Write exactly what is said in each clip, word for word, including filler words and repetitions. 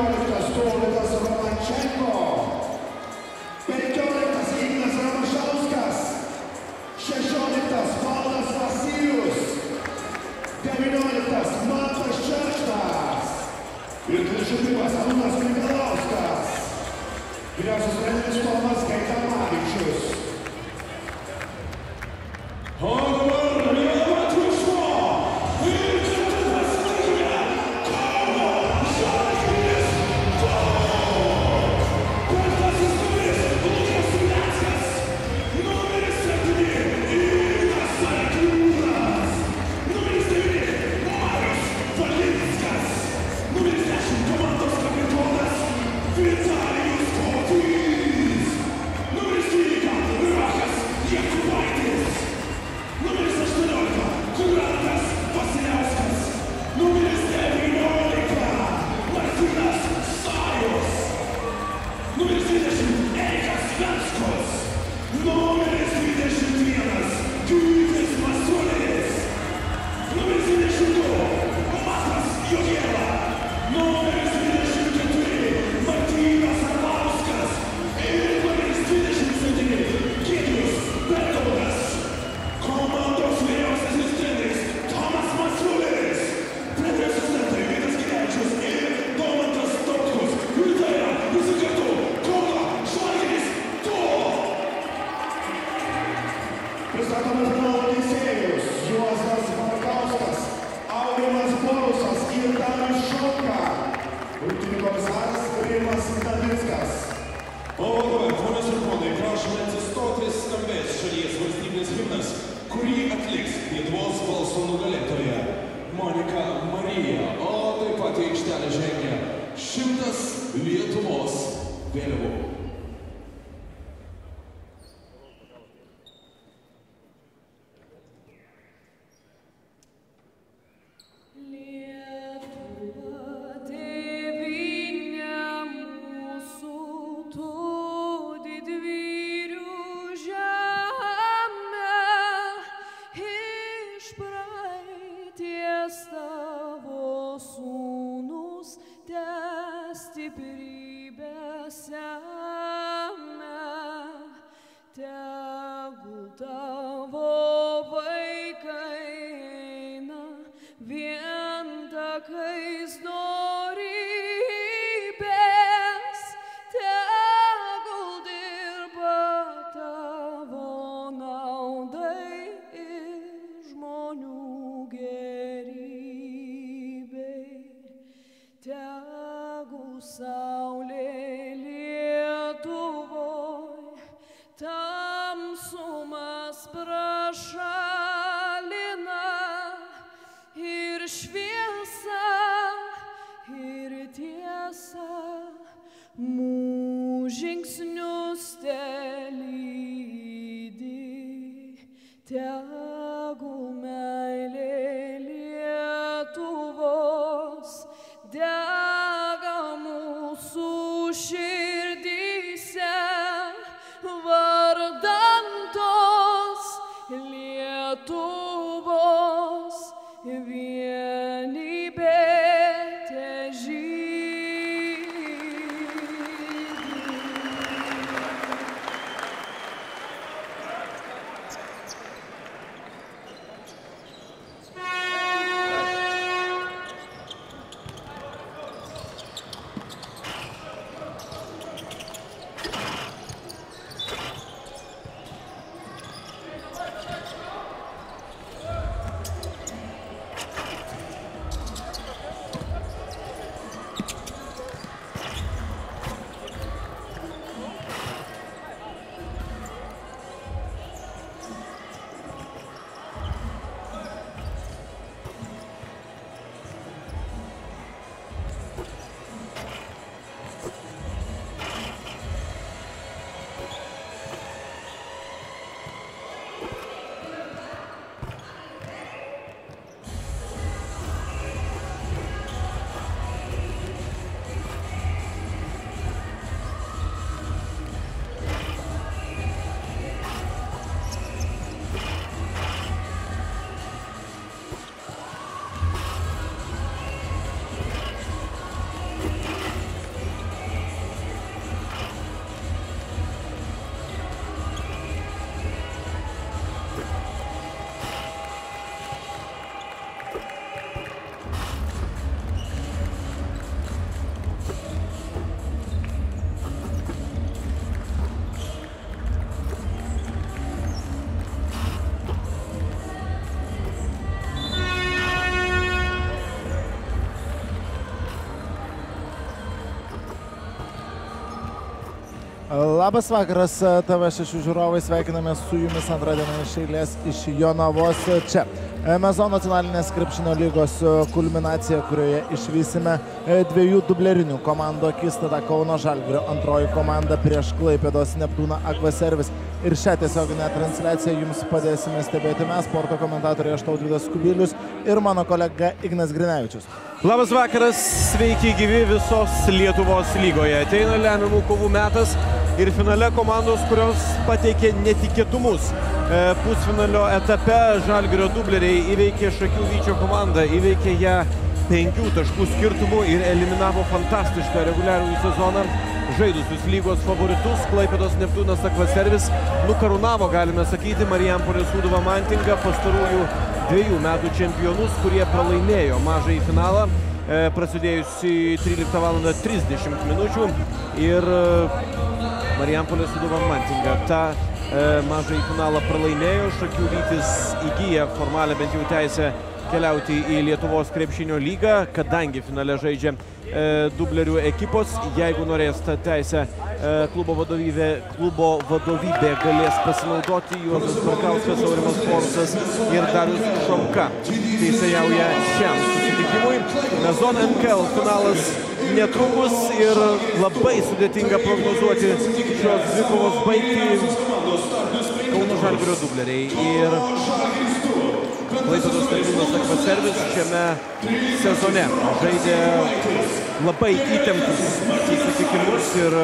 devynioliktas Dovydas Romančenko, penkioliktas Ignas Ramašauskas, šešioliktas Valdas Vasilijus, devynioliktas Mantas Čerštas ir dvidešimt pirmas Arūnas Mikalauskas. Vyriausias treneris Tomas Gaidamavičius. O dabar Lietuvos triukšmo ir kartu pasveikinę Kauno Žalgiris Daug. Penktasis numeris Lukas Uleckas, numeris septyni Ignas Sarkūnas, numeris devyni Marius Valinskas, numeris dešimt komandos kapitonas Vitalijus Kotys, numeris dvylika Rachas Jakubaitis, numeris aštuoniolika Kurantas Vasiliauskas, numeris devyniolika Martynas Sajus, numeris dvidešimt Erikas Venskos, numeris dvidešimt vienas Gytis Masiulis, numeris dvidešimt du Matas Jogiela, numeris dvidešimt keturi Martynas Arlauskas ir numeris dvidešimt septyni Giedrius Bertaudas. Komandos vyriausiasis treneris Tomas Masiulis, trenerio asistentai Vytas Girevičius ir Domantas Tautkus. Ir tai yra visi kartu Kauno Žalgiris Daug. Pristatome finalo teisėjus Juozas Markauskas, Aurimas Borusas ir Darius Šoka. Rungtynių komisaras Rimas Davidskas. O dabar, ponios ir ponai, prašome atsistoti, skambės šalies valstybės himnas, kurį atliks Lietuvos balso nugalėtoja Monika Marija. O taip pat į aikštelę žengia šimtas Lietuvos vėliavų. Labas vakaras, T V šeši žiūrovai, sveikiname su jumis antrą dieną iš eilės iš Jonavos čia. Mezo nacionalinės krepšinio lygos kulminacija, kurioje išvysime dviejų dublerinių komandų akistatą. Kauno Žalgirio antroji komanda prieš Klaipėdos Neptūną Aquaservice. Ir šią tiesioginę transliaciją jums padėsime stebėti mes, sporto komentatoriai, aš Tautvydas Kubilius ir mano kolega Ignas Grinevičius. Labas vakaras, sveiki gyvi visos Lietuvos lygoje. Ateina lemiamų kovų metas ir finale komandos, kurios pateikė netikėtumus. Pusfinalio etape Žalgirio dubleriai įveikė Šakių Vyčio komandą, įveikė ją penkių taškų skirtumų ir eliminavo fantastišką reguliarųjį sezoną žaidusius lygos favoritus. Klaipėdos Neptūnas Aquaservice nukarūnavo, galime sakyti, Marijampolės Sūduva Mantingą, pastarųjų dviejų metų čempionus, kurie pralaimėjo mažąjį finalą, e, prasidėjusi tryliktą valandą trisdešimt minučių. Ir Marijampolės Sūduva Mantingą tą e, mažąjį finalą pralaimėjo. Šakių Vytis įgyja formalę bent jau teisę keliauti į Lietuvos krepšinio lygą, kadangi finale žaidžia e, dublerių ekipos. Jeigu norės tą teisę, e, klubo vadovybė, klubo vadovybė galės pasinaudoti. Juozas Barkauskas, Aurimas Porusas ir Darius Šomka teisėjauja šiam susitikimui. Mezon N K L finalas netrukus ir labai sudėtinga prognozuoti šios dvikovos baigtį. Kauno Žalgirio dubleriai ir Klaipėdos Neptūnas Aquaservice šiame sezone žaidė labai įtemptus susitikimus ir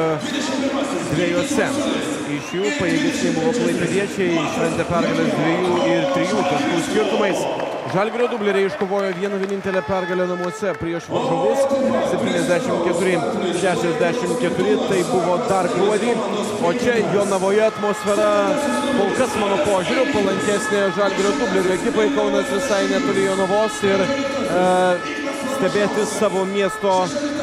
dviejose iš jų pajėgesni buvo klaipėdiečiai, šventė pergalės dviejų ir trijų taškų skirtumais. Žalgirio dubleriai iškovojo vieną vienintelę pergalę namuose prieš varžovus, septyniasdešimt keturi šešiasdešimt keturi, tai buvo dar gruodį, o čia Jonavoje atmosfera kol kas mano požiūriu palankesnė Žalgirio dublerių ekipai. Kaunas visai netoli Jonavos ir e, stebėti savo miesto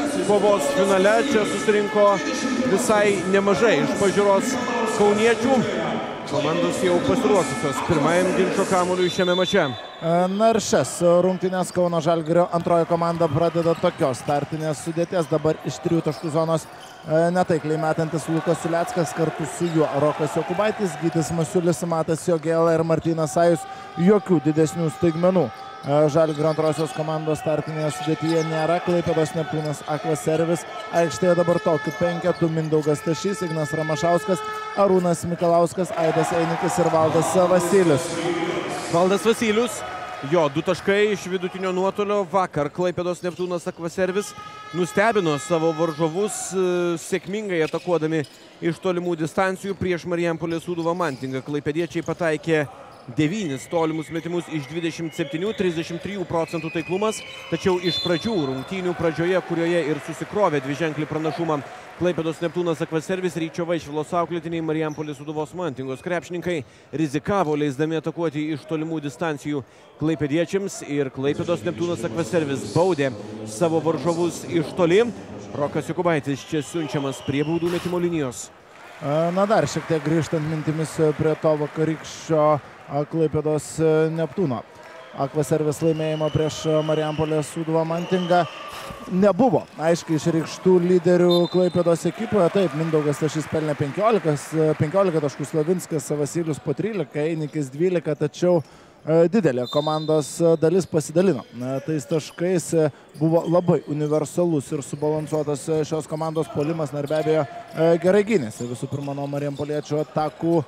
kovos finale. Čia susirinko visai nemažai iš pažiūros kauniečių. Komandos jau pasiruošusios pirmajam ginčo kamuoliui šiame mače. Na ir šias rungtynės Kauno Žalgirio antroji komanda pradeda tokios startinės sudėties. Dabar iš trijų taškų zonos netaikliai metantis Lukas Uleckas, kartu su juo Rokas Jokubaitis, Gytis Masiulis, Matas Jogėla ir Martynas Sajus. Jokių didesnių staigmenų Žalgirio antrosios komandos startinėje sudėtyje nėra. Klaipėdos Neptūnas Aquaservice aikštėje dabar tokiu penketu: Mindaugas Stašys, Ignas Ramašauskas, Arūnas Mikalauskas, Aidas Einikis ir Valdas Vasilius. Valdas Vasilius, jo du taškai iš vidutinio nuotolio. Vakar Klaipėdos Neptūnas Aquaservice nustebino savo varžovus, sėkmingai atakuodami iš tolimų distancijų prieš Marijampolės Sūduvą Mantingą. Klaipėdiečiai pataikė devynis tolimus metimus iš dvidešimt septynių, trisdešimt trijų procentų taiklumas, tačiau iš pradžių rungtynių pradžioje, kurioje ir susikrovė dviženklį pranašumą Klaipėdos Neptūnas Aquaservice, Ryčio Vaišvilos auklėtiniai, Marijampolės Sūduvos Mantingos krepšininkai rizikavo, leisdami atakuoti iš tolimų distancijų klaipėdiečiams, ir Klaipėdos Neptūnas Aquaservice baudė savo varžovus iš toli. Rokas Jokubaitis čia siunčiamas prie baudų metimo linijos. Na dar šiek tiek grįžtant mintimis prie to vakarykščio Klaipėdos Neptūno Aquaservice laimėjimo prieš Marijampolės Sūduvą Mantingą nebuvo aiškiai išreikštų lyderių Klaipėdos ekipoje. Taip, Mindaugas Stašys pelnė penkiolika taškų, Slavinskas Vasilius po trylika, Einikis dvylika, tačiau didelė komandos dalis pasidalino. Tais taškais buvo labai universalus ir subalansuotas šios komandos puolimas, na ir be abejo gerai gynėsi visų pirma nuo marijampoliečių atakų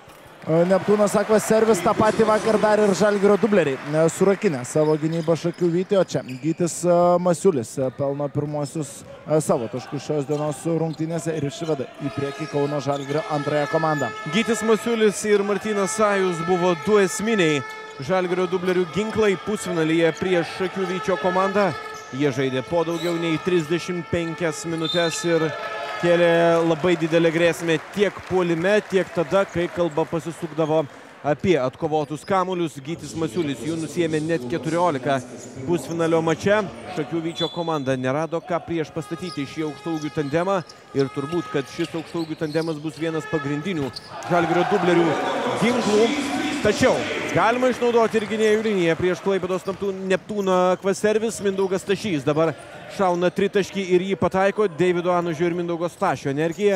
Neptūnas Aquaservice. Tą patį vakar dar ir Žalgirio dubleriai surakinę savo gynybą Šakių Vytį, o čia Gytis Masiulis pelno pirmosius savo taškus šios dienos rungtynėse ir išveda į priekį Kauno Žalgirio antrąją komandą. Gytis Masiulis ir Martynas Sajus buvo du esminiai Žalgirio dublerių ginklai pusfinalyje prieš Šakių Vyčio komandą. Jie žaidė po daugiau nei trisdešimt penkias minutes ir kėlė labai didelę grėsmę tiek puolime, tiek tada, kai kalba pasisukdavo apie atkovotus kamuolius. Gytis Masiulis jų nusiėmė net keturiolika pusfinalio mače. Šakių Vyčio komanda nerado ką prieš pastatyti šį aukštaūgių tandemą ir turbūt, kad šis aukštaūgių tandemas bus vienas pagrindinių Žalgirio dublerių ginklų. Tačiau galima išnaudoti ir gynėjų liniją prieš Klaipėdos Neptūną Aquaservice. Mindaugas Stašys dabar šauna tritaškį ir jį pataiko. Deivido Anužio ir Mindaugo Stašio energija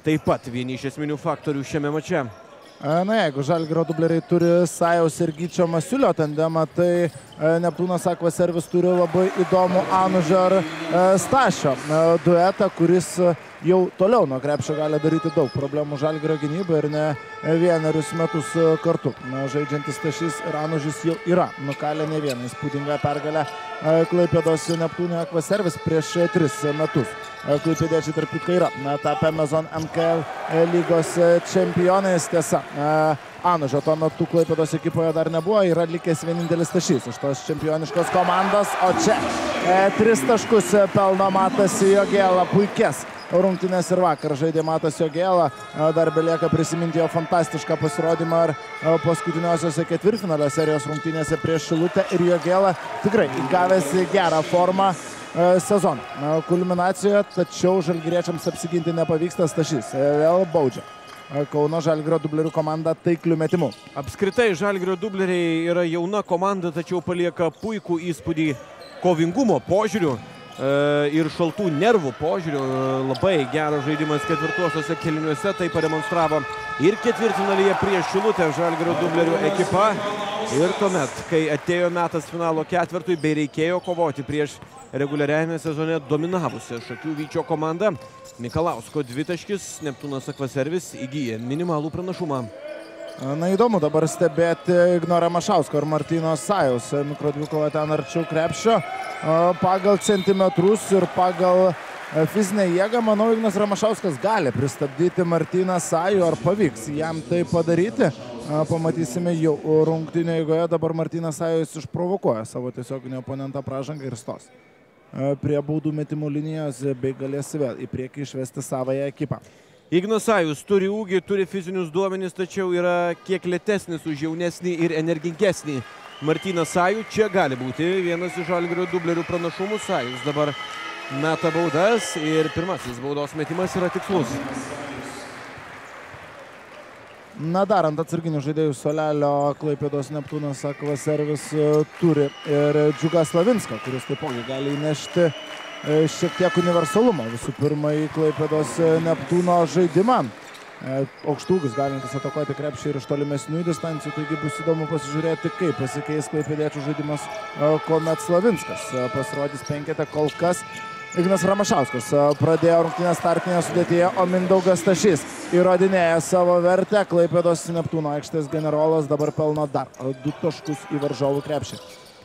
taip pat vieni iš esminių faktorių šiame mače. Na, jeigu Žalgirio dubleriai turi Sajaus ir Gyčio Masiulio tandemą, tai Neptūnas Aqua Service turi labai įdomų Anužio ir Stašio duetą, kuris jau toliau nuo krepšio gali daryti daug problemų Žalgirio gynybai ir ne vienerius metus kartu. Žaidžiantis Stašys ir Anužis jau yra nukalę ne vieną įspūdingą pergalę Klaipėdos Neptūnui Aqua Service prieš tris metus. Klaipėdiečiai tarp kitko yra tapę Mezon N K L lygos čempionais. Tiesa, Anužio tuo metu Klaipėdos ekipoje dar nebuvo, yra likęs vienintelis Stašys iš tos čempioniškos komandos, o čia e, tris taškus pelno Matas Jogėla, puikias rungtynės ir vakar žaidė Matas Jogėla, dar belieka prisiminti jo fantastišką pasirodymą ir paskutiniosiose ketvirtfinalio serijos rungtynėse prieš Šilutę ir Jogėla tikrai įgavęs gerą formą sezoną kulminacijoje, tačiau žalgiriečiams apsiginti nepavyksta. Stašys vėl baudžia Kauno Žalgirio dublerių komanda taiklių metimų. Apskritai Žalgirio dubleriai yra jauna komanda, tačiau palieka puikų įspūdį kovingumo požiūrių ir šaltų nervų požiūrių. Labai geras žaidimas ketvirtuosiuose kėliniuose, tai pademonstravo ir ketvirtfinalyje prieš Šilutę Žalgirio dublerių ekipa. Ir tuomet, kai atėjo metas finalo ketvirtui bei reikėjo kovoti prieš reguliariajame sezone dominavusią Šakių Vyčio komandą, Mikalausko dvitaškis Neptūnas Aqua Service įgyja minimalų pranašumą. Na, įdomu dabar stebėti Igno Ramašausko ir Martyno Sajaus mikrodvikovą ten arčiau krepšio. Pagal centimetrus ir pagal fizinę jėgą, manau, Ignas Ramašauskas gali pristabdyti Martyną Sajų. Ar pavyks jam tai padaryti? Pamatysime jau rungtynių eigoje. Dabar Martynas Sajus išprovokuoja savo tiesioginį oponentą pražangą ir stos prie baudų metimų linijos bei galės vėl į priekį išvesti savąją ekipą. Ignas Sajus turi ūgį, turi fizinius duomenis, tačiau yra kiek lėtesnis už jaunesnį ir energingesnį Martyną Sajų. Čia gali būti vienas iš Žalgirio dublerių pranašumų. Sajus dabar meta baudas ir pirmasis baudos metimas yra tikslus. Na, darant atsarginių žaidėjų suolelio, Klaipėdos Neptūnas Aqua Service turi ir Džiugą Slavinską, kuris taipogi gali įnešti šiek tiek universalumo. Visų pirma, į Klaipėdos Neptūno žaidimą. Aukštūgis galintis atakuoti krepšį ir iš tolimesnių distancijų, taigi bus įdomu pasižiūrėti, kaip pasikeis klaipėdiečių žaidimas, kuomet Slavinskas pasirodys penkete. Kol kas Ignas Ramašauskas pradėjo rungtynės startinėje sudėtyje, o Mindaugas Stašys įrodinėja savo vertę. Klaipėdos Neptūno aikštės generolas dabar pelno dar du taškus į varžovų krepšį.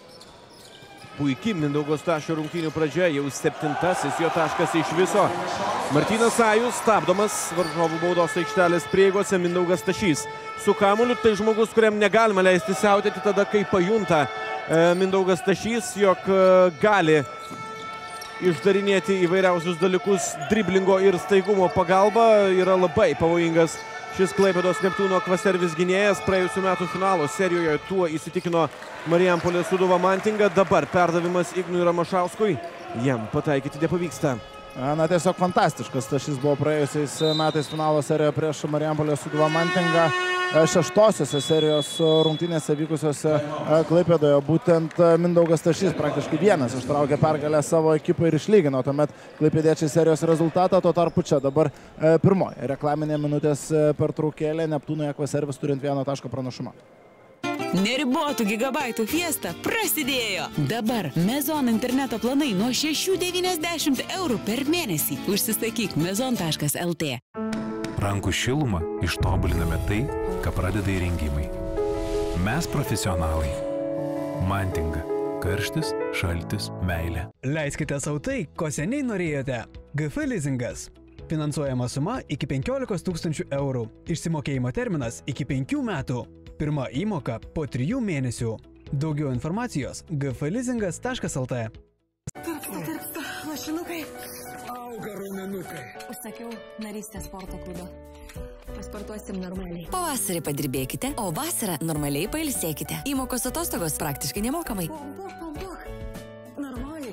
Puikiai Mindaugo Stašio rungtynių pradžia, jau septintasis jo taškas iš viso. Martynas Sajus stabdomas varžovų baudos aikštelės prieigose. Mindaugas Stašys su kamuoliu, tai žmogus, kuriam negalima leisti siautėti tada, kai pajunta Mindaugas Stašys, jog gali išdarinėti įvairiausius dalykus driblingo ir staigumo pagalba. Yra labai pavojingas šis Klaipėdos Neptūno Aqua Service gynėjas. Praėjusių metų finalo serijoje tuo įsitikino Marijampolės Sūduva Mantinga. Dabar perdavimas Ignui Ramašauskui. Jam pataikyti nepavyksta. Na, tiesiog fantastiškas Stašys buvo praėjusiais metais finalo serijoje prieš Marijampolės Sūduva Mantingą. Šeštosiose serijos rungtynėse vykusiose Klaipėdoje būtent Mindaugas Stašys praktiškai vienas ištraukė pergalę savo ekipai ir išlygino tuomet klaipėdiečiai serijos rezultatą. Tuo tarpu čia dabar pirmoji reklaminė minutės pertraukėlė Neptūnui Aqua Service turint vieno taško pranašumą. Neribotų gigabaitų fiesta prasidėjo. Dabar Mezon interneto planai nuo šešių devyniasdešimt eurų per mėnesį. Užsisakyk mezon taškas el tė. Rankų šilumą ištobuliname tai, ką pradeda įrengimai. Mes profesionalai. Mantinga. Karštis, šaltis, meilė. Leiskite sau tai, ko seniai norėjote. G F Leasingas. Finansuojama suma iki penkiolikos tūkstančių eurų. Išsimokėjimo terminas iki penkių metų. Pirma įmoka po trijų mėnesių. Daugiau informacijos g f leasingas taškas el tė. Tirpsta, tirpsta, lašinukai. Auga raumenukai. Užsakiau narystę sporto klubo. Pasportuosim normaliai. Pavasarį padirbėkite, o vasarą normaliai pailsėkite. Įmokos atostogos praktiškai nemokamai. Pambuk, pambuk. Normaliai.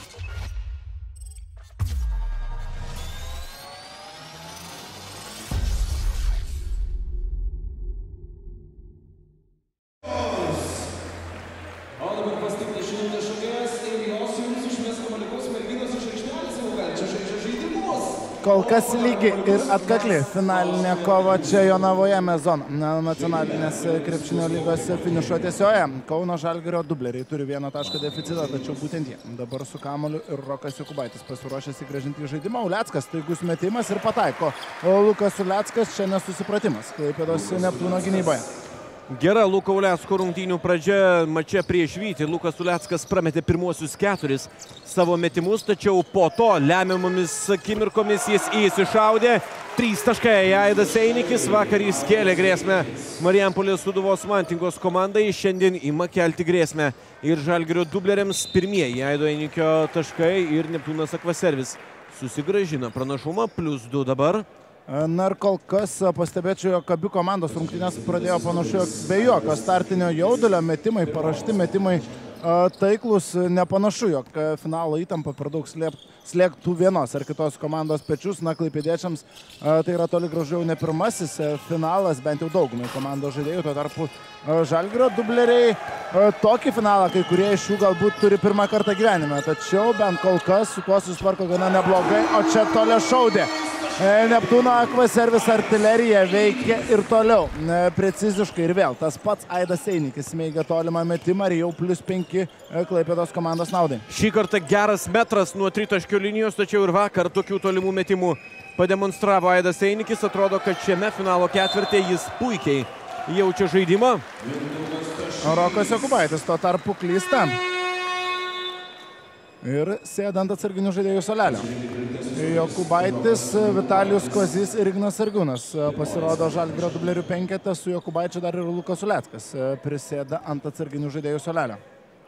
O dabar pastikti šimtas šokėjas ir jos jums išmes kamaliukus merginos iš aikštelės jau gal čia žaidžia žaidimus. Kol kas lygi ir atkakli finalinė kova čia Jonavoje Mezon nacionalinės krepšinio lygos finišo tiesioje. Kauno Žalgirio dubleriai turi vieno taško deficitą, tačiau būtent jie dabar su kamuoliu ir Rokas Jokubaitis pasiruošęs įgrąžinti į žaidimą. Uleckas, staigus metimas ir pataiko. O Lukas Uleckas čia nesusipratimas Klaipėdos Neptūno gynyboje. Gera Luko Ulecko rungtynių pradžia mače prieš Vytį. Lukas Uleckas prametė pirmuosius keturis savo metimus, tačiau po to lemiamomis akimirkomis jis įsišaudė. Trys taškai Aidas Einikis, vakar jis kėlė grėsmę Marijampolės Sūduvos Mantingos komandai, šiandien ima kelti grėsmę ir Žalgirio dubleriams. Pirmieji Aido Einikio taškai ir Neptūnas Akvaservis susigrąžina pranašumą, plius du dabar. Na ir kol kas pastebėčiau, jog abi komandos rungtynės pradėjo panašu, jog be jokio startinio jaudulio, metimai parašti, metimai taiklus, nepanašu, jog finalo įtampa per daug slėgtų vienos ar kitos komandos pečius. Na, klaipėdiečiams tai yra toli gražiau ne pirmasis finalas, bent jau daugumai komandos žaidėjų, tuo tarpu Žalgirio dubleriai tokį finalą kai kurie iš jų galbūt turi pirmą kartą gyvenime, tačiau bent kol kas su tuo susitvarko gana neblogai, o čia toli šaudė. Neptūno Akvaservis artilerija veikia ir toliau preciziškai ir vėl tas pats Aidas Einikis smeigia tolimą metimą ir jau plius penki Klaipėdos komandos naudai. Šį kartą geras metras nuo tritaškio linijos, tačiau ir vakar tokių tolimų metimų pademonstravo Aidas Einikis. Atrodo, kad šiame finalo ketvirtyje jis puikiai jaučia žaidimą. Rokas Jokubaitis tuo tarpu klysta ir sėda ant atsarginių žaidėjų suolelio. Jokubaitis, Vitalijus Kozys ir Ignas Sargiūnas pasirodo Žalgirio dublerių penkete, su Jokubaičiu dar ir Lukas Uleckas prisėda ant atsarginių žaidėjų suolelio.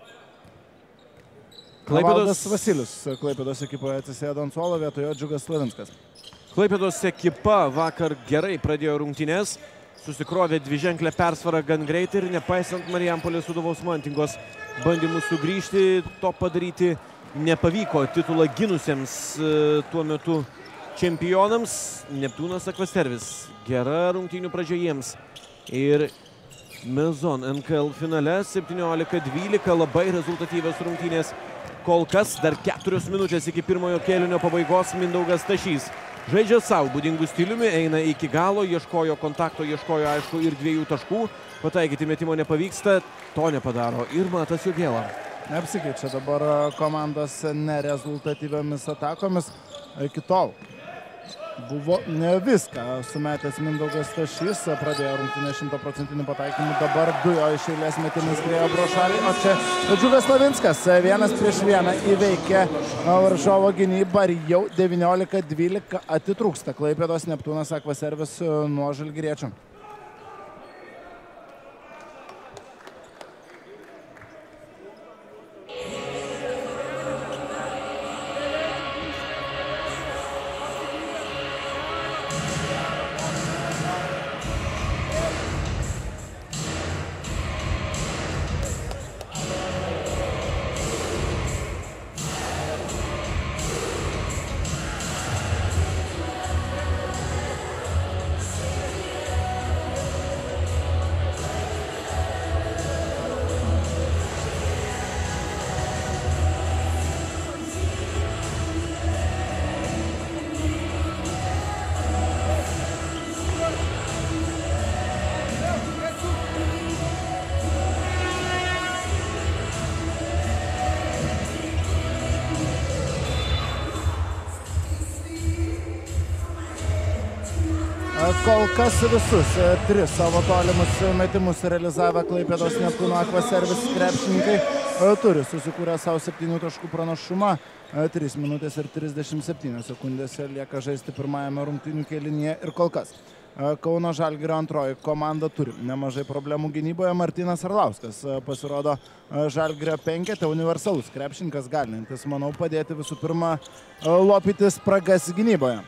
Valdas Vasilius Klaipėdos ekipoje atsisėdo ant suolo, vietoje Džiugas Slavinskas. Klaipėdos ekipa vakar gerai pradėjo rungtynes, susikrovė dviženklę persvarą gan greitai ir nepaisant Marijampolės Sūduvos Mantingos bandymų sugrįžti, to padaryti nepavyko titulą ginusiems tuo metu čempionams. Neptūnas Akvaservis, gera rungtynių pradžia jiems. Ir Mezon N K L finale septyniolika dvylika, labai rezultatyvios rungtynės. Kol kas dar keturios minutės iki pirmojo kėlinio pabaigos. Mindaugas Stašys žaidžia savo būdingų stiliumi, eina iki galo, ieškojo kontakto, ieškojo aišku ir dviejų taškų. Pataikyti metimo nepavyksta, to nepadaro ir Matas Jogėla. Neapsikeičia dabar komandos nerezultatyviomis atakomis. Iki tol buvo ne viską sumetęs Mindaugas Stašys, pradėjo rungtynę šimto procentinių pataikymų, dabar du jo iš eilės metimis skriejo pro šalį, o čia Džiugas Slavinskas vienas prieš vieną įveikė varžovo gynybą ir jau devyniolika dvylika atitrūksta Klaipėdos Neptūnas Akvaservis nuo žalgiriečių. Kol kas visus tris savo tolimus metimus realizavę Klaipėdos Neptūno Akvaservis krepšininkai turi susikūrę savo septynių taškų pranašumą. trys minutės ir trisdešimt septynios sekundės lieka žaisti pirmajame rungtynių kėlinyje ir kol kas Kauno Žalgirio antroji komanda turi nemažai problemų gynyboje. Martynas Arlauskas pasirodo Žalgirio penkete, universalus krepšininkas, galintis, manau, padėti visų pirma lopyti spragas gynyboje.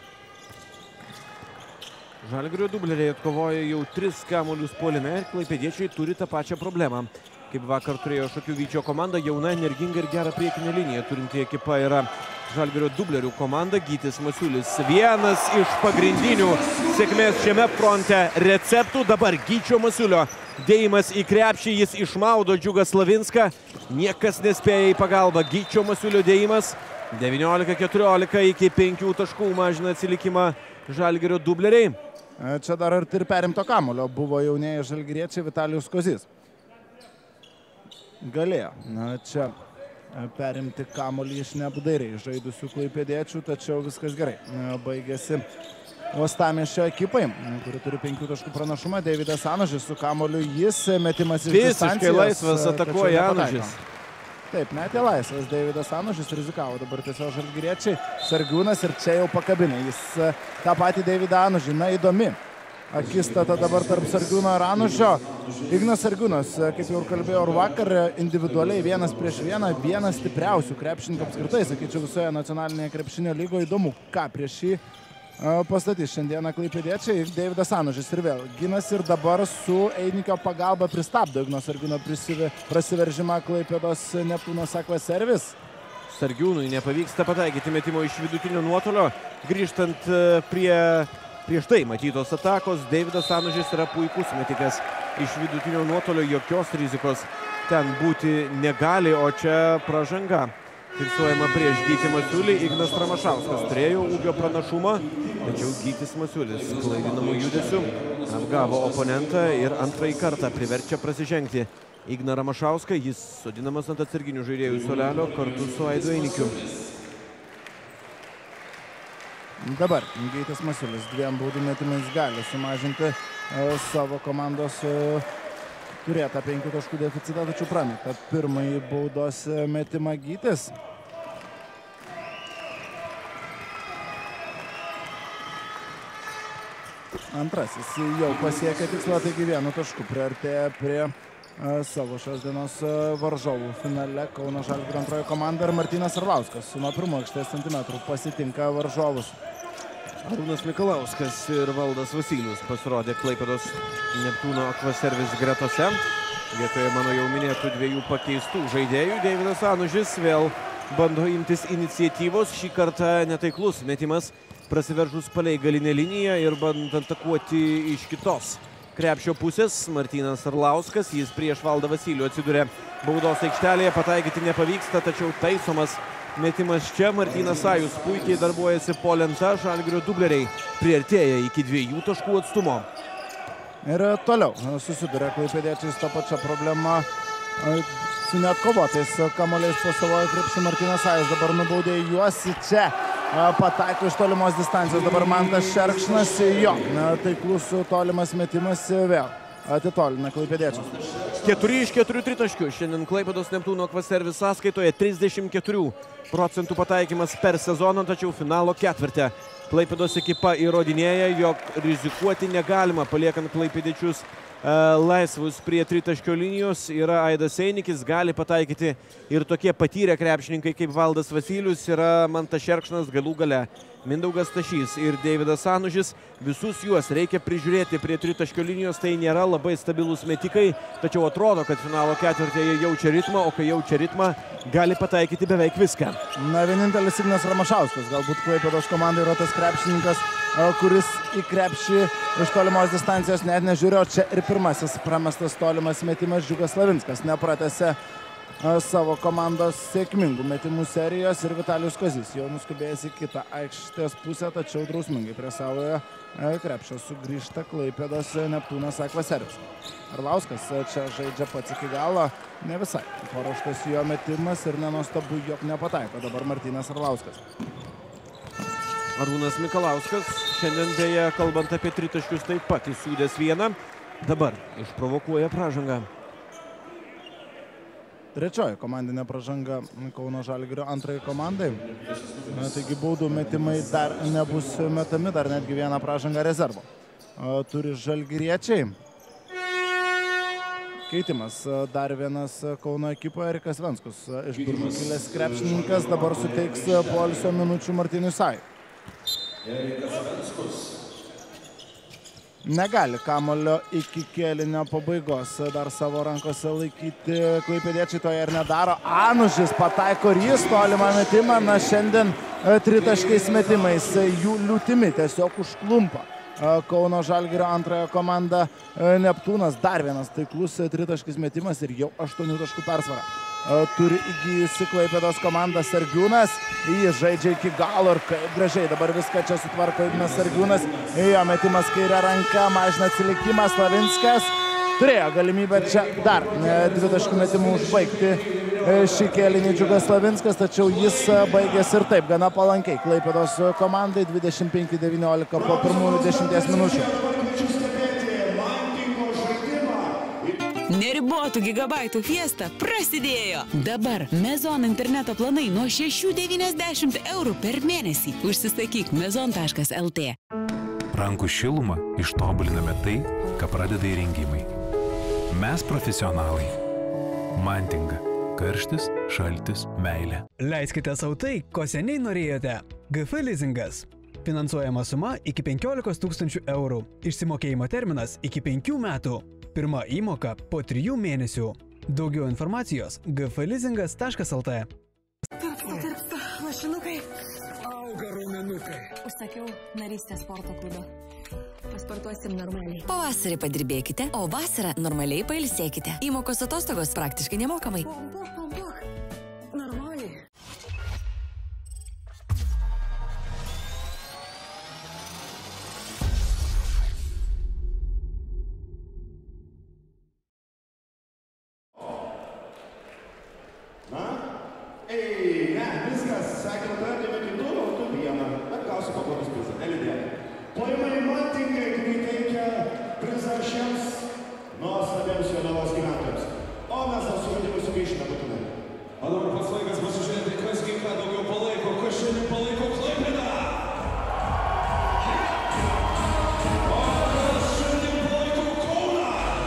Žalgirio dubleriai atkovoja jau tris kamuolius puolime ir klaipėdiečiai turi tą pačią problemą. Kaip vakar turėjo Šakių Vyčio komanda, jauna, energinga ir gerą priekinę liniją turinti ekipa yra Žalgirio dublerių komanda. Gytis Masiulis vienas iš pagrindinių sėkmės šiame fronte receptų. Dabar Gyčio Masiulio dėjimas į krepšį, jis išmaudo Džiugą Slavinską. Niekas nespėja į pagalbą. Gyčio Masiulio dėjimas devyniolika keturiolika iki penkių taškų mažina atsilikimą Žalgirio dubleriai. Čia dar arti ir perimto kamuolio buvo jaunieji žalgiriečiai Vitalijus Kozys. Galėjo na, čia perimti kamuolį iš neapdairiai žaidusių klaipėdiečių, tačiau viskas gerai. Baigėsi Uostamiesčio ekipai, kuri turi penkių taškų pranašumą. Deividas Anužis su kamuoliu, jis metimas iš distancijos. Visiškai laisvas atakuoja Anužis. Taip, metė laisvas Deividas Anužis, rizikavo dabar tiesiog žalgiriečiai. Sargiūnas ir čia jau pakabina. Jis tą patį Deividą Anužį. Na, įdomi akistata dabar tarp Sargiūno ir Anužio. Ignas Sargiūnas, kaip jau ir kalbėjau ir vakar, individualiai vienas prieš vieną, vienas stipriausių krepšininkų apskritai, sakyčiau, visoje nacionalinėje krepšinio lygoje. Įdomu, ką prieš šį pastatys šiandieną klaipėdiečiai. Deividas Anužis ir vėl ginas ir dabar su Einikio pagalba pristabdo Igno Sargiūno prasiveržimą Klaipėdos Neptūnos Aqua Service. Sargiūnui nepavyksta pataikyti metimo iš vidutinio nuotolio. Grįžtant prie prieš tai matytos atakos, Deividas Anužis yra puikus metikas iš vidutinio nuotolio, jokios rizikos ten būti negali, o čia pražanga. Fiksuojama prieš Gytį Masiulį, Ignas Ramašauskas turėjo ūgio pranašumą, tačiau Gytis Masiulis klaidinamų judesių apgavo oponentą ir antrąjį kartą priverčia prasižengti Igną Ramašauską. Jis sodinamas ant atsarginių žaidėjų suolelio kartu su Aidu Einikiu. Dabar Gytis Masiulis dviem baudų metimais gali sumažinti savo komandos turėtą penkių taškų deficitą, tačiau prameta pirmąjį baudos metimą Gytis. Antrasis jau pasiekė tikslą, taigi vienu tašku priartėja prie savo šios dienos varžovų finale. Kauno Žalgirio antroji komanda ir Martynas Arlauskas nuo pirmo aikštės centimetrų pasitinka varžovus. Arūnas Mikalauskas ir Valdas Vasilius pasirodė Klaipėdos Neptūno Aqua Service gretose. Vietoje mano jau minėtų dviejų pakeistų žaidėjų. Deividas Anužis vėl bando imtis iniciatyvos. Šį kartą netaiklus metimas prasiveržus palei galinę liniją ir bandant atakuoti iš kitos krepšio pusės. Martynas Arlauskas, jis prieš Valdą Vasilių atsiduria baudos aikštelėje. Pataikyti nepavyksta, tačiau taisomas metimas čia. Martynas Sajus puikiai darbuojasi po lenta. Žalgirio dubleriai priartėja iki dviejų taškų atstumo. Ir toliau susiduria klaipėdiečiai su ta pačia problema su neatkovotais kamuoliais po savojo krepšį. Martynas Sajus dabar nubaudė juos čia. Pataiko iš tolimos distancijos. Dabar Mantas Šerkšnas. Jo, taiklus tolimas metimas vėl atitolina klaipėdiečius. keturi iš keturių tritaškių. Šiandien Klaipėdos Neptūno Aqua Service sąskaitoje trisdešimt keturių procentų pataikymas per sezoną, tačiau finalo ketvirte Klaipėdos ekipa įrodinėja, jog rizikuoti negalima, paliekant klaipėdiečius laisvus prie tritaškio linijos. Yra Aidas Einikis, gali pataikyti ir tokie patyrę krepšininkai kaip Valdas Vasilius, yra Mantas Šerkšnas, galų gale Mindaugas Stašys ir Deividas Anužis. Visus juos reikia prižiūrėti prie tritaškio linijos, tai nėra labai stabilus metikai, tačiau atrodo, kad finalo ketvirtėje jaučia ritmą, o kai jaučia ritmą, gali pataikyti beveik viską. Na, vienintelis Ignas Ramašauskas, galbūt Klaipėdos komandai yra tas krepšininkas, kuris į krepšį iš tolimos distancijos net nežiūrėjo. Čia ir pirmasis pramestas tolimas metimas. Džiugas Slavinskas nepratęsė savo komandos sėkmingų metimų serijos ir Vitalijus Kozys jau nuskubėjęs į kitą aikštės pusę, tačiau drausmingai prie savojo krepšio sugrįžta Klaipėdos Neptūnas Aqua Service. Arlauskas čia žaidžia pats iki galo, ne visai paruoštas jo metimas ir nenuostabu, jog nepataiko dabar Martynas Arlauskas. Arūnas Mikalauskas šiandien beje, kalbant apie tritaškius, taip pat įsūdęs vieną, dabar išprovokuoja pražangą. Trečioji komandinė pražanga Kauno Žalgirio antrai komandai. Na, taigi baudų metimai dar nebus metami, dar netgi vieną pražangą rezervo turi žalgiriečiai. Keitimas dar vienas Kauno ekipoje. Erikas Venskus iš Durno kilęs krepšininkas dabar suteiks poilsio minučių Martynui Sajui. Erikas Venskus negali kamulio iki kėlinio pabaigos dar savo rankose laikyti klaipėdiečiai, to ir nedaro. Anužis pataiko ir jis tolimą metimą. Na, šiandien tritaškiais metimais jų liūtimi tiesiog užklumpa Kauno Žalgirio antrąją komandą Neptūnas. Dar vienas taiklus tritaškis metimas ir jau aštuonių taškų persvara turi įgyjusi Klaipėdos komanda. Sargiūnas, jis žaidžia iki galo ir kaip gražiai dabar viską čia sutvarko Ignas Sargiūnas. Jo metimas kairė ranka, mažina atsilikimą. Slavinskas turėjo galimybę čia dar dvitaškių metimų užbaigti šį kėlinį Džiugas Slavinskas, tačiau jis baigėsi ir taip gana palankiai Klaipėdos komandai. dvidešimt penki devyniolika po pirmųjų dešimties minučių. Neribotų gigabaitų fiesta prasidėjo. Dabar Mezon interneto planai nuo šešių devyniasdešimt eurų per mėnesį. Užsisakyk mezon taškas lt. Rankų šilumą ištobuliname tai, ką pradeda įrengimai. Mes profesionalai. Mantinga. Karštis, šaltis, meilė. Leiskite sau tai, ko seniai norėjote. G F Leasingas. Finansuojama suma iki penkiolikos tūkstančių eurų. Išsimokėjimo terminas iki penkių metų. Pirma įmoka po trijų mėnesių. Daugiau informacijos g f leasingas taškas lt. Tarpsta, tarpsta, mašinukai. Auga raumenukai. Užsakiau narystę sporto klubo. Pasportuosim normaliai. Pavasarį padirbėkite, o vasarą normaliai pailsėkite. Įmokos atostogos praktiškai nemokamai. Pambuk, pambuk. Normaliai. Na? Ei, ne, viskas, sakė, dar dėmė kitų, o tu vieną. Bet gausi pagodus prizą, nelidėk. Poimai Mantingai, kurį teikia prizą šiems nuostabiems Jonavos gyventojams. O mes tą suvedimą sugrįšime būtinai. O dabar pats laikas pasižiūrėti, kas gi ką daugiau palaiko, kas šiandien palaiko Klaipėdą. O kas šiandien palaiko Kauną.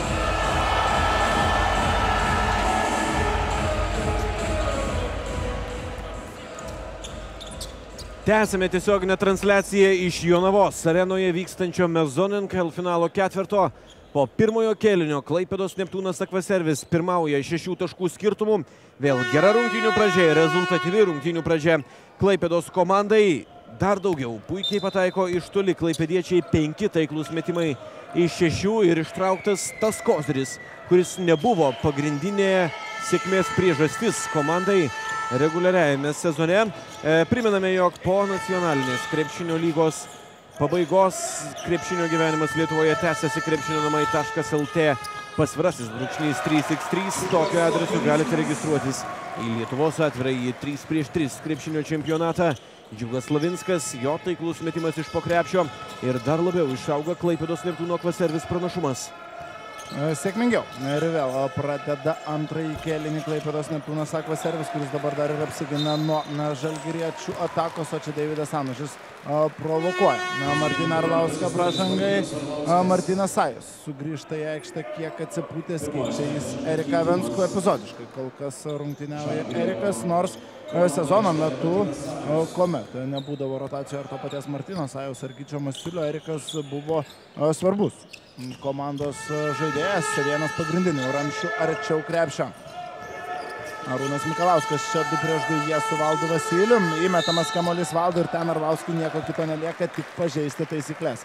Tęsime tiesioginę transliaciją iš Jonavos arenoje vykstančio Mezon N K L finalo ketverto. Po pirmojo kėlinio Klaipėdos Neptūnas Akvaservis pirmauja šešių taškų skirtumų. Vėl gera rungtynių pradžia, rezultatyvi rungtynių pradžia Klaipėdos komandai. Dar daugiau puikiai pataiko iš toli klaipėdiečiai, penki taiklūs metimai iš šešių ir ištrauktas tas koziris, kuris nebuvo pagrindinė sėkmės priežastis komandai reguliariajame sezone. E, priminame, jog po nacionalinės krepšinio lygos pabaigos krepšinio gyvenimas Lietuvoje tęsiasi krepšinio namai taškas lt pasvirasis brūkšnys trys iks trys. Tokiu adresu galite registruotis į Lietuvos atvirąjį trys prieš tris krepšinio čempionatą. Džiugas Slavinskas, jo taiklus metimas iš po krepšio ir dar labiau išauga Klaipėdos Neptūno Akvaservis pranašumas. Sėkmingiau. Ir vėl pradeda antrąjį kėlinį Klaipėdos Neptūnas Akvaservis, kuris dabar dar ir apsigina nuo žalgiriečių atakos, o čia Deividas Anužis provokuoja Martyną Arlauską pražangai. Martynas Sajus sugrįžta į aikštę kiek atsipūtęs, keičia jis Eriką Venskų epizodiškai. Kol kas rungtyniauja Erikas, nors sezono metu, kuomet nebūdavo rotacijų ar to paties Martyno Sajus ar Gyčio Masiulio, Erikas buvo svarbus komandos žaidėjas, vienas pagrindinių ramščių arčiau krepšio. Arūnas Mikalauskas čia du prieš du jie su Valdu Vasilium. Įmetamas kamuolys Valdu ir ten Arlauskui nieko kito nelieka, tik pažeisti taisyklės.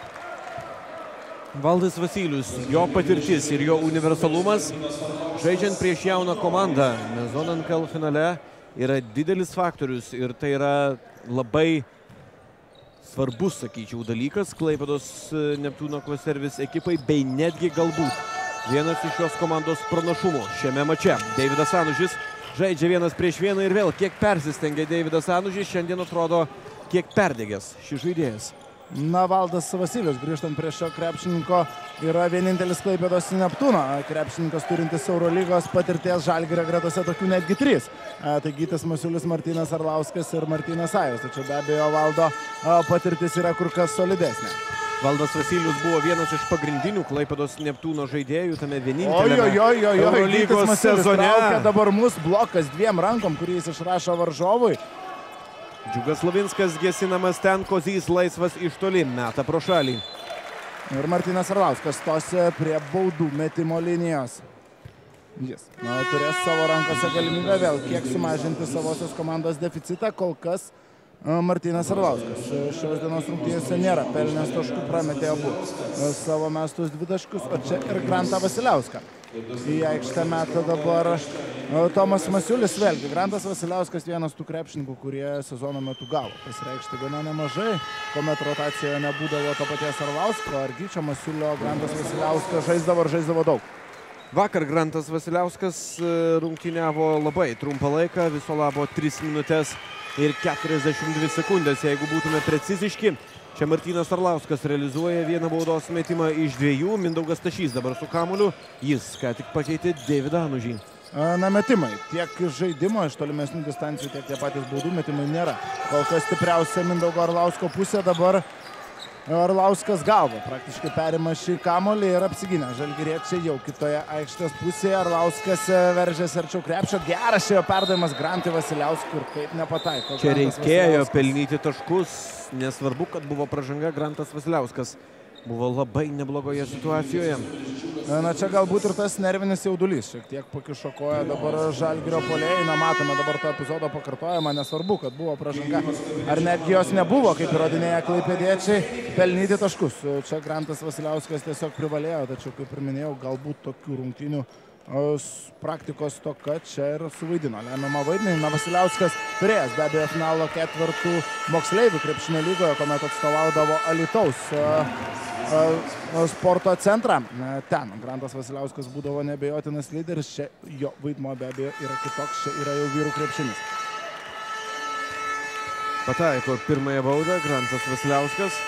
Valdas Vasilius, jo patirtis ir jo universalumas, žaidžiant prieš jauną komandą Mezon N K L finale, yra didelis faktorius ir tai yra labai svarbus, sakyčiau, dalykas Klaipėdos Neptūno Akvaservis ekipai, bei netgi galbūt vienas iš šios komandos pranašumų šiame mače. Deividas Anužis žaidžia vienas prieš vieną ir vėl kiek persistengia Deividas Anužis, šiandien atrodo kiek perdegęs šis žaidėjas. Na, Valdas Vasilius, grįžtant prie šio krepšininko, yra vienintelis Klaipėdos Neptūno krepšininkas turintis Eurolygos patirties, Žalgirio gretose tokių netgi trys. Tai Gytis Masiulis, Martynas Arlauskas ir Martynas Sajus. Tačiau be abejo Valdo patirtis yra kur kas solidesnė. Valdas Vasilius buvo vienas iš pagrindinių Klaipėdos Neptūno žaidėjų tame vieninteliame Eurolygos sezone. Dabar mūsų blokas dviem rankom, kurį jis išrašo varžovui. Džiugas Slavinskas gesinamas ten, Kozys laisvas iš toli, meta pro šalį. Ir Martynas Arlauskas stosi prie baudų metimo linijos. Jis na, turės savo rankose galimybę vėl kiek sumažinti savosios komandos deficitą. Kol kas Martynas Arlauskas šios dienos rungtynėse nėra pelnęs taškų, prametė abu savo mestus dvi taškus, o čia ir Grantą Vasiliauską į aikštę meta dabar Tomas Masiulis. Vėlgi, Grantas Vasiliauskas vienas tų krepšininkų, kurie sezono metu gavo pasireikšti gana nemažai, kuomet rotacijoje nebūdavo to paties Arlausko ar Gyčio Masiulio. Grantas Vasiliauskas žaisdavo ir žaisdavo daug. Vakar Grantas Vasiliauskas rungtyniavo labai trumpą laiką, viso labo tris minutės ir keturiasdešimt dvi sekundės, jeigu būtume preciziški. Čia Martynas Arlauskas realizuoja vieną baudos metimą iš dviejų. Mindaugas Stašys dabar su kamuoliu. Jis ką tik pakeitė Deividą Anužį. Na, metimai. Tiek žaidimo iš tolimesnių distancijų, tiek tie patys baudų metimai nėra. Kol kas stipriausia Mindaugo Arlausko pusė. Dabar Arlauskas galva praktiškai perima šį kamuolį ir apsigynę. Žalgiriečiai jau kitoje aikštės pusėje. Arlauskas veržėsi arčiau krepšio. Geras šio perdavimas Grantui Vasiliauskui ir kaip nepataiko. Čia reikėjo pelnyti taškus. Nesvarbu, kad buvo pražanga, Grantas Vasiliauskas buvo labai neblogoje situacijoje. Na, čia galbūt ir tas nervinis jaudulys šiek tiek pakišo koją dabar Žalgirio puolėjai. Na, matome dabar to epizodo pakartojimą. Nesvarbu, kad buvo pražanga ar netgi jos nebuvo, kaip įrodinėja klaipėdiečiai, pelnyti taškus. Čia Grantas Vasiliauskas tiesiog privalėjo, tačiau, kaip ir minėjau, galbūt tokių rungtynių praktikos toka čia ir suvaidino lemiamą vaidmenį. Na, Vasiliauskas turėjęs be abejo finalo ketvirtų moksleivių krepšinio lygoje, kuomet atstovaudavo Alytaus sporto centrą. Ten Grantas Vasiliauskas būdavo neabejotinas lyderis, čia jo vaidmuo be abejo yra kitoks, čia yra jau vyrų krepšinis. Pataiko pirmąją baudą Grantas Vasiliauskas.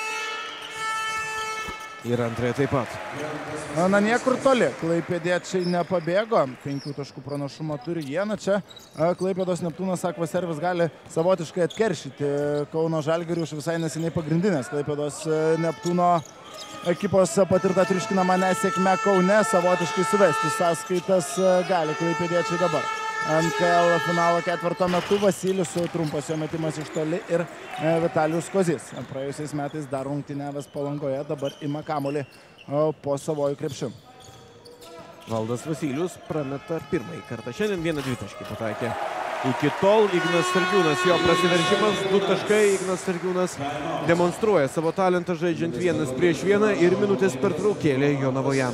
Ir antrąją taip pat. Na, niekur toli. Klaipėdiečiai nepabėgo. Penkių taškų pranašumą turi jie. Na, čia Klaipėdos Neptūnas Aqua Service gali savotiškai atkeršyti Kauno Žalgiriui už visai neseniai pagrindinės Klaipėdos Neptūno ekipos patirtą triuškinamą nesėkmę Kaune. Savotiškai suvesti sąskaitas gali klaipėdiečiai dabar. N K L finalo ketvirto metu Vasilijus, trumpas jo metimas iš toli ir Vitalijus Kozys. Praėjusiais metais dar rungtyniavęs Palangoje, dabar ima kamuolį po savojų krepšių. Valdas Vasilijus prameta pirmąjį kartą. Šiandien vieną dvitaškį pataikė. Iki tol Ignas Sargiūnas, jo prasiveržimas, du taškai. Ignas Sargiūnas demonstruoja savo talentą žaidžiant vienas prieš vieną ir minutės pertraukėlė Jonavoje.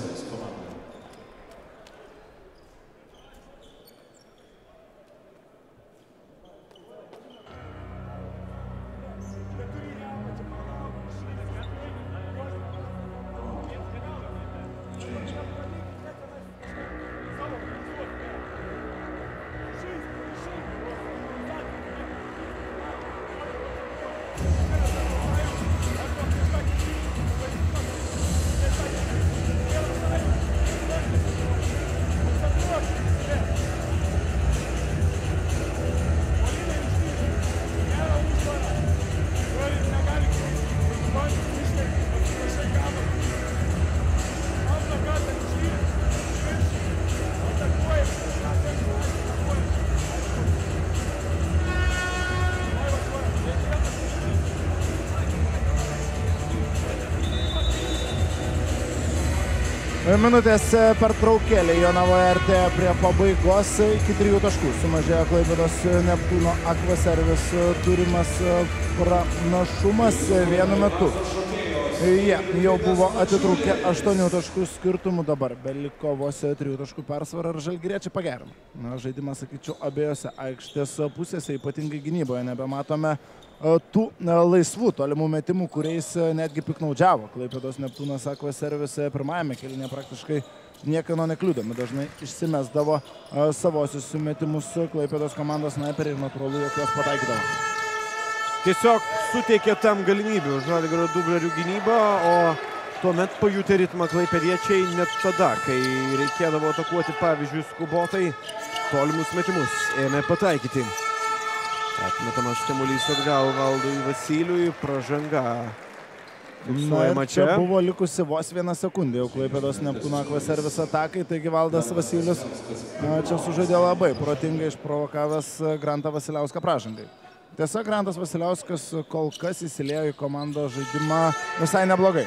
Minutės pertraukėlė Jonavoje artėja prie pabaigos. Iki trijų taškų sumažėjo Klaipėdos Neptūno Aqua Service turimas pranašumas vienu metu. Jie jau buvo atitrūkę aštuonių taškų skirtumų, dabar beliko vos trijų taškų persvarą ir žalgiriečiai pagerino. Na, žaidimas, sakyčiau, abiejose aikštės pusėse, ypatingai gynyboje, nebematome tų laisvų tolimų metimų, kuriais netgi piknaudžiavo Klaipėdos Neptūnas Aqua Service pirmajame kėlinyje praktiškai niekino nekliūdami. Dažnai išsimesdavo savosius metimus Klaipėdos komandos snaiperiai ir natūralu, jog jos pataikydavo. Tiesiog suteikė tam galimybių Žalgirio dublerių gynybą, o tuomet pajutė ritmą klaipėdiečiai net tada, kai reikėdavo atakuoti, pavyzdžiui, skubotai, tolimus metimus ėmė pataikyti. Atmetamas kamuolys atgal Valdui Vasiliui, pražanga. Na, ir čia buvo likusi vos vieną sekundę jau Klaipėdos Neptūno Aqua Service atakai, taigi Valdas Vasilius čia sužaidė labai protingai, išprovokavęs Grantą Vasiliauską pražangai. Tiesa, Grantas Vasiliauskas kol kas įsilėjo į komandos žaidimą visai neblogai.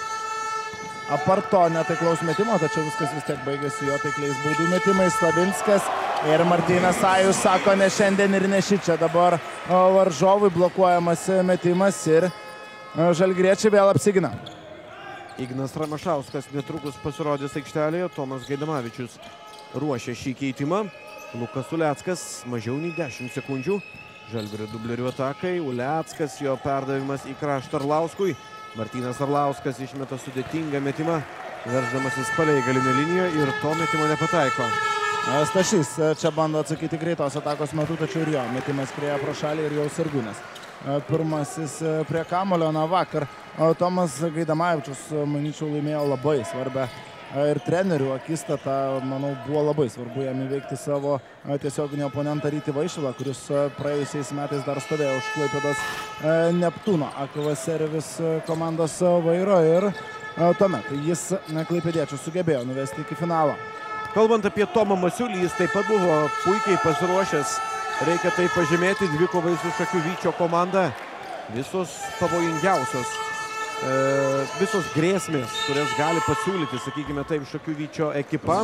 Apart to netaiklaus metimo, tačiau viskas vis tiek baigėsi jo taikliais baudų metimais. Slavinskas ir Martynas Sajus sako ne šiandien ir ne šičia. Dabar varžovui blokuojamas metimas ir žalgiriečiai vėl apsigina. Ignas Ramašauskas netrukus pasirodys aikštelėje, Tomas Gaidamavičius ruošia šį keitimą. Lukas Uleckas mažiau nei dešimt sekundžių. Žalgirio dublerių atakai, Uleckas, jo perdavimas į kraštą Arlauskui. Martynas Arlauskas išmeta sudėtingą metimą, verždamasis palei galinę liniją ir to metimo nepataiko. Stašys čia bando atsakyti greitos atakos metu, tačiau ir jo metimas skrieja pro šalį ir jau Sargūnas. Pirmasis prie kamulio, na vakar Tomas Gaidamavičius, manyčiau, laimėjo labai svarbę ir trenerių akistatą, manau, buvo labai svarbu jam įveikti savo tiesioginį oponentą Rytį Vaišvilą, kuris praėjusiais metais dar stovėjo už Klaipėdos Neptūno Aqua Service komandos vairo ir tuomet jis klaipėdiečius sugebėjo nuvesti iki finalo. Kalbant apie Tomą Masiulį, jis taip pat buvo puikiai pasiruošęs. Reikia tai pažymėti, dvikovai su Šakių Vyčio komanda. Visos pavojingiausios, e, visos grėsmės, kurias gali pasiūlyti, sakykime taip, Šakių Vyčio ekipa,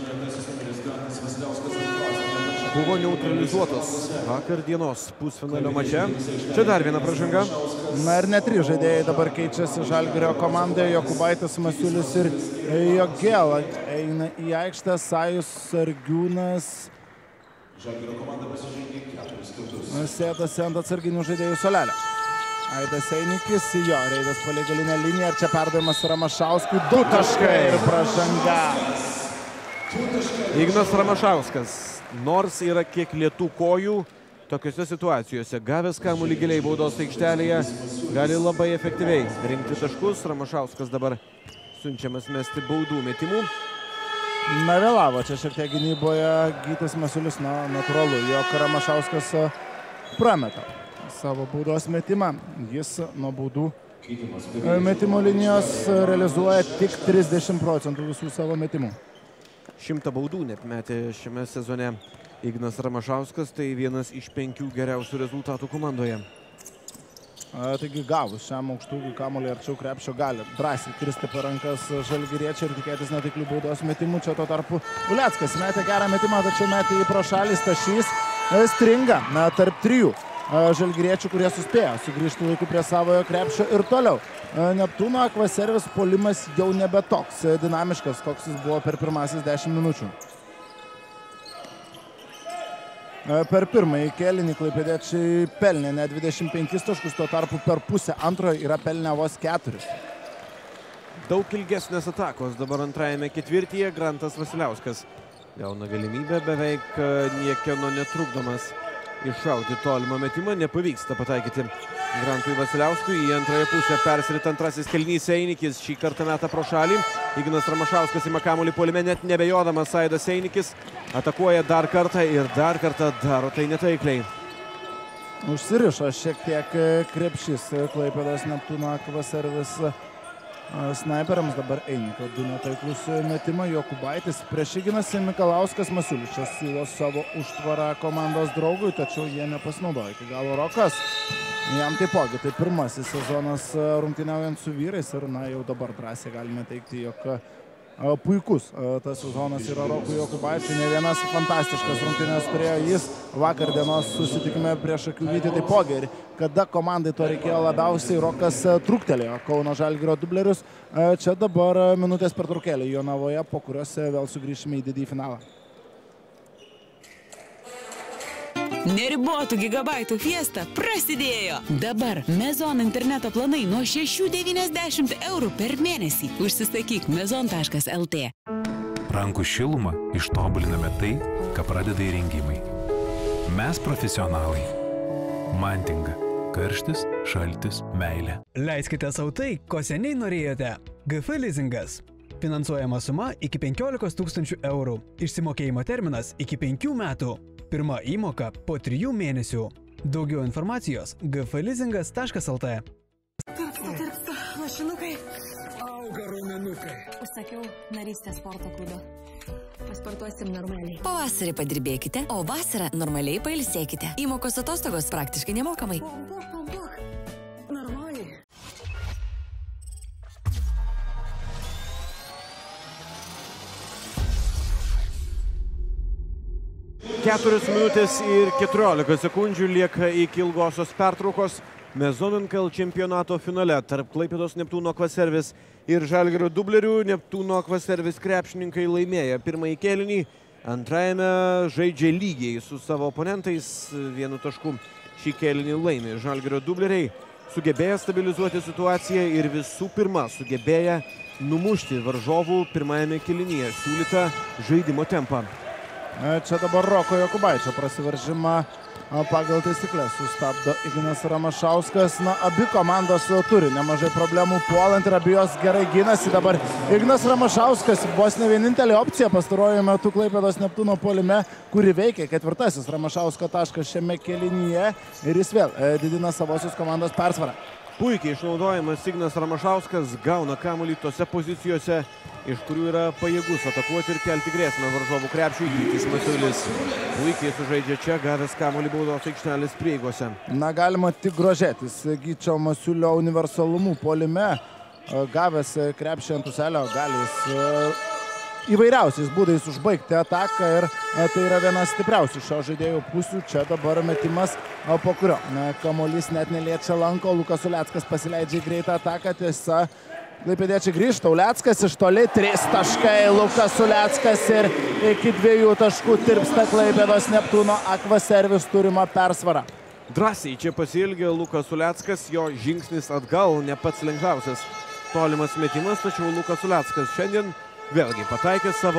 buvo neutralizuotos vakar dienos pusfinalio mače. Čia dar viena pražanga. Na ir net trys žaidėjai dabar keičiasi Žalgirio komandoje. Jokubaitis, Masiulis ir Jogėla eina į aikštę. Sajus Sargiūnas sėdasi ant atsarginių žaidėjų suolelio. Aidas Einikis, jo, reidas palei galinę liniją ir čia perdavimas Ramašauskui. Du taškai ir pražanga. Ignas Ramašauskas, nors yra kiek lietų kojų, tokiuose situacijose gavęs kamuolį giliai baudos aikštelėje, gali labai efektyviai rinkti taškus. Ramašauskas dabar siunčiamas mesti baudų metimų. Na, vėlavo čia šiek tiek gynyboje Gytis Masiulis, na, natūralu, jog Ramašauskas prameta savo baudos metimą. Jis nuo baudų metimo linijos realizuoja tik trisdešimt procentų visų savo metimų. Šimtą baudų net metė šiame sezone Ignas Ramašauskas, tai vienas iš penkių geriausių rezultatų komandoje. Taigi gavus šiam aukštųjų kamuolį arčiau krepšio gali drąsiai kristi per rankas žalgiriečiai ir tikėtis netiklių baudos metimų. Čia tuo tarpu Uleckas metė gerą metimą, tačiau metė į pro šalį. Stašys stringa na, tarp trijų žalgiriečių, kurie suspėjo sugrįžti laiku prie savojo krepšio ir toliau. Neptūno Aqua Service puolimas jau nebe toks dinamiškas, koks jis buvo per pirmasis dešimt minučių. Per pirmąjį kėlinį klaipėdiečiai pelnė ne dvidešimt penkis taškus, tuo tarpu per pusę antrojo yra pelnę vos keturis. Daug ilgesnės atakos dabar antrajame ketvirtyje. Grantas Vasiliauskas gauna galimybę, beveik niekieno netrukdomas iššauti tolimą metimą. Nepavyksta pataikyti Grantui Vasiliauskui. Į antrąją pusę persirita antrasis kėlinys. Einikis šį kartą meta pro šalį. Ignas Ramašauskas ima kamuolį puolime, net nebejodamas. Aidas Einikis atakuoja dar kartą ir dar kartą daro tai netaikliai. Užsirišo šiek tiek krepšys Klaipėdos Neptūno Aqua Service snaiperiams. Dabar Einikio du netaiklus metimą. Jokubaitis prieš jį ginasi Mikalauskas. Masiulis čia siūlo savo užtvarą komandos draugui, tačiau jie nepasinaudoja iki galo. Rokas jam taipogi. Tai pirmasis sezonas rungtyniaujant su vyrais ir na, jau dabar drąsiai galime teikti, jog puikus tas sezonas yra Rokui Jokubaičiui. Ne vienas fantastiškas rungtynės turėjo jis vakar dienos susitikime prieš Šakių Vytį taipogi. Ir kada komandai to reikėjo labiausiai, Rokas truktelėjo Kauno Žalgirio dublerius. Čia dabar minutės pertraukėlė Jonavoje, po kurios vėl sugrįšime į didįjį finalą. Neribotų gigabaitų fiesta prasidėjo. Dabar Mezon interneto planai nuo šešių devyniasdešimt eurų per mėnesį. Užsisakyk mezon taškas lt. Rankų šilumą ištobuliname tai, ką pradeda įrengimai. Mes profesionalai. Mantinga. Karštis, šaltis, meilė. Leiskite sau tai, ko seniai norėjote. G F Leasingas. Finansuojama suma iki penkiolikos tūkstančių eurų. Išsimokėjimo terminas iki penkių metų. Pirma įmoka po trijų mėnesių. Daugiau informacijos g f leasingas taškas lt. Tarpsta, tarpsta, mašinukai. Auga raumenukai. Užsakiau narystę sporto klubo. Pasportuosim normaliai. Pavasarį padirbėkite, o vasarą normaliai pailsėkite. Įmokos atostogos praktiškai nemokamai. Pambuk, pambuk. Normaliai. Keturios minutės ir keturiolika sekundžių lieka iki ilgosios pertraukos. Mezon N K L čempionato finale tarp Klaipėdos Neptūno Akvaservis ir Žalgirio dublerių. Neptūno Akvaservis krepšininkai laimėjo pirmąjį kėlinį. Antrajame žaidžia lygiai su savo oponentais. Vienu tašku šį kėlinį laimė Žalgirio dubleriai. Sugebėjo stabilizuoti situaciją ir visų pirma sugebėjo numušti varžovų pirmajame kėlinyje siūlytą žaidimo tempą. Čia dabar Roko Jokubaičio prasiveržimą pagal taisyklės sustabdo Ignas Ramašauskas. Na, abi komandos turi nemažai problemų puolant ir abi jos gerai gynasi. Dabar Ignas Ramašauskas vos ne vienintelė opcija pastaruoju metu Klaipėdos Neptūno puolime, kuri veikia. Ketvirtasis Ramašausko taškas šiame kėlinyje ir jis vėl didina savosios komandos persvarą. Puikiai išnaudojamas Ignas Ramašauskas, gauna kamuolį tose pozicijose, iš kurių yra pajėgus atakuoti ir kelti grėsmę varžovų krepšiui. Gytis Masiulis puikiai sužaidžia čia, gavęs kamuolį baudos aikštelės prieigose. Na, galima tik grožėtis Gyčio Masiulio universalumu puolime. Gavęs krepšį ant puselio, gali jis įvairiausiais būdais užbaigti ataką ir tai yra vienas stipriausių šio žaidėjų pusių. Čia dabar metimas, po kurio kamuolys net neliečia lanko. Lukas Uleckas pasileidžia į greitą ataką. Tiesa, klaipėdiečiai grįžta. Uleckas iš toli, trys taškai. Lukas Uleckas ir iki dviejų taškų tirpsta Klaipėdos Neptūno Akvaservis turima persvara. Drąsiai čia pasiilgė Lukas Uleckas, jo žingsnis atgal ne pats lengviausias tolimas metimas, tačiau Lukas Uleckas šiandien vėlgi pataikė savo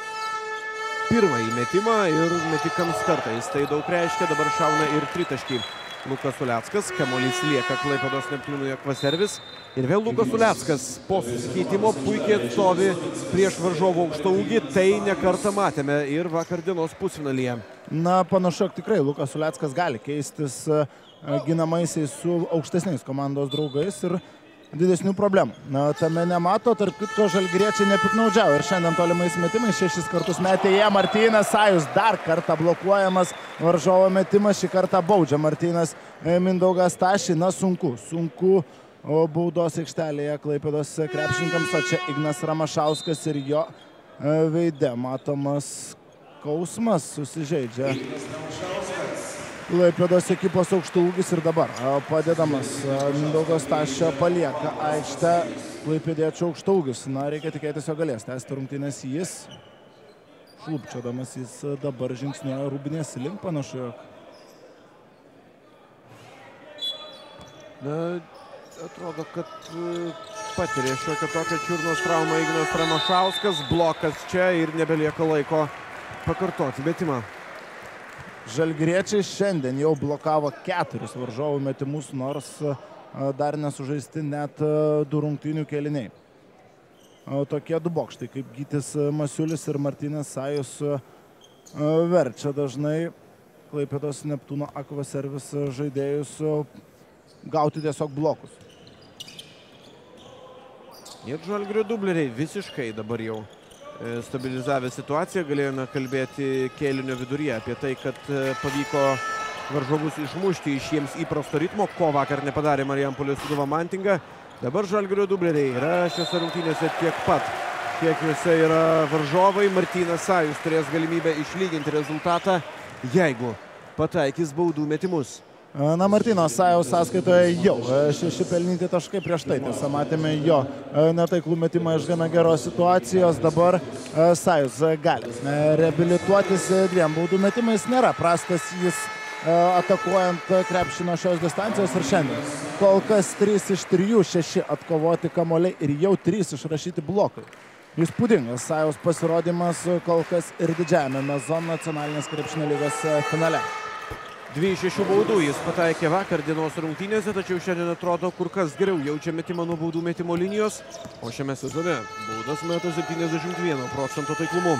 pirmąjį metimą ir metikams kartais. Tai daug reiškia, dabar šauna ir tritaškį Lukas Uleckas. Kamuolys lieka Klaipėdos Neptūnui Akvaservis. Ir vėl Lukas Uleckas po susikeitimo puikiai atstovi prieš varžovų aukštaūgį. Tai nekartą matėme ir vakar dienos pusfinalyje. Na, panašu, tikrai Lukas Uleckas gali keistis ginamaisiais su aukštesniais komandos draugais ir didesnių problemų. Na, tame nemato, tarp kitko žalgiriečiai nepiknaudžiavo ir šiandien tolimais metimais šešis kartus metė jie. Martynas Sajus dar kartą blokuojamas varžovo metimas, šį kartą baudžia Martynas Mindaugas Stašį. Na, sunku, sunku baudos aikštelėje Klaipėdos krepšininkams, o čia Ignas Ramašauskas ir jo veide matomas skausmas, susižeidžia Klaipėdos ekipos aukštaūgis ir dabar padedamas Mindaugas Stašio palieka aikštę klaipėdiečių aukštaūgis. Na, reikia tikėtis, jo galės tęsti rungtynes jis. Šlupčiodamas jis dabar žingsnėja Rūbinės link, panašu, jog. Na, atrodo, kad patiria šiokią tokią čiurnos traumą Ignas Ramašauskas. Blokas čia ir nebelieka laiko pakartoti metimą. Žalgiriečiai šiandien jau blokavo keturis varžovų metimus, nors dar nesužaisti net du rungtynių kėliniai. Tokie du bokštai kaip Gytis Masiulis ir Martynas Sajus verčia dažnai Klaipėdos Neptūno Akvaservis žaidėjus gauti tiesiog blokus. Ir Žalgirio dubleriai visiškai dabar jau stabilizavę situaciją. Galėjome kalbėti kėlinio viduryje apie tai, kad pavyko varžovus išmušti iš jiems įprasto ritmo, ko vakar nepadarė Marijampolės Sūduva Mantinga. Dabar Žalgirio dubleriai yra šiose rungtynėse tiek pat, kiek juose yra varžovai. Martynas Sajus turės galimybę išlyginti rezultatą, jeigu pataikys baudų metimus. Na, Martyno Sajaus sąskaitoje jau šeši pelnyti taškai, prieš tai tiesa matėme jo netaiklų metimą iš gana geros situacijos. Dabar Sajus gali reabilituotis dviem baudų metimais. Nėra prastas jis atakuojant krepšį šios distancijos ir šiandien. Kol kas trys iš trijų, šeši atkovoti kamuoliai ir jau trys išrašyti blokai. Įspūdingas Sajaus pasirodymas kol kas ir didžiajame Mezon nacionalinės krepšinio lygos finale. Dvi iš šešių baudų jis pataikė vakar dienos rungtynėse, tačiau šiandien atrodo kur kas geriau jaučia metimą nuo baudų metimo linijos, o šiame sezone baudas meta septyniasdešimt vieno procento taiklumu.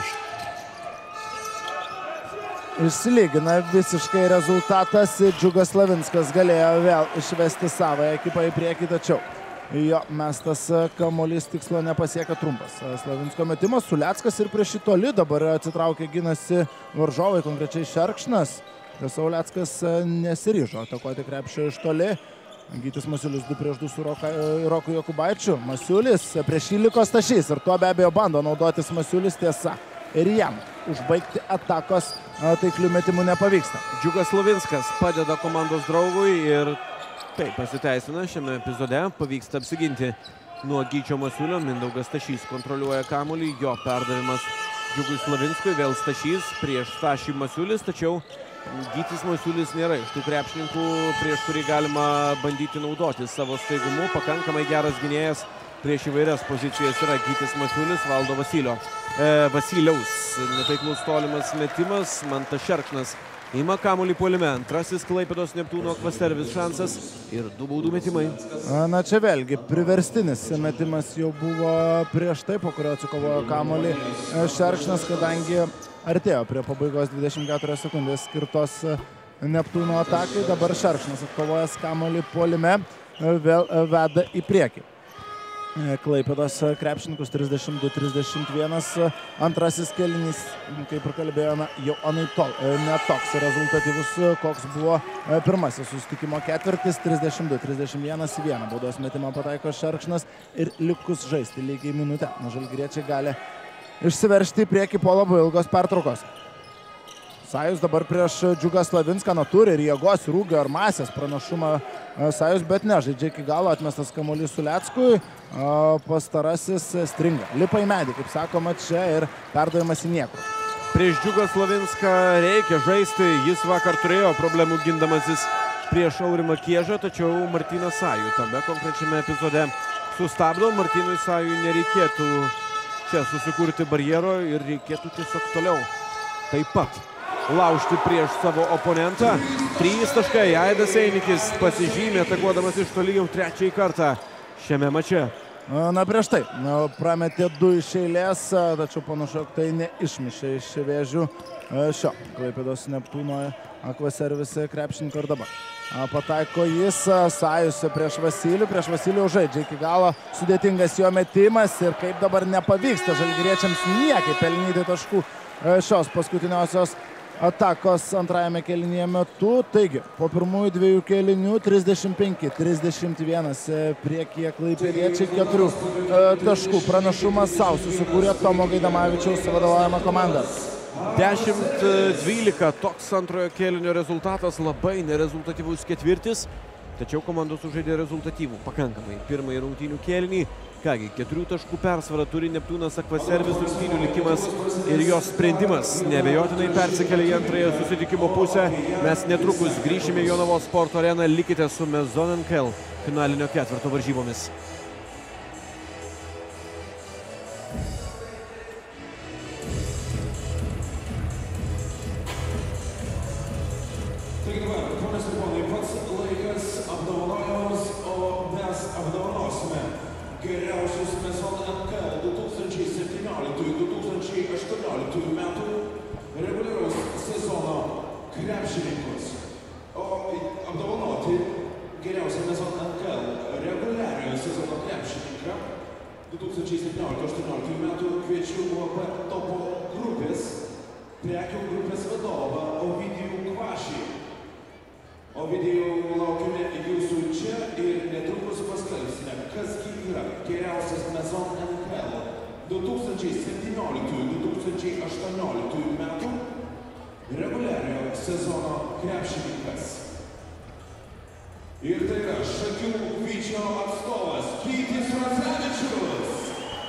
Išsilygina visiškai rezultatas. Džiugas Slavinskas galėjo vėl išvesti savo ekipą į priekį, tačiau jo mestas kamuolys tikslo nepasiekia trumpas. Slavinsko metimas, Uleckas ir prieš jį toli dabar atsitraukė, ginasi varžovai, konkrečiai Šerkšnas. Tiesa, Uleckas nesiryžo atakuoti krepšio iš toli. Gytis Masiulis du prieš du su Roku Jokubaičiu. Masiulis prieš jį liko Stašys ir tuo be abejo bando naudotis Masiulis, tiesa. Ir jam užbaigti atakos taiklių metimų nepavyksta. Džiugas Slavinskas padeda komandos draugui ir Taip, pasiteisina šiame epizode, pavyksta apsiginti nuo Gyčio Masiulio. Mindaugas Stašys kontroliuoja kamuolį, jo perdavimas Džiugui Slavinskui, vėl Stašys prieš Stašį Masiulis, tačiau Gytis Masiulis nėra iš tų krepšininkų, prieš kurį galima bandyti naudoti savo staigumu. Pakankamai geras gynėjas prieš įvairias pozicijas yra Gytis Masiulis, Valdo Vasilio. E, Vasiliaus netaiklus tolimas metimas, Mantas Šerkšnas ima kamuolį puolime. Antrasis Klaipėdos Neptūno Akvaservis šansas ir du baudų metimai. Na čia vėlgi priverstinis metimas jau buvo prieš tai, po kurio atsikovojo kamuolį Šerkšnas, kadangi artėjo prie pabaigos dvidešimt keturios sekundės skirtos Neptūno atakai. Dabar Šerkšnas atkovojęs kamuolį puolime vėl veda į priekį Klaipėdos krepšininkus trisdešimt du trisdešimt vienas. Antrasis kėlinys, kaip ir kalbėjome, jau anaiptol ne toks rezultatyvus, koks buvo pirmasis susitikimo ketvirtis. trisdešimt du trisdešimt vienas į vieną baudos metimą pataiko Šerkšnas ir likus žaisti lygiai minutę. Žalgiriečiai gali išsiveržti į priekį po labai ilgos pertraukos. Sajus dabar prieš Džiugą Slavinską, na turi ir jėgos, ir ūgio, ir masės pranašumą Sajus, bet nežaidžia iki galo, atmestas kamuolys Suleckui, pastarasis stringa. Lipa į medį, kaip sakoma, čia ir perdavimas į niekur. Prieš Džiugą Slavinską reikia žaisti, jis vakar turėjo problemų gindamasis prieš Aurimą Kiežą, tačiau Martynas Sajų tame konkrečiame epizode sustabdo. Martynui Sajui nereikėtų čia susikurti barjero ir reikėtų tiesiog toliau taip pat laužti prieš savo oponentą. Trys taškai, Aidas Einikis pasižymė, atakuodamas iš toli jau trečiąjį kartą šiame mače. Na prieš tai, na, prametė du iš eilės, tačiau panašu, jog tai neišmišė iš Vėžių šio Klaipėdos Neptūno Akvaservis krepšininko ir dabar. Pataiko jis, Sajus prieš Vasilių, prieš Vasilių žaidžia iki galo, sudėtingas jo metimas ir kaip dabar nepavyksta žalgiriečiams niekaip pelnyti taškų šios paskutiniosios atakos antrajame kėlinyje metu. Taigi, po pirmųjų dviejų kėlinių trisdešimt penki trisdešimt vienas priekyje klaipėdiečiai, keturių taškų pranašumą sau susikūrė Tomo Gaidamavičiaus vadovaujama komanda. dešimt dvylika toks antrojo kėlinio rezultatas, labai nerezultatyvus ketvirtis, tačiau komandos sužaidė rezultatyvų pakankamai pirmąjį rungtynių kėlinį. Kągi, keturių taškų persvarą turi Neptūnas Akvaservis, rungtynių likimas ir jos sprendimas neabejotinai persikelia į antrąją susitikimo pusę. Mes netrukus grįšime į Jonavos sporto areną, likite su Mezon N K L finalinio ketvirto varžybomis. Taigi dabar, ponas ir ponai, pats laikas apdovanojimams, o mes apdovanosime geriausius Mezon N K L du tūkstančiai septynioliktųjų du tūkstančiai aštuonioliktųjų metų reguliaraus sezono krepšininkus. O apdovanoti geriausią Mezon N K L reguliariojo sezono krepšininką du tūkstančiai septynioliktų aštuonioliktųjų metų kviečiu U A B Topo grupės prekių grupės vadovą Ovidijų Kvašį. Ovidijau, laukime jūsų čia ir netrukus paskelbsime, kas yra geriausias Mezon N K L du tūkstančiai septynioliktųjų du tūkstančiai aštuonioliktųjų metų reguliariojo sezono krepšininkas. Ir tai yra Šakių Vyčio atstovas Gytis Radzevičius.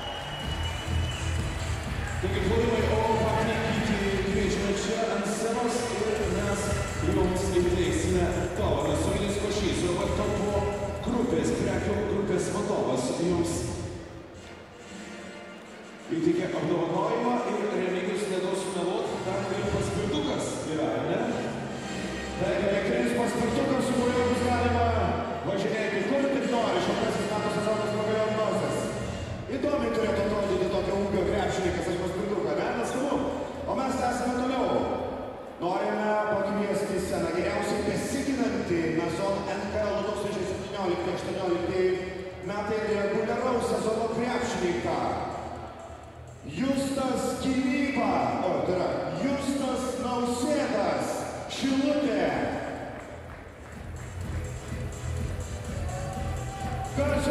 Taigi, plojimai, o patį Gytį kviečiame čia ant scenos ir mes jums įteiksime dovaną. Suvilis Košys, U A B Topo grupės, prekių grupės vadovas jums įteikė apdovanojimą ir Remigijus nedaus sumeluot, dar ir paspirtukas yra, ne? Taigi, elektrinis paspirtukas, su kuriuo bus galima važinėti kur tik nori, šaltasis metų sezonas nugalėjo nosies. Įdomiai turėtų atrodyti tokio ūgio krepšininkas ar paspirtuką, ne? Neskubu. O mes tęsime toliau. Norime pakviesti sceną geriausiai besiginantį Mezon N K L du tūkstančiai septyniolikti aštuoniolikti metai reguliaraus sezono krepšininką. Justas Gynyba, o tai yra Justas Nausėdas, Šilutė. Garsiai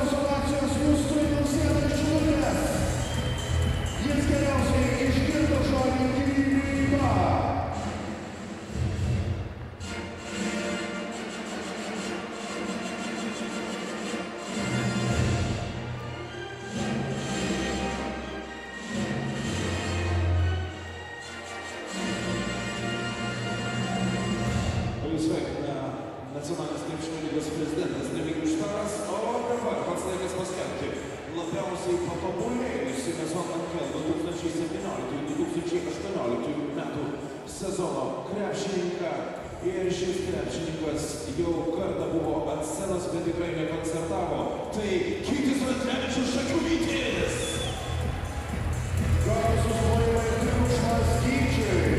sezono krepšininką. Ir šis krepšininkas jau kartą buvo ant scenos, bet tikrai nekoncertavo. Tai Gytis Radzevičius Šakiuvytis. Garsus plojimai triukšmas Gyčiui.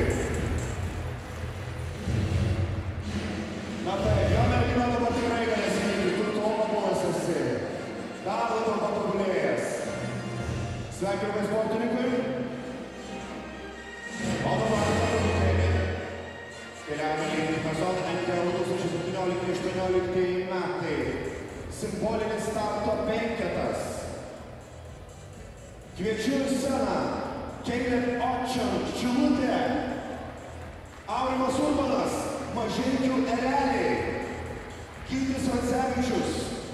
Na tai, jo mergina dabar tikrai galės veikti, tu tobulas esi. Dar labiau patobulėjęs. Sveikinimai sportininkui. O dabar patobulėjai. Keliavome į Mezon N K L du tūkstančiai septyniolikti aštuoniolikti metai. Simbolinis starto penketas. Kviečiu į sceną Keilin Očan, Šilutė, Aurimas Urbanas, Mažeikių Ereliai, Gytis Radzevičius,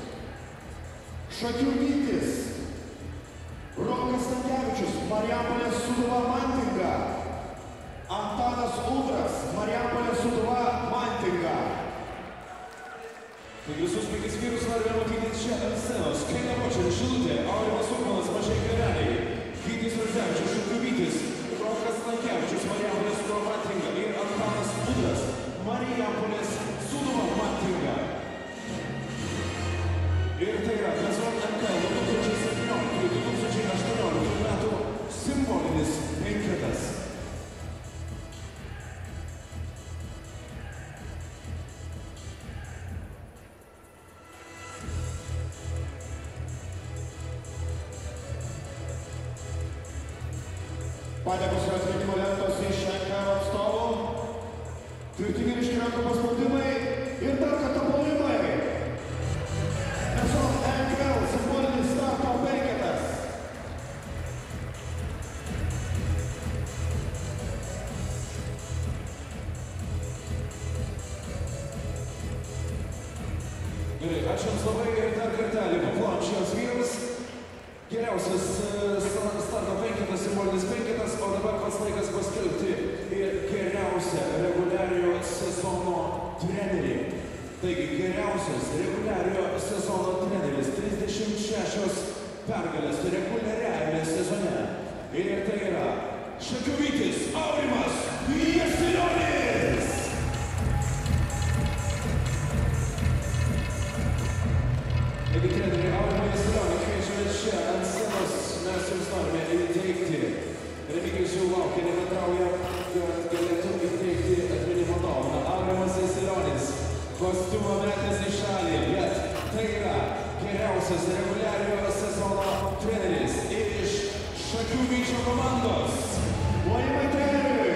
Šakiuvytis, Rokas Stankevičius, Marijampolės Sūduva Mantinga, Antanas Udras, Marijampolės Sūduva Mantinga. Tai visus penkis vyrus norime matyti čia ant scenos. Keilin Očan, Šilutė, Aurimas Urbanas, Mažeikių Ereliai, Gytis Radzevičius, Šakiuvytis, Rokas Stankevičius, Marijampolės Sūduva Mantinga ir Antanas Udras, Marijampolės Sūduva Mantinga. Ir tai yra Mezon N K L du tūkstančiai septyniolikti du tūkstančiai aštuoniolikti metų simbolinis penketas. Padėkos ir atminimo lentos iš N K L atstovų. Tvirtingi ryški rankų paspaudimai ir dar kartą plojimai. Mezon N K L simbolinis starto penketas. Gerai, ačiū Jums labai ir dar kartelį paplojam šios vyrus. Geriausias starto penketas, simbolinis penketas, o dabar pats laikas paskelbti ir geriausią reguliariojo sezono trenerį. Taigi, geriausias reguliariojo sezono treneris, trisdešimt šešios pergalės reguliariajame sezone. Ir tai yra Šakiuvytis Aurimas Jasilionis. Taigi, trenerį Aurimą Jasilionį kviečiame čia ant scenos. Mes Jums norime įteikti. Remigijus jau laukia, nebendrauja, kad galėtų įteikti atminimo dovaną. Aurimas Jasilionis, kostiumo metęs į šalį, bet tai yra geriausias reguliariojo sezono treneris iš Šakiuvyčio komandos. Plojimai treneriui.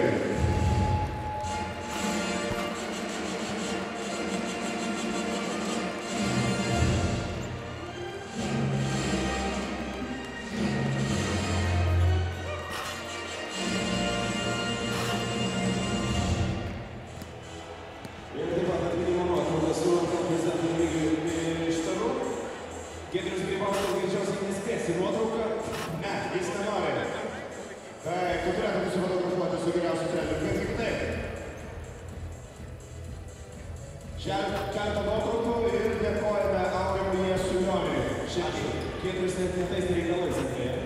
Keletą nuotraukų ir dėkojame Aurimui Jasiulioniui. Ačiū. Giedrius net ne tais reikalais atėjo.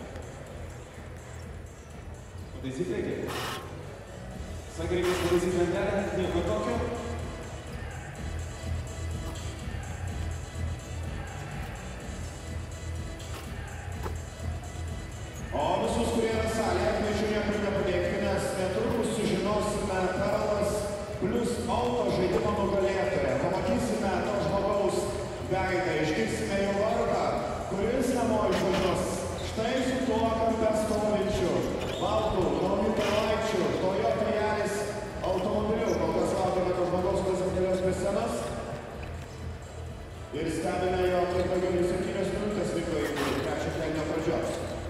Pataisyti reikia. Sakė, reikės pataisyti lentelę, nieko tokio. O visus, kurie yra salėje, kviečiu niekur nepadėkti, nes netrukus sužinosime Perlas plus auto žaidimo nugalėtoją. Pamatysime to žmogaus veidą, išgirsime jo vardą, kuris namo išvažiuos. Štai su tuo kampe stovinčiu baltų naujų Karlaičių Toyota Yaris automobiliu. Kol kas laukiame to žmogaus, kuris atgalios prie scenos. Ir stebime jo kiek daugiau nei septynios minutės liko iki trečio kėlinio pradžios.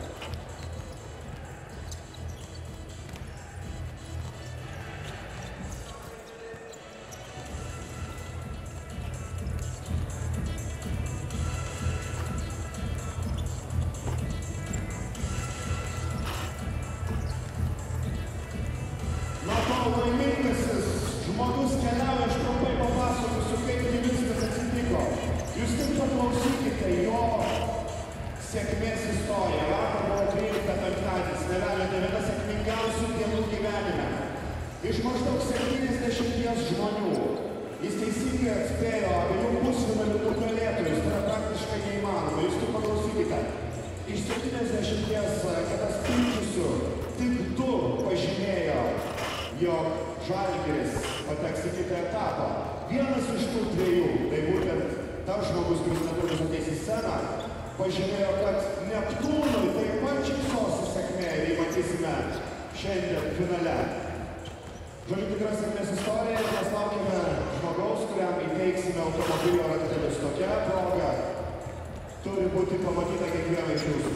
Laimingasis žmogus keliauja, aš trumpai papasakosiu, kaip viskas atsitiko. Jūs tik paklausykite jo sėkmės istoriją. Vakar buvo tryliktas penktadienis, nevelė, tai viena sėkmingiausių dienų gyvenime. iš maždaug septyniasdešimties žmonių. Jis teisingai atspėjo abiejų pusfinalių nugalėtojus, tai yra praktiškai neįmanoma. Jūs tik paklausykite. Iš septyniasdešimties kataspilčiusių tik du pažymėjo, jog Žalgiris pateks į kitą etapą. Vienas iš tų dviejų, tai būtent tas žmogus, kuris netrukus ateis į sceną, pažymėjo, kad Neptūnui taip pat šypsosi sėkmė ir jį matysime šiandien finale. Žodžiu, tikra sėkmės istorija ir mes laukiame žmogaus, kuriam įteiksime automobilio raktelius. Tokia proga turi būti pamatyta kiekvieną iš jūsų.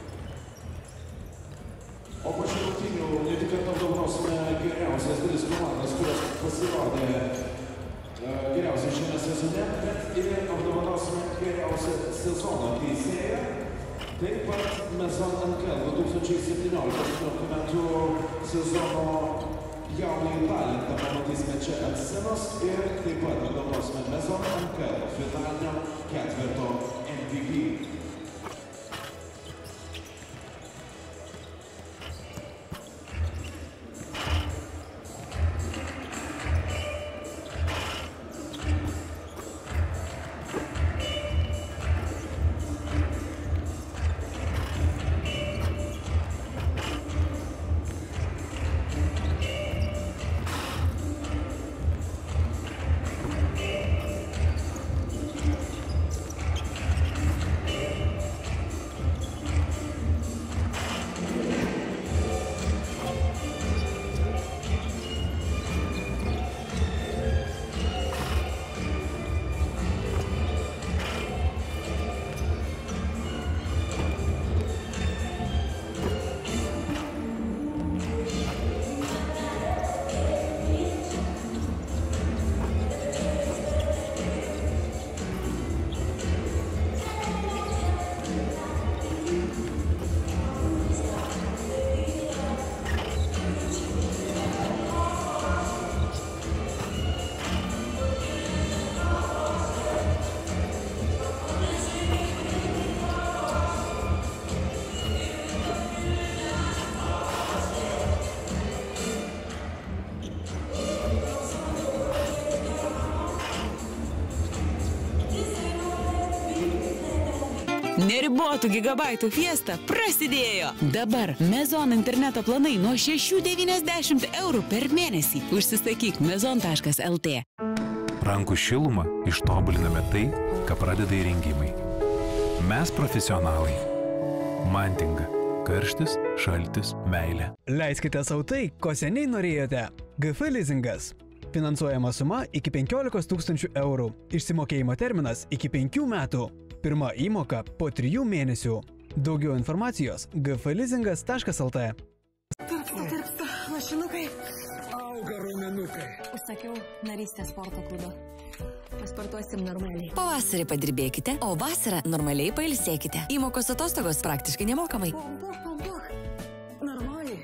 O po šių rungtynių ne tik apdovanosime geriausias tris komandas, kurios pasirodė geriausiai šiame sezone, bet ir apdovanosime geriausią sezono teisėją. Taip pat Maison Ankel du tūkstančiai septyniolikos metų sezono jaunąjį talentą pamatysime čia ant scenos ir taip pat apdovanosime Maison Ankel finalinio ketverto M V P. Neribotų gigabaitų fiesta prasidėjo. Dabar Maison interneto planai nuo šešių devyniasdešimt eurų per mėnesį. Užsisakyk maison taškas L T. Rankų šilumą ištobuliname tai, ką pradeda įrengimai. Mes profesionalai. Mantinga. Karštis, šaltis, meilė. Leiskite sau tai, ko seniai norėjote. G F Leasingas. Finansuojama suma iki penkiolikos tūkstančių eurų. Išsimokėjimo terminas iki penkių metų. Pirma įmoka po trijų mėnesių. Daugiau informacijos g f leasingas taškas L T. Tirpsta, tirpsta, mašinukai. Auga raumenukai. Užsakiau narystę sporto klubo. Pasportuosim normaliai. Pavasarį padirbėkite, o vasarą normaliai pailsėkite. Įmokos atostogos praktiškai nemokamai. Pambuok, pambuok. Normaliai.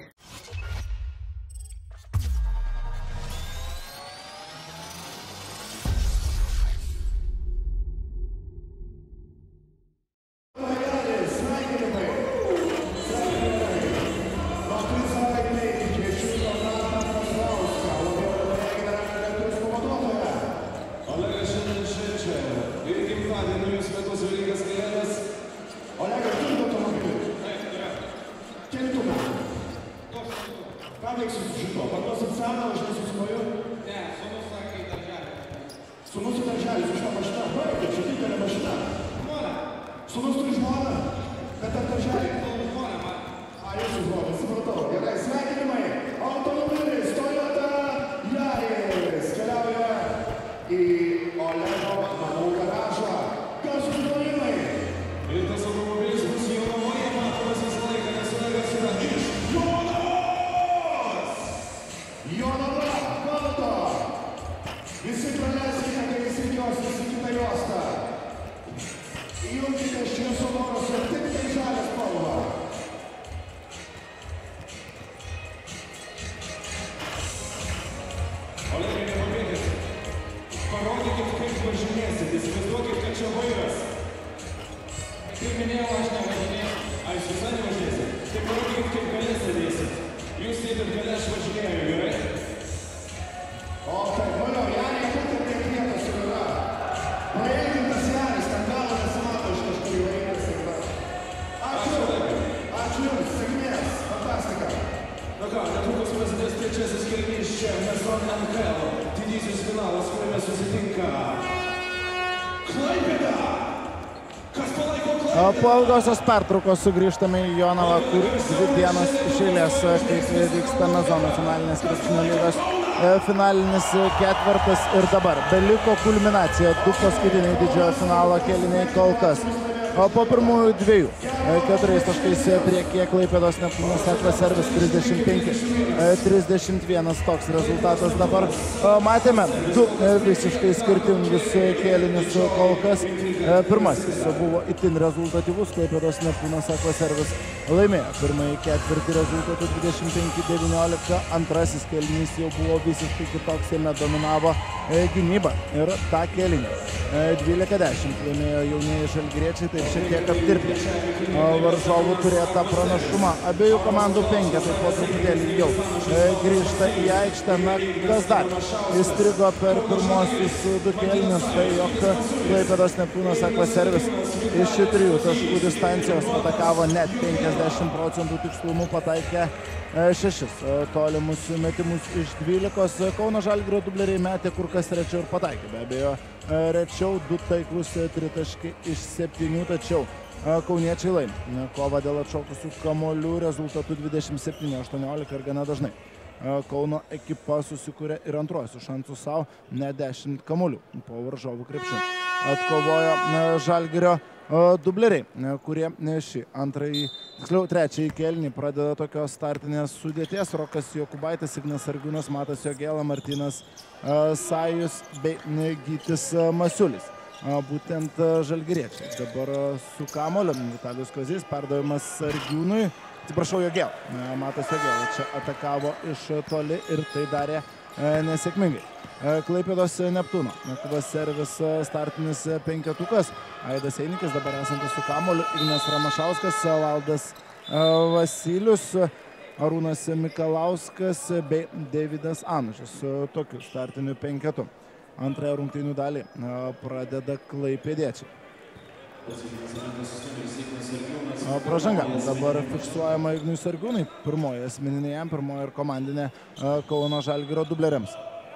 O taip, manau, Janė, būtent tiek vietos jau yra. Prailgintas Janis, ten galo nesimato iš kažkur įvairias ir yra. Ačiū, ačiū Jums, sėkmės, fantastika. Na ką, netrukus prasidės trečiasis kėlinys čia, Mezon N K L, didysis finalas, kuriame susitinka Klaipėda. Kas palaiko Klaipėdą? Po ilgosios pertraukos sugrįžtame į Jonavą, kur dvi dienos iš eilės, kaip vyksta Mezon nacionalinės krepšinio lygos finalinis ketvirtas ir dabar. Beliko kulminacija, du paskutiniai didžiojo finalo kėliniai kol kas. O po pirmųjų dviejų, keturiais taškais priekyje Klaipėdos Neptūnas Akvaservis trisdešimt penki trisdešimt vienas toks rezultatas dabar. Matėme du visiškai skirtingus kėlinius kol kas. Pirmasis buvo itin rezultatyvus, Klaipėdos Neptūnas Akvaservis laimėjo pirmąjį ketvirtį rezultatų dvidešimt penki devyniolika. Antrasis kėlinys jau buvo visiškai kitoks, jame dominavo gynyba ir tą kėlinį dvylika dešimt laimėjo jaunieji žalgiriečiai, taip šiek tiek aptirpė varžovų turėtą pranašumą. Abiejų komandų penketai po truputėlį jau grįžta į aikštę. Na, kas dar įstrigo per pirmosius du kėlinius, tai jog Klaipėdos Neptūnas Akvaservis iš trijų taškų distancijos atakavo net penkiasdešimt procentų tikslumu, pataikė šešis tolimus metimus iš dvylikos. Kauno Žalgirio dubleriai metė kur kas rečiau ir pataikė. Be abejo, rečiau du taiklus tritaškiai iš septynių, tačiau kauniečiai laimi kovą dėl atšokusių kamuolių rezultatų dvidešimt septyni aštuoniolika ir gana dažnai. Kauno ekipa susikūrė ir antruosius šansus savo, ne dešimt kamuolių po varžovų krepšių. Atkovojo Žalgirio dubleriai, kurie šį antrąjį, tiksliau trečiąjį kėlinį pradeda tokios startinės sudėties. Rokas Jokubaitis, Ignas Sargiūnas, Matas Jogėla, Martynas Sajus bei Gytis Masiulis. Būtent žalgiriečiai. Dabar su kamuoliu Vitalijus Kozys, perdavimas Sargiūnui. Atsiprašau, Jogėla. Matas Jogėla čia atakavo iš toli ir tai darė nesėkmingai. Klaipėdos Neptūno Akvaservis startinis penketukas. Aidas Einikis dabar esantis su kamuoliu, Ignas Ramašauskas, Valdas Vasilius, Arūnas Mikalauskas bei Deividas Anušis. Tokiu startiniu penketu. Antrąją rungtynių dalį pradeda klaipėdiečiai. Pražanga dabar fiksuojama Ignui Sargiūnui. Pirmoji asmeninė jam, pirmoji ir komandinė Kauno Žalgirio dubleriams.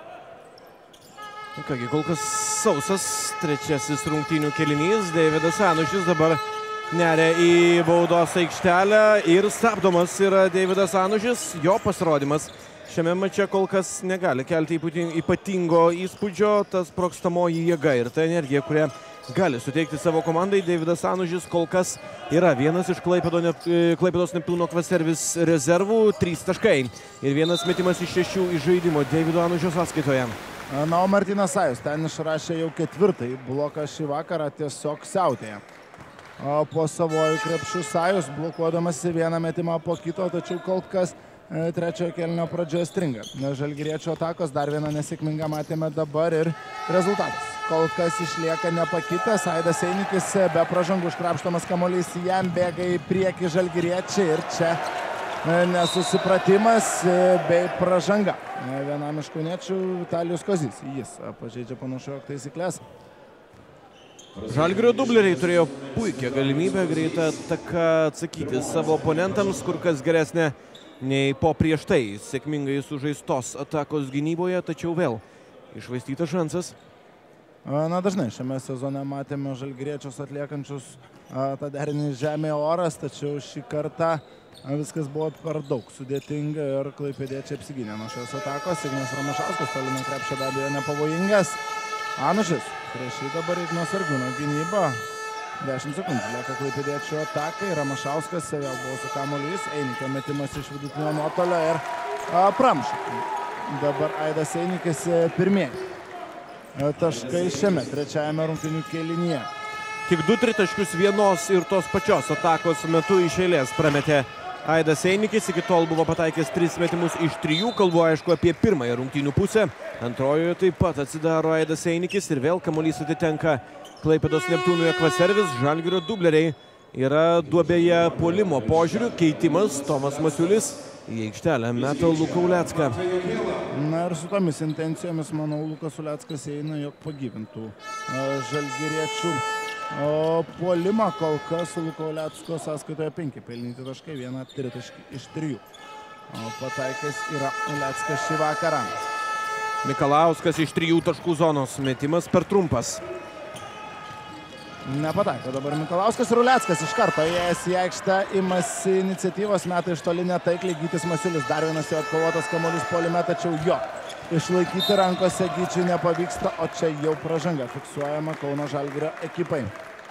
Kągi, kol kas sausas trečiasis rungtynių kėlinys. Deividas Anušis dabar neria į baudos aikštelę ir stabdomas yra Deividas Anušis. Jo pasirodymas šiame mače kol kas negali kelti ypatingo įspūdžio. Tas sprogstamoji jėga ir ta energija, kurią gali suteikti savo komandai. Deividas Anušis kol kas yra vienas iš Klaipėdos Neptūno Akvaservis rezervų. Trys taškai ir vienas metimas iš šešių iš žaidimo Deivido Anušio sąskaitoje. Na, o Martynas Sajus ten išrašė jau ketvirtąjį bloką šį vakarą, tiesiog siautėje. Po savojų krepšių Sajus blokuodamas vieną metimą po kito, tačiau kol kas trečiojo kėlinio pradžioje stringa. Žalgiriečio atakos dar vieną nesėkmingą matėme dabar ir rezultatas kol kas išlieka nepakitęs. Aidas Einikis be pražangų iškrapštomas kamuolys, jam bėga į priekį žalgiriečiai ir čia nesusipratimas bei pražanga. Vienam iš kauniečių Vitalijus Kozys. Jis pažeidžia panašu taisyklės. Žalgirio dubleriai turėjo puikią galimybę greitą ataką atsakyti savo oponentams, kur kas geresnė nei po prieš tai sėkmingai sužaistos atakos gynyboje, tačiau vėl iššvaistytas šansas. Na, dažnai šiame sezone matėme žalgiriečius atliekančius tą derinį žemė oras, tačiau šį kartą viskas buvo per daug sudėtinga ir klaipėdiečiai apsigynė nuo šios atakos. Ignas Ramašauskas toli nuo krepšio be abejo nepavojingas. Anušis prieš jį dabar Igno Sargiūno gynyba. dešimt sekundžių lieka klaipėdiečio atakai. Ramašauskas vėl buvo su kamuolys. Einikio metimas iš vidutinio nuotolio ir pramuša. Dabar Aidas Einikis pirmieji taškai šiame trečiajame rungtynių kėlinyje. Tik du tritaškius vienos ir tos pačios atakos metu iš eilės prametė Aidas Einikis. Iki tol buvo pataikęs tris metimus iš trijų. Kalbu aišku apie pirmąją rungtynių pusę. Antrojoje taip pat atsidaro Aidas Einikis ir vėl kamuolys atitenka Klaipėdos Neptūnui Akvaservis. Žalgirio dubleriai yra duobėje puolimo požiūrių. Keitimas Tomas Masiulis į aikštelę meta Luką Ulecką. Na ir su tomis intencijomis, manau, Lukas Uleckas eina, jog pagyvintų žalgiriečių puolimą. Kol kas Luko Ulecko sąskaitoje penki pelnyti taškai, vieną tritaškį iš trijų. Pataikęs yra Uleckas šį vakarą. Mikalauskas iš trijų taškų zonos, metimas per trumpas. Nepataiko dabar Mikalauskas ir Uleckas iš karto įėjęs į aikštę, imasi iniciatyvos, meta iš toli netaikliai. Gytis Masiulis, dar vienas jo atkovotas kamuolys puolime, tačiau jo išlaikyti rankose Gyčiui nepavyksta, o čia jau pražanga fiksuojama Kauno Žalgirio ekipai.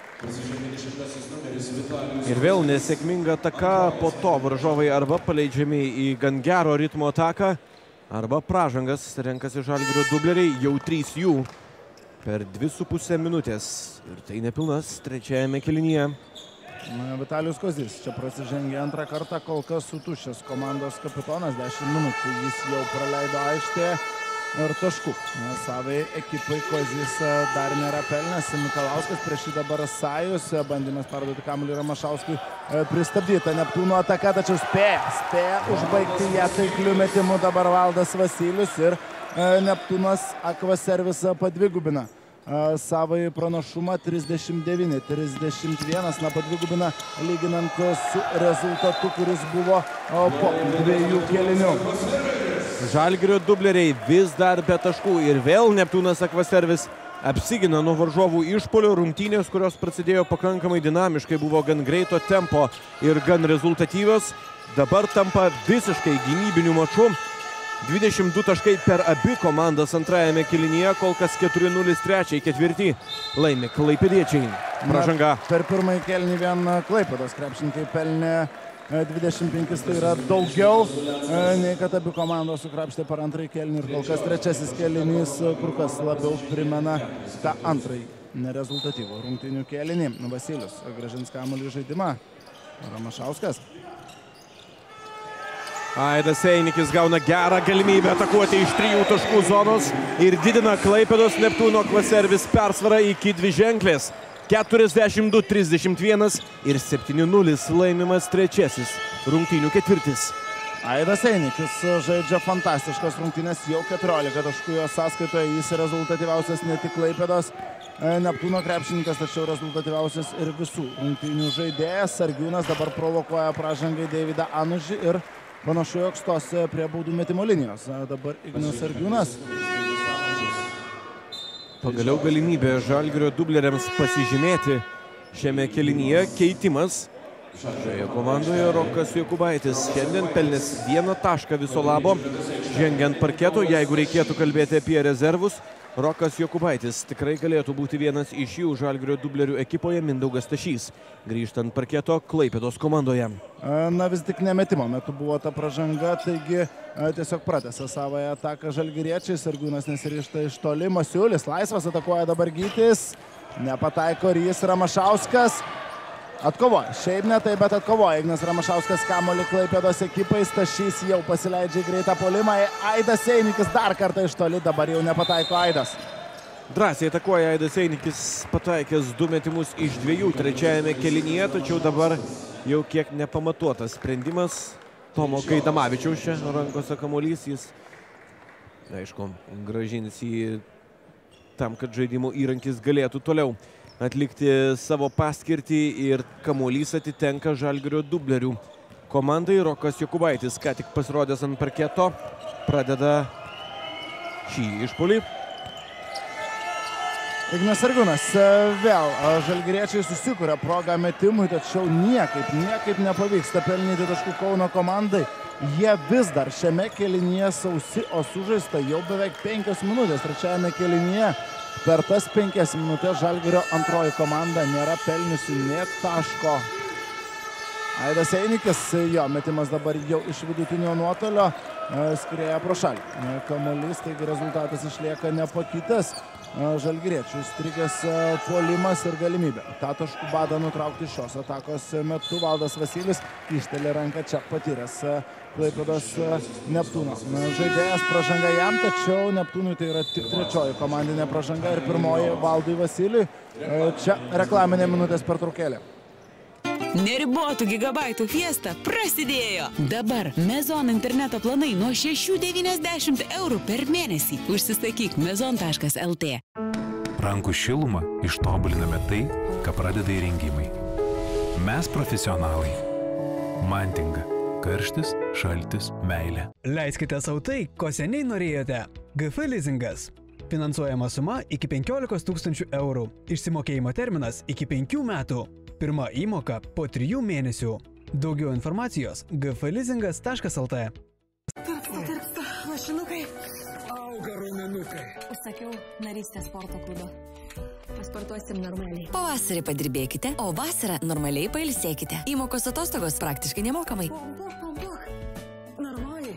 Ir vėl nesėkminga ataka, po to varžovai arba paleidžiami į gan gero ritmo ataką, arba pražangas renkasi Žalgirio dubleriai, jau trys jų per dvi su pusę minutės. Ir tai nepilnas trečiajame kėlinyje. Vitalijus Kozys čia prasižengė antrą kartą, kol kas sutušęs komandos kapitonas, dešimt minučių jis jau praleido aikštėje ir taškų. Savai ekipai Kozys dar nėra pelnęs. Mikalauskas prieš jį dabar Sajus, bandymas perduoti kamuolį Ramašauskui, pristabdyta Neptūno ataka, tačiau spėja, spėja užbaigti ją taikliu metimu dabar Valdas Vasilijus ir Neptūnas Akvaservisą padvigubina savai pranašumą trisdešimt devyni trisdešimt vienas, na padvigubina lyginant su rezultatu, kuris buvo po dviejų kėlinių. Žalgirio dubleriai vis dar be taškų ir vėl Neptūnas Akvaservis apsigina nuo varžovų išpuolio. Rungtynės, kurios prasidėjo pakankamai dinamiškai, buvo gan greito tempo ir gan rezultatyvios. Dabar tampa visiškai gynybiniu maču. dvidešimt du taškai per abi komandas antrajame kėlinyje, kol kas keturi nulis trečiai ketvirtį laimi klaipėdiečiai. Pražanga. Na, per pirmąjį kėlinį vien Klaipėdos krepšininkai pelnė dvidešimt penkis, tai yra daugiau nei kad abi komandos sukrapštė per antrąjį kėlinį. Ir kol kas trečiasis kėlinys kur kas labiau primena tą antrąjį nerezultatyvų rungtynių kėlinį. Vasilijus grąžins kamuolį žaidimą. Ramašauskas. Aidas Einikis gauna gerą galimybę atakuoti iš trijų taškų zonos ir didina Klaipėdos Neptūno Akvaservis persvarą iki dviženklės. keturiasdešimt du trisdešimt vienas ir septyni nulis laimimas trečiasis rungtynių ketvirtis. Aidas Einikis žaidžia fantastiškas rungtynės, jau keturiolika taškų jo sąskaitoje. Jis rezultatyviausias ne tik Klaipėdos Neptūno krepšininkas, tačiau rezultatyviausias ir visų rungtynių žaidėjas. Sargiūnas dabar provokuoja pražangai Deividą Anužį ir panašu, jog stos prie baudų metimo linijos. Dabar Ignas Sargiūnas. Pagaliau galimybė Žalgirio dubleriams pasižymėti šiame kėlinyje. Keitimas šioje komandoje. Rokas Jokubaitis šiandien pelnęs vieną tašką viso labo. Žengiant parketo, jeigu reikėtų kalbėti apie rezervus, Rokas Jokubaitis tikrai galėtų būti vienas iš jų Žalgirio dublerių ekipoje. Mindaugas Stašys grįžtant parketo Klaipėdos komandoje. Na vis tik nemetimo metu buvo ta pražanga, taigi tiesiog pratęsė savąją ataką žalgiriečiai. Sargiūnas nesiryžta iš toli. Masiulis laisvas, atakuoja dabar Gytis. Nepataiko ir jis. Ramašauskas atkovoja. Šiaip ne taip, bet atkovoja Ignas Ramašauskas kamuolį Klaipėdos ekipai. Stašys jau pasileidžia greitą puolimą. Aidas Einikis dar kartą iš toli, dabar jau nepataiko Aidas. Drąsiai atakuoja Aidas Einikis, pataikęs du metimus iš dviejų trečiajame kėlinyje, tačiau dabar jau kiek nepamatuotas sprendimas Tomo Gaidamavičiaus čia rankose kamuolys. Jis, aišku, grąžins jį tam, kad žaidimo įrankis galėtų toliau atlikti savo paskirtį ir kamuolys atitenka Žalgirio dublerių komandai. Rokas Jokubaitis, ką tik pasirodęs ant parketo, pradeda šį išpuolį. Ignas Sargiūnas vėl žalgiriečiai susikuria progą metimui, tačiau niekaip, niekaip nepavyksta pelnyti taškų Kauno komandai. Jie vis dar šiame kėlinyje sausi, o sužaista jau beveik penkios minutės trečiajame kėlinyje. Per tas penkias minutės Žalgirio antroji komanda nėra pelniusi nė taško. Aidas Einikis, jo metimas dabar jau iš vidutinio nuotolio, skrieja pro šalį. Kamuolys, taigi rezultatas išlieka nepakitęs. Žalgiriečių strigęs puolimas ir galimybė tą taškų badą nutraukti šios atakos metu. Valdas Vasilijus išteli ranką čia patyręs Klaipėdos Neptūno žaidėjas. Pražanga jam, tačiau Neptūnui tai yra tik trečioji komandinė pražanga ir pirmoji Valdui Vasilijui. Čia reklaminė minutės pertraukėlė. Neribotų gigabaitų fiesta prasidėjo. Dabar Mezon interneto planai nuo šešių devyniasdešimt eurų per mėnesį. Užsisakyk mezon taškas lt. Rankų šilumą ištobuliname tai, ką pradeda įrengimai. Mes profesionalai. Mantinga. Karštis, šaltis, meilė. Leiskite sau tai, ko seniai norėjote. G F Leasingas. Finansuojama suma iki penkiolikos tūkstančių eurų. Išsimokėjimo terminas iki penkių metų. Pirma įmoka po trijų mėnesių. Daugiau informacijos g f leasingas taškas lt. Tirpsta, tirpsta, lašinukai. Auga raumenukai. Užsakiau narystę sporto klubo. Pasportuosim normaliai. Pavasarį padirbėkite, o vasarą normaliai pailsėkite. Įmokos atostogos praktiškai nemokamai. Pambuk, pambuk. Normaliai.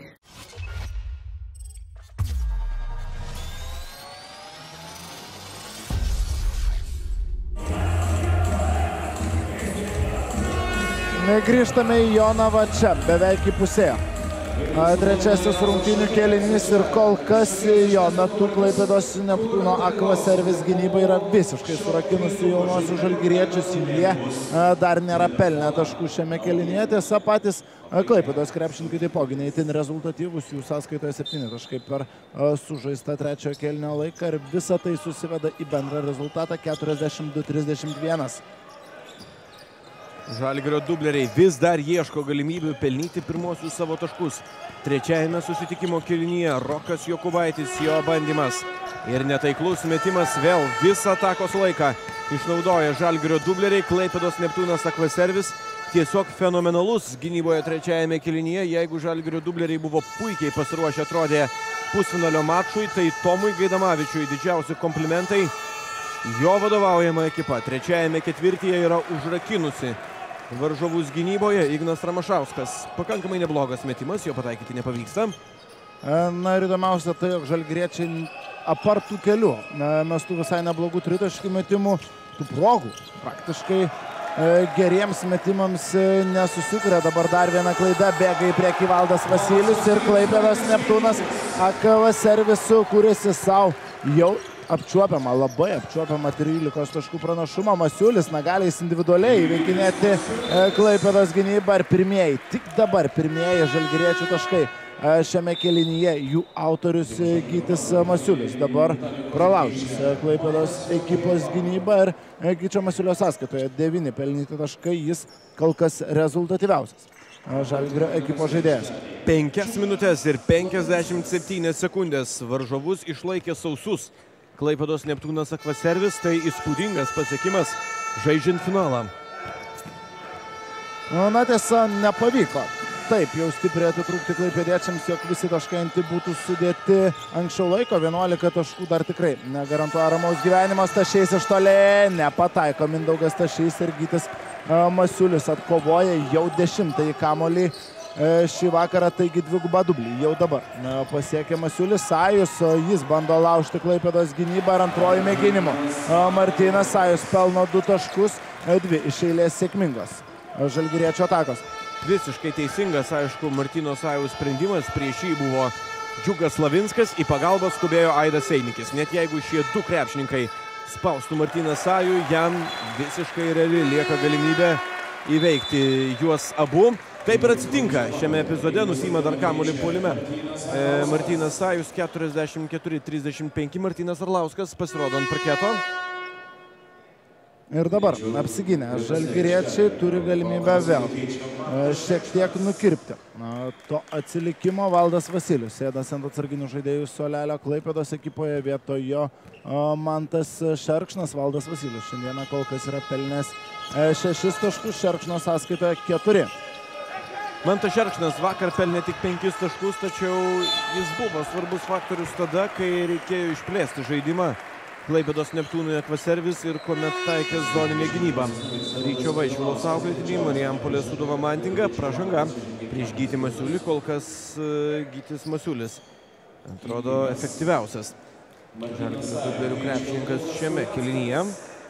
Grįžtame į Jonavą čia, beveik į pusę. Trečiasis rungtynių kėlinys ir kol kas jo metu Klaipėdos Neptūno Aqua Service gynyba yra visiškai surakinusi jaunosius žalgiriečius. Jie dar nėra pelnę taškų šiame kėlinyje. Tiesa, patys Klaipėdos krepšininkai taipogi ne itin rezultatyvus, jų sąskaitoje septyni taškai per sužaistą trečiojo kėlinio laiką ir visa tai susiveda į bendrą rezultatą keturiasdešimt du trisdešimt vienas. Žalgirio dubleriai vis dar ieško galimybių pelnyti pirmosius savo taškus. Trečiajame susitikimo kėlinyje Rokas Jokubaitis, jo bandymas. Ir netaiklus metimas vėl visą atakos laiką. Išnaudoja Žalgirio dubleriai, Klaipėdos Neptūnas Aqua Service. Tiesiog fenomenalus gynyboje trečiajame kėlinyje. Jeigu Žalgirio dubleriai buvo puikiai pasiruošę atrodė pusfinalio mačui, tai Tomui Gaidamavičiui didžiausi komplimentai. Jo vadovaujama ekipa trečiajame ketvirtyje yra užrakinusi varžovus gynyboje. Ignas Ramašauskas. Pakankamai neblogas metimas, jo pataikyti nepavyksta. Na ir įdomiausia tai, jog žalgiriečiai apartų kelių. Mes tų visai neblogų tritaškių metimų, tų progų praktiškai geriems metimams nesusikuria. Dabar dar viena klaida, bėga į priekį Valdas Vasilijus ir Klaipėdos Neptūnas Aqua Service kūrėsi savo jau apčiuopiamą, labai apčiuopiamą trylikos taškų pranašumą. Masiulis Nagaliais individualiai įveikinėti Klaipėdos gynybą ir pirmieji, tik dabar pirmieji žalgiriečių taškai šiame kėlinyje, jų autorius Gytis Masiulis. Dabar pralaužys Klaipėdos ekipos gynybą ir Gyčio Masiulio sąskaitoje devyni pelnyti taškai, jis kol kas rezultatyviausias Žalgirio ekipos žaidėjas. Penkias minutės ir penkiasdešimt septynias sekundės varžovus išlaikė sausus. Klaipėdos Neptūnas Aqua Service, tai įspūdingas pasiekimas žaidžiant finalą. Na tiesa, nepavyko. Taip, jau stipriai atitrūkti klaipėdiečiams, jog visi taškai ant būtų sudėti anksčiau laiko. vienuolika taškų dar tikrai negarantuoja ramaus gyvenimo. Stašys iš toli nepataiko Mindaugas Stašys ir Gytis Masiulis atkovoja jau dešimtąjį kamuolį šį vakarą, taigi dvigubą dublį jau dabar pasiekė Masiulis. Sajus, jis bando laužti Klaipėdos gynybą ir antroji mėginimo. Martynas Sajus pelno du taškus, dvi iš eilės sėkmingos žalgiriečio atakos. Visiškai teisingas, aišku, Martyno Sajaus sprendimas. Prieš jį buvo Džiugas Slavinskas, į pagalbą skubėjo Aidas Einikis. Net jeigu šie du krepšininkai spaustų Martyną Sajų, jam visiškai reali lieka galimybė įveikti juos abu. Taip ir atsitinka. Šiame epizode nusima dar kamuolį puolime. E, Martynas Sajus keturiasdešimt keturi trisdešimt penki. Martynas Arlauskas pasirodo ant parketo. Ir dabar apsiginę žalgiriečiai turi galimybę vėl šiek tiek nukirpti to atsilikimo. Valdas Vasilijus sėdas ant atsarginių žaidėjų suolelio Klaipėdos ekipoje, vietojo Mantas Šerkšnas. Valdas Vasilijus šiandieną kol kas yra pelnęs šešis taškus, Šerkšno sąskaitoje keturi. Mantas Šerkšnas vakar pelnė tik penkis taškus, tačiau jis buvo svarbus faktorius tada, kai reikėjo išplėsti žaidimą Klaipėdos Neptūnui Aqua Service ir kuomet taikė zoninę gynybą. Ryčio Vaišvilos auklėtiniai, Marijampolės Sūduva Mantinga, pražanga prieš Gytį Masiulį, kol kas Gytis Masiulis atrodo efektyviausias Žalgirio dublerių krepšininkas šiame kėlinyje.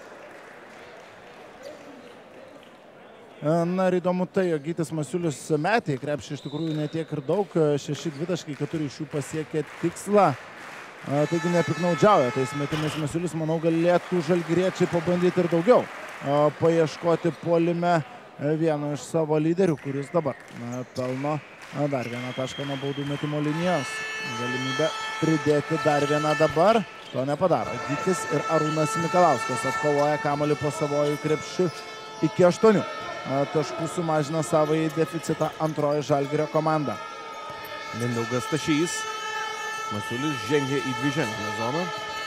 Na ir įdomu tai, jog Gytis Masiulis metė į krepšį iš tikrųjų netiek ir daug, šeši dvitaškai, keturi iš jų pasiekė tikslą. Taigi nepiknaudžiauja tais metimais. Masiulis, manau, galėtų žalgiriečiai pabandyti ir daugiau paieškoti puolime vieno iš savo lyderių, kuris dabar pelno dar vieną tašką nuo baudų metimo linijos. Galimybė pridėti dar vieną dabar. To nepadaro. Gytis ir Arūnas Mikalauskas atkovoja kamuolį po savojų krepšių iki aštuonių. Taškų sumažina savąjį deficitą antroji Žalgirio komanda. Mindaugas Stašys. Masiulis žengia į dviženklę zoną.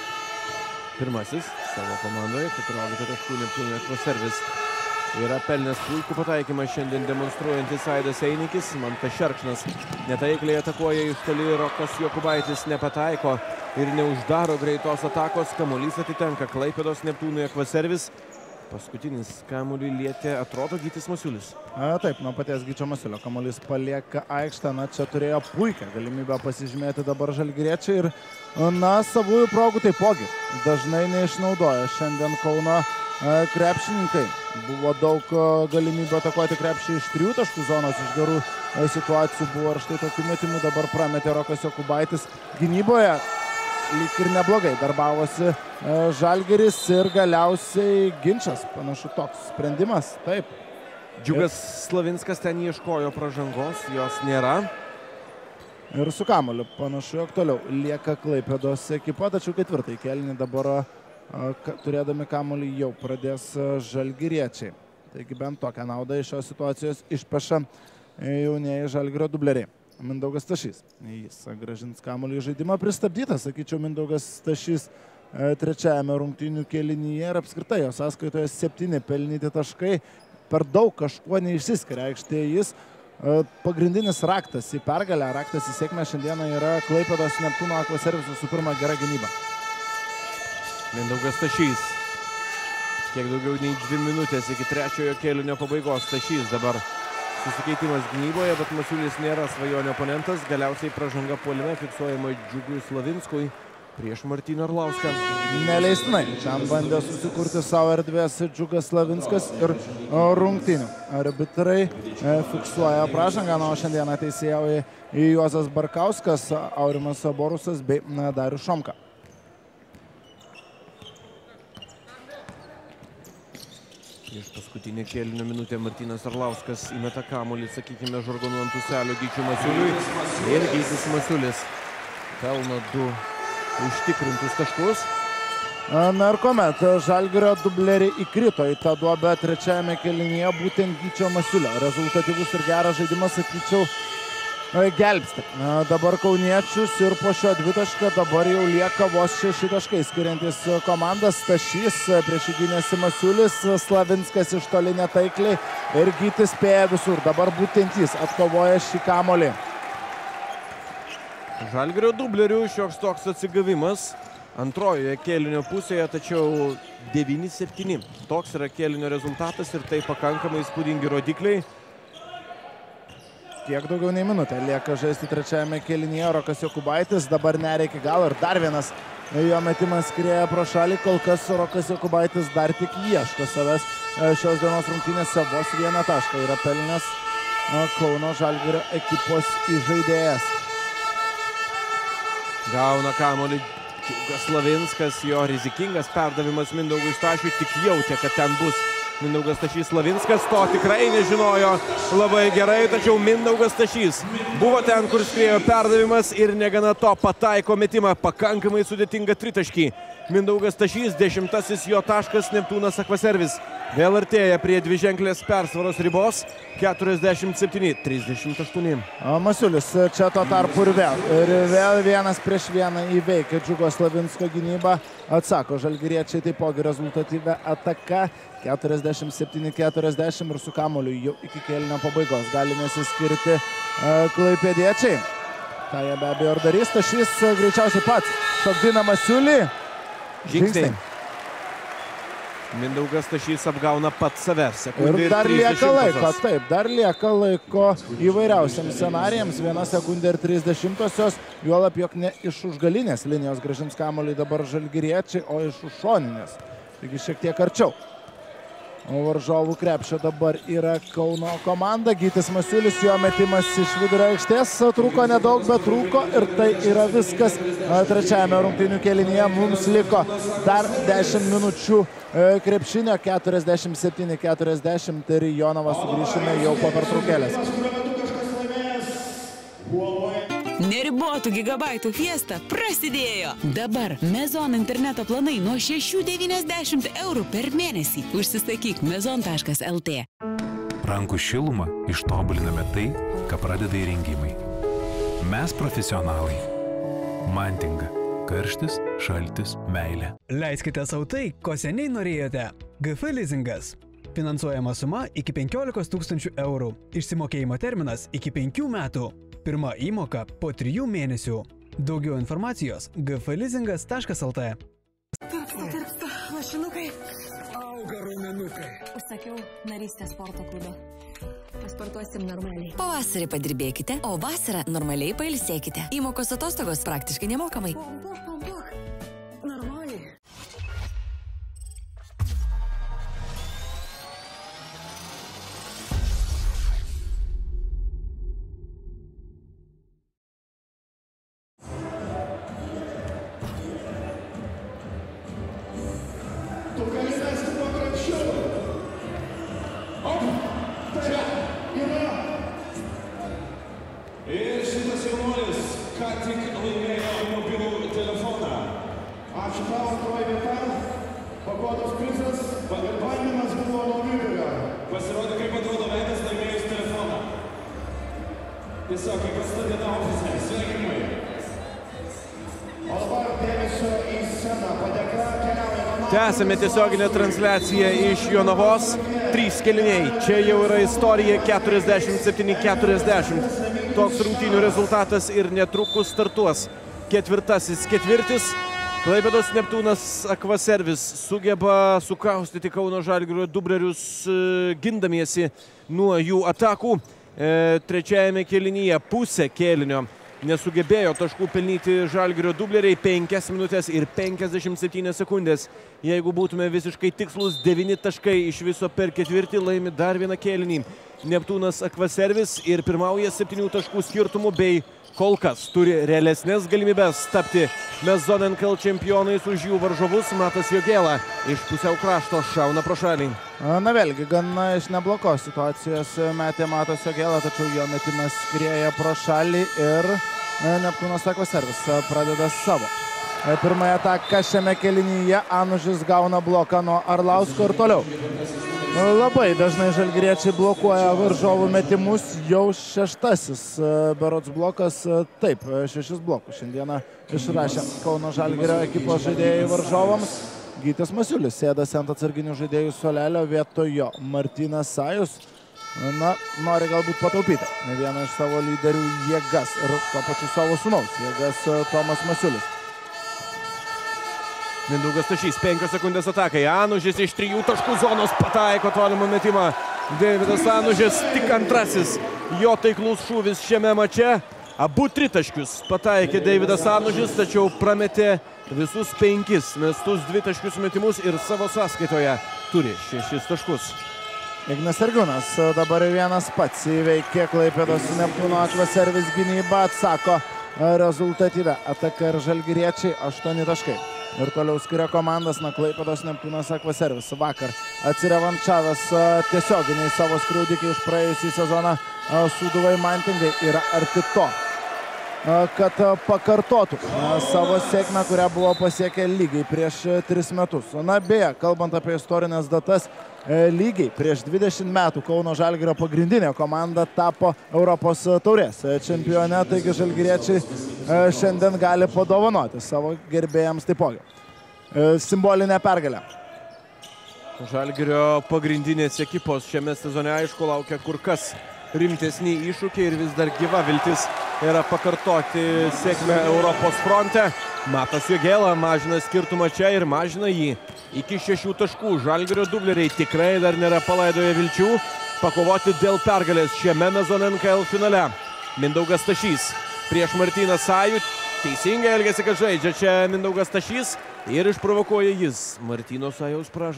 Pirmasis savo komandoje, keturiolika taškų Neptūno Ekvaservis. Yra pelnęs puikų pataikymą šiandien demonstruojantis Aidas Einikis. Mantas Šerkšnas netaikliai atakuoja iš toli, Rokas Jokubaitis nepataiko ir neuždaro greitos atakos. Kamuolys atitenka Klaipėdos Neptūnui Ekvaservis. Paskutinis kamuolį lietė, atrodo, Gytis Masiulis. A, taip, nuo paties Gyčio Masiulio kamuolys palieka aikštę. Na, čia turėjo puikią galimybę pasižymėti dabar žalgiriečiai ir, na, savųjų progų taipogi dažnai neišnaudoja šiandien Kauno krepšininkai. Buvo daug galimybių atakuoti krepšį iš trijų taškų zonos, iš gerų situacijų buvo ir štai tokių metimų dabar prametė Rokas Jokubaitis. Gynyboje lyg ir neblogai darbavosi Žalgiris ir galiausiai ginčas, panašu toks sprendimas, taip. Džiugas Slavinskas ten ieškojo pražangos, jos nėra. Ir su kamuoliu panašu, jog toliau lieka Klaipėdos ekipa, tačiau ketvirtąjį kėlinį dabar turėdami kamuolį jau pradės žalgiriečiai. Taigi bent tokią naudą iš šios situacijos išpeša jaunieji Žalgirio dubleriai. Mindaugas Stašys. Jis grąžins kamuolį į žaidimą. Pristabdytas, sakyčiau, Mindaugas Stašys trečiajame rungtynių kėlinyje ir apskritai jo sąskaitoje septyni pelnyti taškai. Per daug kažkuo neišsiskiria aikštėje jis. Pagrindinis raktas į pergalę, raktas į sėkmę šiandieną yra Klaipėdos Neptūno Ekvaservis, visų pirma gera gynyba. Mindaugas Stašys. Kiek daugiau nei dvi minutės iki trečiojo kėlinio pabaigos. Stašys dabar susikeitimas gynyboje, bet Masiulis nėra svajonių oponentas. Galiausiai pražanga puolime fiksuojama Džiugui Slavinskui prieš Martyną Arlauską. Neleistinai. Ten bandė susikurti savo erdvės Džiugas Slavinskas ir rungtynių arbitrai fiksuoja pražangą. Na, o šiandieną teisėjauja Juozas Barkauskas, Aurimas Borusas bei Darius Šomka. Prieš paskutinę kėlinio minutę Martynas Arlauskas įmeta kamuolį, sakykime, žargonu ant ūselio Gyčiui Masiuliui. Ir Gytis Masiulis pelno du užtikrintus taškus. Na ir kuomet Žalgirio dubleriai įkrito į tą duobę trečiajame kėlinyje, būtent Gyčio Masiulio. Rezultatyvus ir geras žaidimas, sakyčiau, gelbsti dabar kauniečius ir po šio dvitaškio dabar jau lieka vos šeši taškai skiriantis komandas. Stašys prieš įgynėsi Masiulis, Slavinskas iš toli netaikliai ir Gytis spėja visur. Dabar būtent jis atkovoja šį kamuolį. Žalgirio dublerių šioks toks atsigavimas antrojoje kėlinio pusėje, tačiau devyni septyni. Toks yra kėlinio rezultatas ir tai pakankamai įspūdingi rodikliai. Kiek daugiau nei minutę lieka žaisti trečiajame kėlinyje. Rokas Jokubaitis dabar neria iki galo ir dar vienas jo metimas skrieja pro šalį. Kol kas Rokas Jokubaitis dar tik ieško savęs šios dienos rungtynėse. Vos vieną tašką yra pelnęs Kauno Žalgirio ekipos įžaidėjas. Gauna kamuolį Džiugas Slavinskas, jo rizikingas perdavimas Mindaugui Stašiui, tik jautė, kad ten bus Mindaugas Stašys. Slavinskas to tikrai nežinojo labai gerai, tačiau Mindaugas Stašys buvo ten, kur skriejo perdavimas ir negana to pataiko metimą. Pakankamai sudėtinga tritaškį. Mindaugas Stašys, dešimtasis jo taškas, Neptūnas Ekvaservis vėl artėja prie dviženklės persvaros ribos. keturiasdešimt septyni trisdešimt aštuoni. Masiulis čia to tarpu ir vėl. Ir vėl vienas prieš vieną įveikia Džiugo Slavinsko gynybą. Atsako žalgiriečiai taipogi rezultatyvę ataką. keturiasdešimt septyni keturiasdešimt ir su kamuoliu jau iki kėlinio pabaigos gali nesiskirti klaipėdiečiai. Tai jie be abejo ir darys. Stašys greičiausiai pats šokdina Masiulį. Žingsniai. Mindaugas Stašys apgauna pats save. Ir dar lieka laiko, taip, dar lieka laiko įvairiausiams scenarijams. Viena sekundė ir trisdešimtosios. Juolab, jog ne iš užgalinės linijos grąžins kamuolį dabar žalgiriečiai, o iš užšoninės. Taigi šiek tiek arčiau. O varžovų krepšio dabar yra Kauno komanda. Gytis Masiulis, jo metimas iš vidurio aikštės. Trūko nedaug, bet trūko ir tai yra viskas trečiajame rungtynių kėlinyje. Mums liko dar dešimt minučių krepšinio keturiasdešimt septyni keturiasdešimt ir Jonavą sugrįšime jau po pertraukėlės. Neribotų gigabaitų fiesta prasidėjo. Dabar Mezon interneto planai nuo šešių devyniasdešimt eurų per mėnesį. Užsisakyk mezon taškas lt. Rankų šilumą ištobuliname tai, ką pradeda įrengimai. Mes profesionalai. Mantinga. Karštis, šaltis, meilė. Leiskite sau tai, ko seniai norėjote. G F Leasingas. Finansuojama suma iki penkiolikos tūkstančių eurų. Išsimokėjimo terminas iki penkių metų. Pirma įmoka po trijų mėnesių. Daugiau informacijos g f leasingas taškas lt. Tirpsta, tirpsta, lašinukai. Auga raumenukai. Užsakiau narystę sporto klube. Pasportuosim normaliai. Pavasarį padirbėkite, o vasarą normaliai pailsėkite. Įmokos atostogos praktiškai nemokamai. Pampuok, pampuok. Normaliai. Tu gali mesti kuo greičiau. Op, čia yra. Ir šitas jaunuolis ką tik laimėjo mobilų telefoną. Ačiū tau, antroji vieta. Pakotos prizas. Bandymas buvo nuo vidurio. Pasirodė, kaip atrodo veidas laimėjus telefoną. Tiesiog, kaip atstatėta ofise. Sveikinimai. O dabar dėmesio į sceną. Padėka keliauja. Tęsime tiesioginę transliaciją iš Jonavos. Trys kėliniai. Čia jau yra istorija keturiasdešimt septyni keturiasdešimt. Toks rungtynių rezultatas ir netrukus startuos ketvirtasis ketvirtis. Klaipėdos Neptūnas Akvaservis sugeba sukaustyti Kauno Žalgirio dublerius gindamiesi nuo jų atakų. E, trečiajame kėlinyje pusę kėlinio nesugebėjo taškų pelnyti Žalgirio dubleriai. Penkias minutės ir penkiasdešimt septynios sekundės. Jeigu būtume visiškai tikslus, devyni taškai iš viso per ketvirtį, laimi dar vieną kėlinį Neptūnas Akvaservis ir pirmauja septynių taškų skirtumų bei kol kas turi realesnės galimybės tapti Mezon N K L čempionais už jų varžovus. Matas Jogėla iš pusiau krašto šauna pro šalį. Na vėlgi, gana iš neblokos situacijos metė Matas Jogėla, tačiau jo metimas skrieja pro šalį ir Neptūnas Akvaservis pradeda savo pirmąją ataką šiame kėlinyje. Anužis gauna bloką nuo Arlausko ir toliau. Labai dažnai žalgiriečiai blokuoja varžovų metimus. Jau šeštasis berods blokas, taip, šešis blokus šiandieną išrašė Kauno Žalgirio ekipos žaidėjai varžovams. Gytis Masiulis sėdasi ant atsarginių žaidėjų suolelio, vietojo Martynas Sajus. Na, nori galbūt pataupyti ne vieną iš savo lyderių jėgas ir tuo pačiu savo sūnaus jėgas Tomas Masiulis. Mindaugas Stašys, penkios sekundės atakai. Anužis iš trijų taškų zonos pataiko tolimą metimą. Deividas Anužis tik antrasis jo taiklus šūvis šiame mače. Abu tritaškius pataikė Deividas Anužis, tačiau prametė visus penkis mestus dvitaškius metimus ir savo sąskaitoje turi šešis taškus. Ignas Sergiūnas dabar vienas pats įveikė Klaipėdos Neptūno Akvaservis gynybą, atsako rezultatyvę ataką ir žalgiriečiai aštuoni taškai. Ir toliau skiria komandas, na, Klaipėdos Neptūnas Akvaservis vakar atsirevanšavęs tiesioginiai savo skriaudikai už praėjusį sezoną Sūduvai Mantingai yra arti to, kad pakartotų savo sėkmę, kurią buvo pasiekę lygiai prieš tris metus. Na, beje, kalbant apie istorinės datas, lygiai prieš dvidešimt metų Kauno Žalgirio pagrindinė komanda tapo Europos taurės čempione, taigi žalgiriečiai šiandien gali padovanoti savo gerbėjams taipogi simbolinę pergalę. Žalgirio pagrindinės ekipos šiame sezone, aišku, laukia kur kas rimtesni iššūkiai ir vis dar gyva viltis yra pakartoti sėkmę Europos fronte. Matas Jogėla mažina skirtumą čia ir mažina jį iki šešių taškų. Žalgirio dubleriai tikrai dar nėra palaidoję vilčių pakovoti dėl pergalės šiame Mezon N K L finale. Mindaugas Stašys prieš Martyną Sajų. Teisingai elgiasi, kad žaidžia čia Mindaugas Stašys ir išprovokuoja jis Martyno Sajaus pražangą.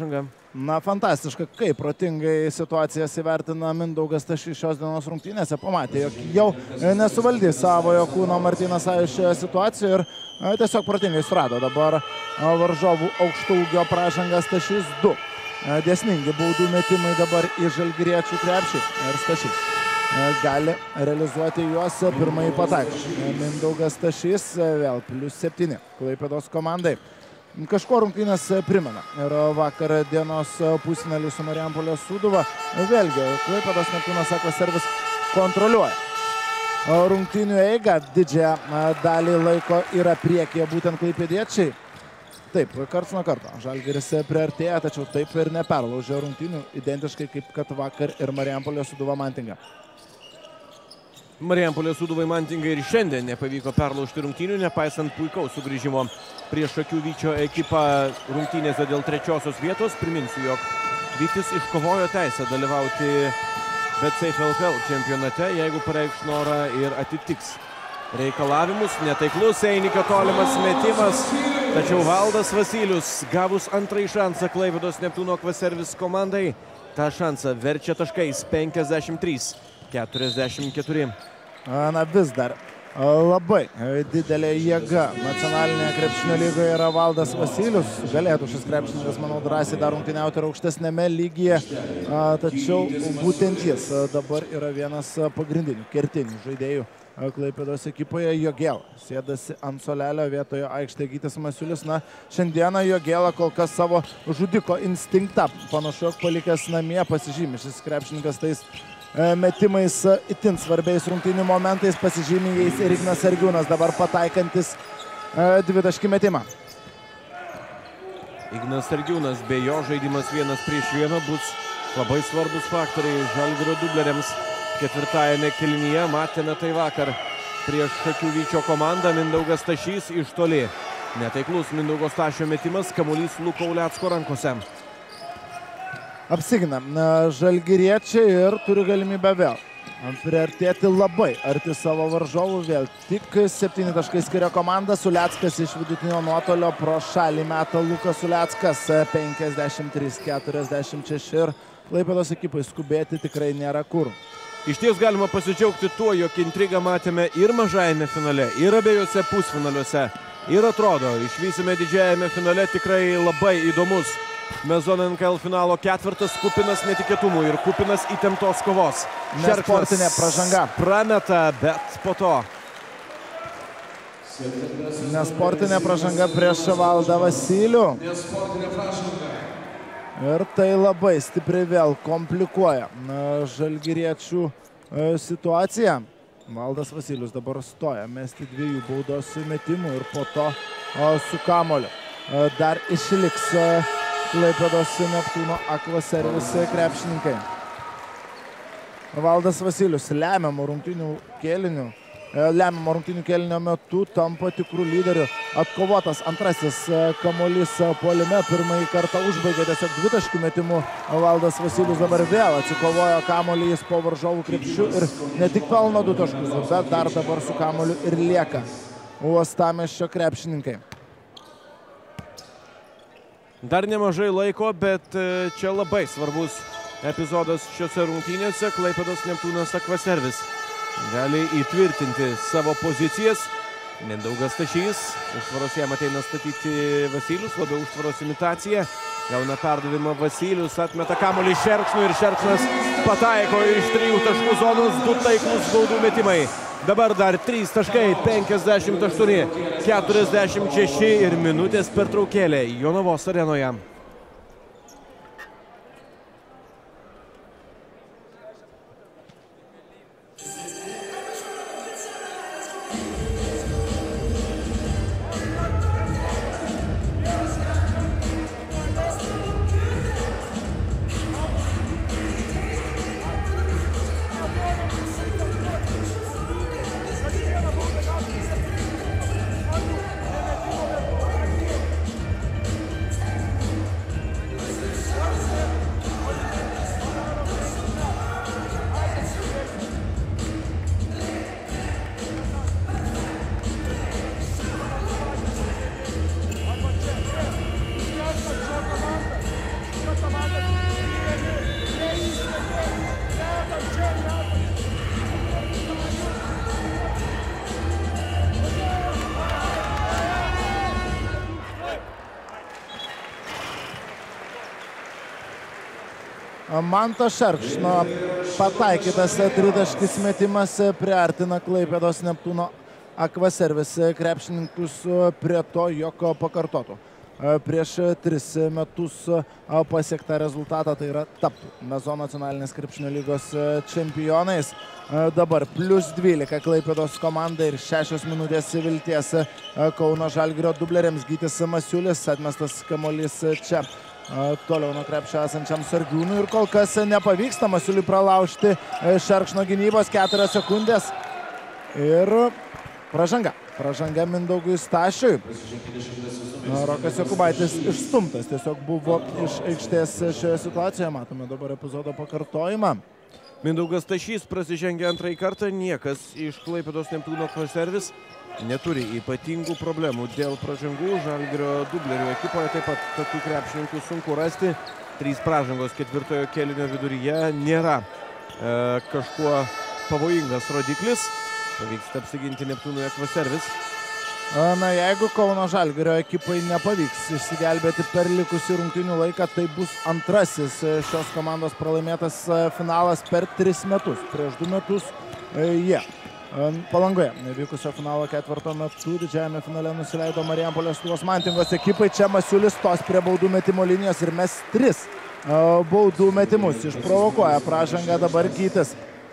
Na, fantastiška, kaip protingai situacijas įvertina Mindaugas Stašys šios dienos rungtynėse. Pamatė, jog jau nesuvaldys savojo kūno Martynas Sajus šioje situacijoje ir tiesiog protingai surado dabar varžovų aukštūgio pražangą. Stašys du. Dėsningi baudų metimai dabar į žalgiriečių krepšį ir Stašys gali realizuoti juos pirmąjį pataikymą. Mindaugas Stašys vėl plius septyni Klaipėdos komandai. Kažko rungtynės primena ir vakar dienos pusfinalį su Marijampolės Sūduva. Vėlgi, Klaipėdos Neptūnas Aquaservice kontroliuoja rungtynių eigą. Didžiąją dalį laiko yra priekyje būtent klaipėdiečiai. Taip, karts nuo karto Žalgiris priartėja, tačiau taip ir neperlaužė rungtynių, identiškai kaip kad vakar ir Marijampolės Sūduva Mantinga. Marijampolės Sūduvai Mantingai ir šiandien nepavyko perlaužti rungtynių, nepaisant puikaus sugrįžimo prieš Šakių Vyčio ekipą rungtynėse dėl trečiosios vietos. Priminsiu, jog Vytis iškovojo teisę dalyvauti BetSafe L K L čempionate, jeigu pareikš norą ir atitiks reikalavimus. Netaiklus Einikio tolimas metimas, tačiau Valdas Vasilijus, gavus antrąjį šansą Klaipėdos Neptūno Aquaservice komandai, tą šansą verčia taškais penkiasdešimt trys keturiasdešimt keturi. Na, vis dar labai didelė jėga nacionalinėje krepšinio lygoje yra Valdas Vasilijus. Galėtų šis krepšininkas, manau, drąsiai dar rungtyniauti ir aukštesnėme lygyje, tačiau būtent jis dabar yra vienas pagrindinių kertinių žaidėjų Klaipėdos ekipoje. Jogėla sėdasi ant suolelio, vietoje aikštėje Gytis Masiulis. Na, šiandieną Jogėla kol kas savo žudiko instinktą panašu, jog palikęs namie, pasižymi šis krepšininkas tais metimais itin svarbiais rungtynių momentais, pasižymė jais ir Ignas Sergiūnas, dabar pataikantis dvitaškį metimą. Ignas Sergiūnas, be jo žaidimas vienas prieš vieną bus labai svarbus faktoriai Žalgirio dubleriams ketvirtajame kėlinyje. Matėme tai vakar prieš Šakių Vyčio komandą. Mindaugas Stašys iš toli. Netaiklus Mindaugo Stašio metimas, kamuolys Luko Ulecko rankose. Apsigina žalgiriečiai ir turi galimybę vėl priartėti labai arti savo varžovų. Vėl tik septyni taškai skiria komandas. Uleckas iš vidutinio nuotolio pro šalį meta Lukas Uleckas. penkiasdešimt trys keturiasdešimt šeši ir Klaipėdos ekipai skubėti tikrai nėra kur. Iš ties galima pasidžiaugti tuo, jog intrigą matėme ir mažajame finale, ir abiejose pusfinaliuose. Ir atrodo, išvysime didžiajame finale tikrai labai įdomus Mezon N K L finalo ketvirtas, kupinas netikėtumų ir kupinas įtemptos kovos. Nesportinė pražanga. Prameta, bet po to. Nesportinė pražanga prieš Valdą Vasilijų. Ir tai labai stipriai vėl komplikuoja žalgiriečių situaciją. Valdas Vasilijus dabar stoja mesti dviejų baudos metimų ir po to su kamoliu dar išliks Klaipėdos Neptūno Aquaservice krepšininkai. Valdas Vasilijus lemiamų rungtynių kėlinių, lemiamų rungtynių kėlinio metu tampa tikrų lyderių. Atkovotas antrasis kamuolys puolime, pirmąjį kartą užbaigė tiesiog dvitaškių metimų. Valdas Vasilijus dabar vėl atsikovojo kamuolį, jis po varžovų krepšių ir ne tik pelno du taškus, bet dar dabar su kamuoliu ir lieka Uostamiesčio krepšininkai. Dar nemažai laiko, bet čia labai svarbus epizodas šiose rungtynėse. Klaipėdos Neptūnas Aquaservice gali įtvirtinti savo pozicijas. Mindaugas Stašys, užtvaros jam ateina statyti Vasilijus, labiau užtvaros imitacija. Gauna perdavimą Vasilijus, atmeta kamuolį Šerkšnui ir Šerkšnas pataiko iš trijų taškų zonos, du taiklus baudų metimai. Dabar dar trys taškai, penkiasdešimt aštuoni keturiasdešimt šeši ir minutės pertraukėlė Jonavos arenoje. Manto Šerkšno pataikytas tritaškis metimas priartina Klaipėdos Neptūno Aquaservis krepšininkus prie to, jog pakartotų prieš tris metus pasiektą rezultatą, tai yra taptų Mezon nacionalinės krepšinio lygos čempionais. Dabar plius dvylika Klaipėdos komandai ir šešios minutės vilties Kauno Žalgirio dubleriams. Gytis Masiulis, atmestas kamuolys čia toliau nuo krepšio esančiam Sargiūnui ir kol kas nepavyksta Masiuliui pralaužti Šerkšno gynybos. Keturios sekundės ir pražanga. Pražanga Mindaugui Stašiui. Rokas Jokubaitis išstumtas tiesiog buvo iš aikštės šioje situacijoje. Matome dabar epizodo pakartojimą. Mindaugas Stašys prasižengė antrąjį kartą. Niekas iš Klaipėdos Neptūno Aquaservis neturi ypatingų problemų dėl pražangų. Žalgirio dublerių ekipoje taip pat tokių krepšininkų sunku rasti. Trys pražangos ketvirtojo kėlinio viduryje nėra e, kažkuo pavojingas rodiklis. Pavyksta apsiginti Neptūnui Aquaservis. Na, jeigu Kauno Žalgirio ekipai nepavyks išsigelbėti per likusį rungtynių laiką, tai bus antrasis šios komandos pralaimėtas finalas per tris metus. Prieš du metus jie Palangoje vykusio finalo ketvirto metu didžiajame finale nusileido Marijampolės Sūduvos Mantingos ekipai. Čia Masiulis stos prie baudų metimo linijos ir mes tris baudų metimus. Išprovokuoja pražangą dabar Gytis.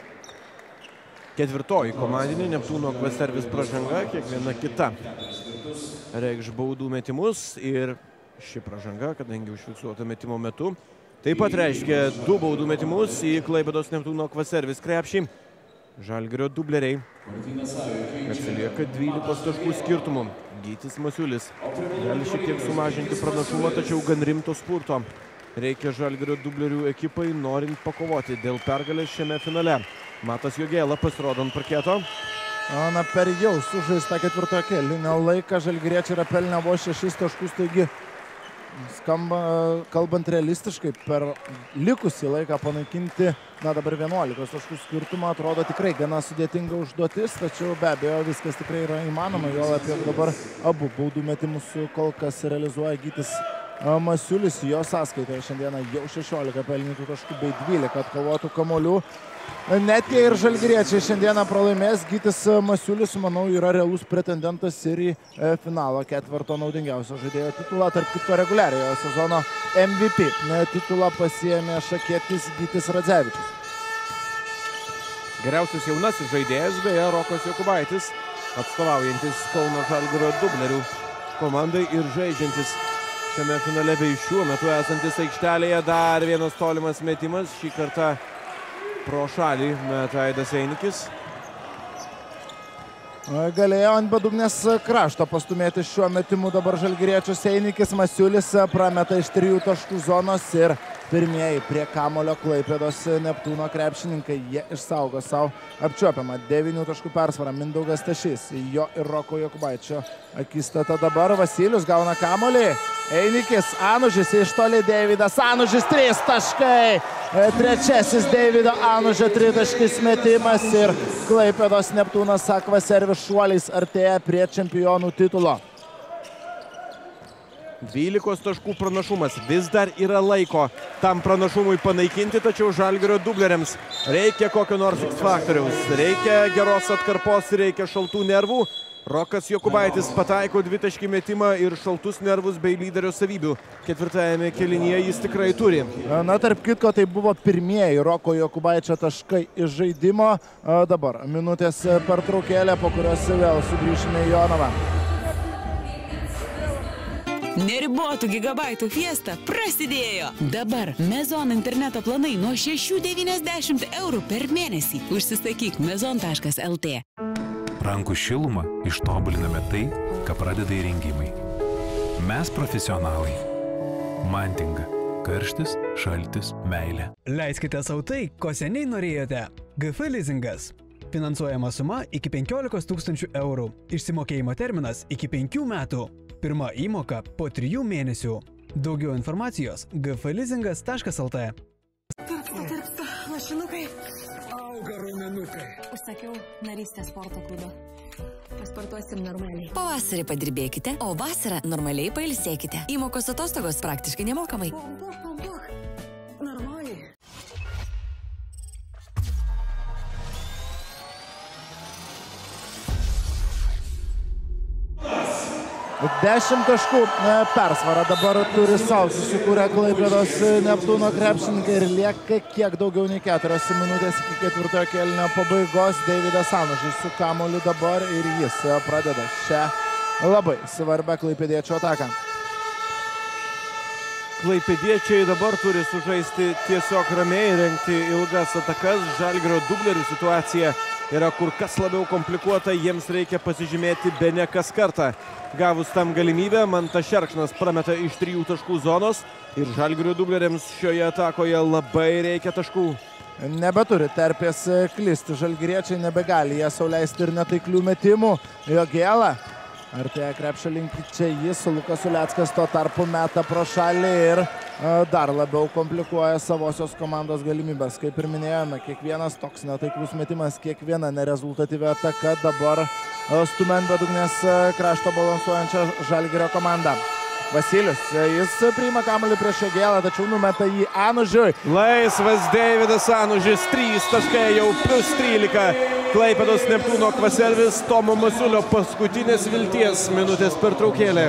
Ketvirtoji komandinė Neptūno Aquaservis pražanga, kiekviena kita reikš baudų metimus ir ši pražanga, kadangi užfiksuota metimo metu, taip pat reiškia du baudų metimus į Klaipėdos Neptūno Aquaservis krepšį. Žalgirio dubleriai atsilieka dvylikos taškų skirtumų. Gytis Masiulis gali šiek tiek sumažinti pranašumą, tačiau gan rimto spurto reikia Žalgirio dublerių ekipai, norint pakovoti dėl pergalės šiame finale. Matas Jogėla pasirodo ant parketo. Na, per jau sužaistą ketvirtojo kėlinio laiką žalgiriečiai yra pelnę vos šešis taškus, taigi skamba, kalbant realistiškai, per likusį laiką panaikinti, na, dabar vienuolikos taškų skirtumą atrodo tikrai gana sudėtinga užduotis, tačiau be abejo viskas tikrai yra įmanoma, jo apie dabar abu baudų metimus kol kas realizuoja Gytis Masiulis. Jo sąskaitoje šiandieną jau šešiolika pelnytų taškų bei dvylika atkovotų kamuolių. Net jei ir žalgiriečiai šiandieną pralaimės, Gytis Masiulis, manau, yra realus pretendentas ir į finalo ketvirto naudingiausio žaidėjo titulą, tarp kitko reguliariojo sezono M V P. Titulą pasiėmė šakietis Gytis Radzevičius. Geriausias jaunasis žaidėjas, beje, Rokas Jokubaitis, atstovaujantis Kauno Žalgirio dublerių komandai ir žaidžiantis šiame finale bei šiuo metu esantis aikštelėje. Dar vienas tolimas metimas, šį kartą pro šalį meta Aidas Einikis. Galėjo ant bedugnės krašto pastumėti šiuo metimu dabar žalgiriečius Einikis. Masiulis prameta iš trijų taškų zonos ir pirmieji prie kamulio Klaipėdos Neptūno krepšininkai. Jie išsaugo savo apčiuopiamą devynių taškų persvarą. Mindaugas Stašys, jo ir Roko Jokubaičio akistata dabar. Vasilijus gauna kamulį. Einikis, Anužis iš toli Deividas Anužis, trys taškai. Trečiasis Deivido Anužio tritaškis metimas ir Klaipėdos Neptūnas Aquaservis šuoliais artėja prie čempionų titulo. dvylikos taškų pranašumas. Vis dar yra laiko tam pranašumui panaikinti, tačiau Žalgirio dubleriams reikia kokio nors X faktoriaus. Reikia geros atkarpos, reikia šaltų nervų. Rokas Jokubaitis pataiko dvitaškį metimą ir šaltus nervus bei lyderio savybių. Ketvirtajame kėlinyje jis tikrai turi. Na, tarp kitko, tai buvo pirmieji Roko Jokubaičio taškai iš žaidimo. Dabar minutės pertraukėlė, po kurios vėl sugrįšime į Jonavą. Neribotų gigabaitų fiesta prasidėjo. Dabar Mezon interneto planai nuo šešių devyniasdešimt eurų per mėnesį. Užsisakyk mezon taškas L T. Rankų šilumą ištobuliname tai, ką pradeda įrengimai. Mes profesionalai. Mantinga. Karštis, šaltis, meilė. Leiskite sau tai, ko seniai norėjote. G F Leasingas. Finansuojama suma iki penkiolikos tūkstančių eurų. Išsimokėjimo terminas iki penkių metų. Pirma įmoka po trijų mėnesių. Daugiau informacijos g f leasingas taškas L T. Tarpsta, tarpsta, lašinukai. Auga raumenukai. Užsakiau narystę sporto klubo. Pasportuosim normaliai. Pavasarį padirbėkite, o vasarą normaliai pailsėkite. Įmokos atostogos praktiškai nemokamai. Pambok, pambok. Normaliai. Dešimt taškų persvarą dabar turi savo susikūrę Klaipėdos Neptūno krepšininkai ir lieka kiek daugiau nei keturios minutės iki ketvirtojo kėlinio pabaigos. Deividas Anužis su kamuoliu dabar ir jis pradeda šią labai svarbią klaipėdiečio ataką. Klaipėdiečiai dabar turi sužaisti tiesiog ramiai, rengti ilgas atakas. Žalgirio dublerių situacija yra kur kas labiau komplikuota, jiems reikia pasižymėti bene kas kartą. Gavus tam galimybę, Mantas Šerkšnas prameta iš trijų taškų zonos ir Žalgirio dubleriams šioje atakoje labai reikia taškų. Nebeturi terpės klysti, žalgiriečiai nebegali jie sau leisti ir netaiklių metimų. Jogėla artėja krepšio link čia jis, Lukas Uleckas tuo tarpu meta pro šalį ir dar labiau komplikuoja savosios komandos galimybės. Kaip ir minėjome, kiekvienas toks netaiklus metimas, kiekviena nerezultatyvi ataka dabar stumiant bedugnės krašto balansuojančią Žalgirio komandą. Vasilius, jis priima kamuolį prieš Jogėlą, tačiau numeta jį Anužiui. Laisvas Deividas Anužis, trys taškai, jau plus trylika. Klaipėdos Neptūno Akvaservis, Tomo Masiulio paskutinės vilties minutės pertraukėlė.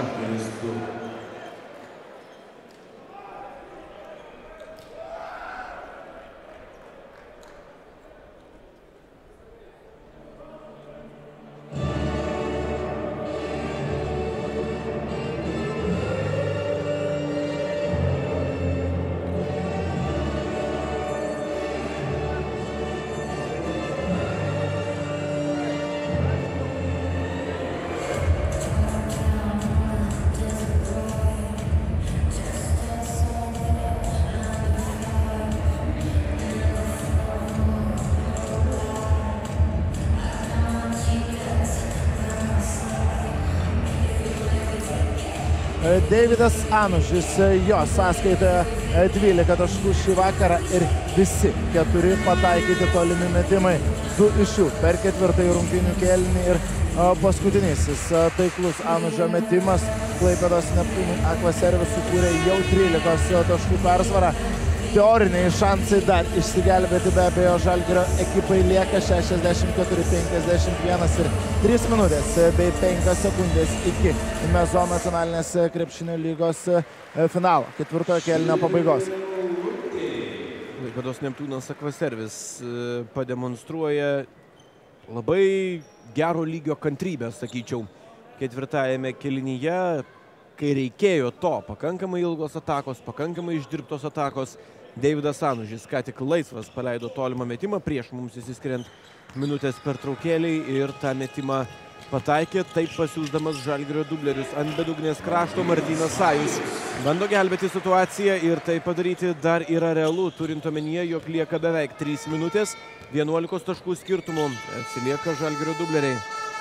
Deividas Anužis, jo sąskaitoje dvylika taškų šį vakarą ir visi keturi pataikyti tolimi metimai. Du iš jų per ketvirtąjį rungtynių kėlinį ir paskutinysis taiklus Anužio metimas. Klaipėdos Neptūnų Akvaservis sukūrė jau trylikos taškų persvarą. Teoriniai šansai dar išsigelbėti be abejo Žalgirio ekipai lieka šešiasdešimt keturi penkiasdešimt vienas ir trys minutės bei penkios sekundės iki Mezon nacionalinės krepšinio lygos finalo, ketvirtojo kėlinio pabaigos. Klaipėdos Neptūnas Akvaservis pademonstruoja labai gero lygio kantrybę, sakyčiau, ketvirtajame kėlinyje, kai reikėjo to, pakankamai ilgos atakos, pakankamai išdirbtos atakos. Deividas Anužis ką tik laisvas paleido tolimą metimą prieš mums įsiskiriant minutės pertraukėliai ir tą metimą pataikė, taip pasiūsdamas Žalgirio dublerius ant bedugnės krašto. Martynas Sajus bando gelbėti situaciją ir tai padaryti dar yra realu, turint omenyje, jog lieka beveik trys minutės, vienuolikos taškų skirtumų atsilieka Žalgirio dubleriai.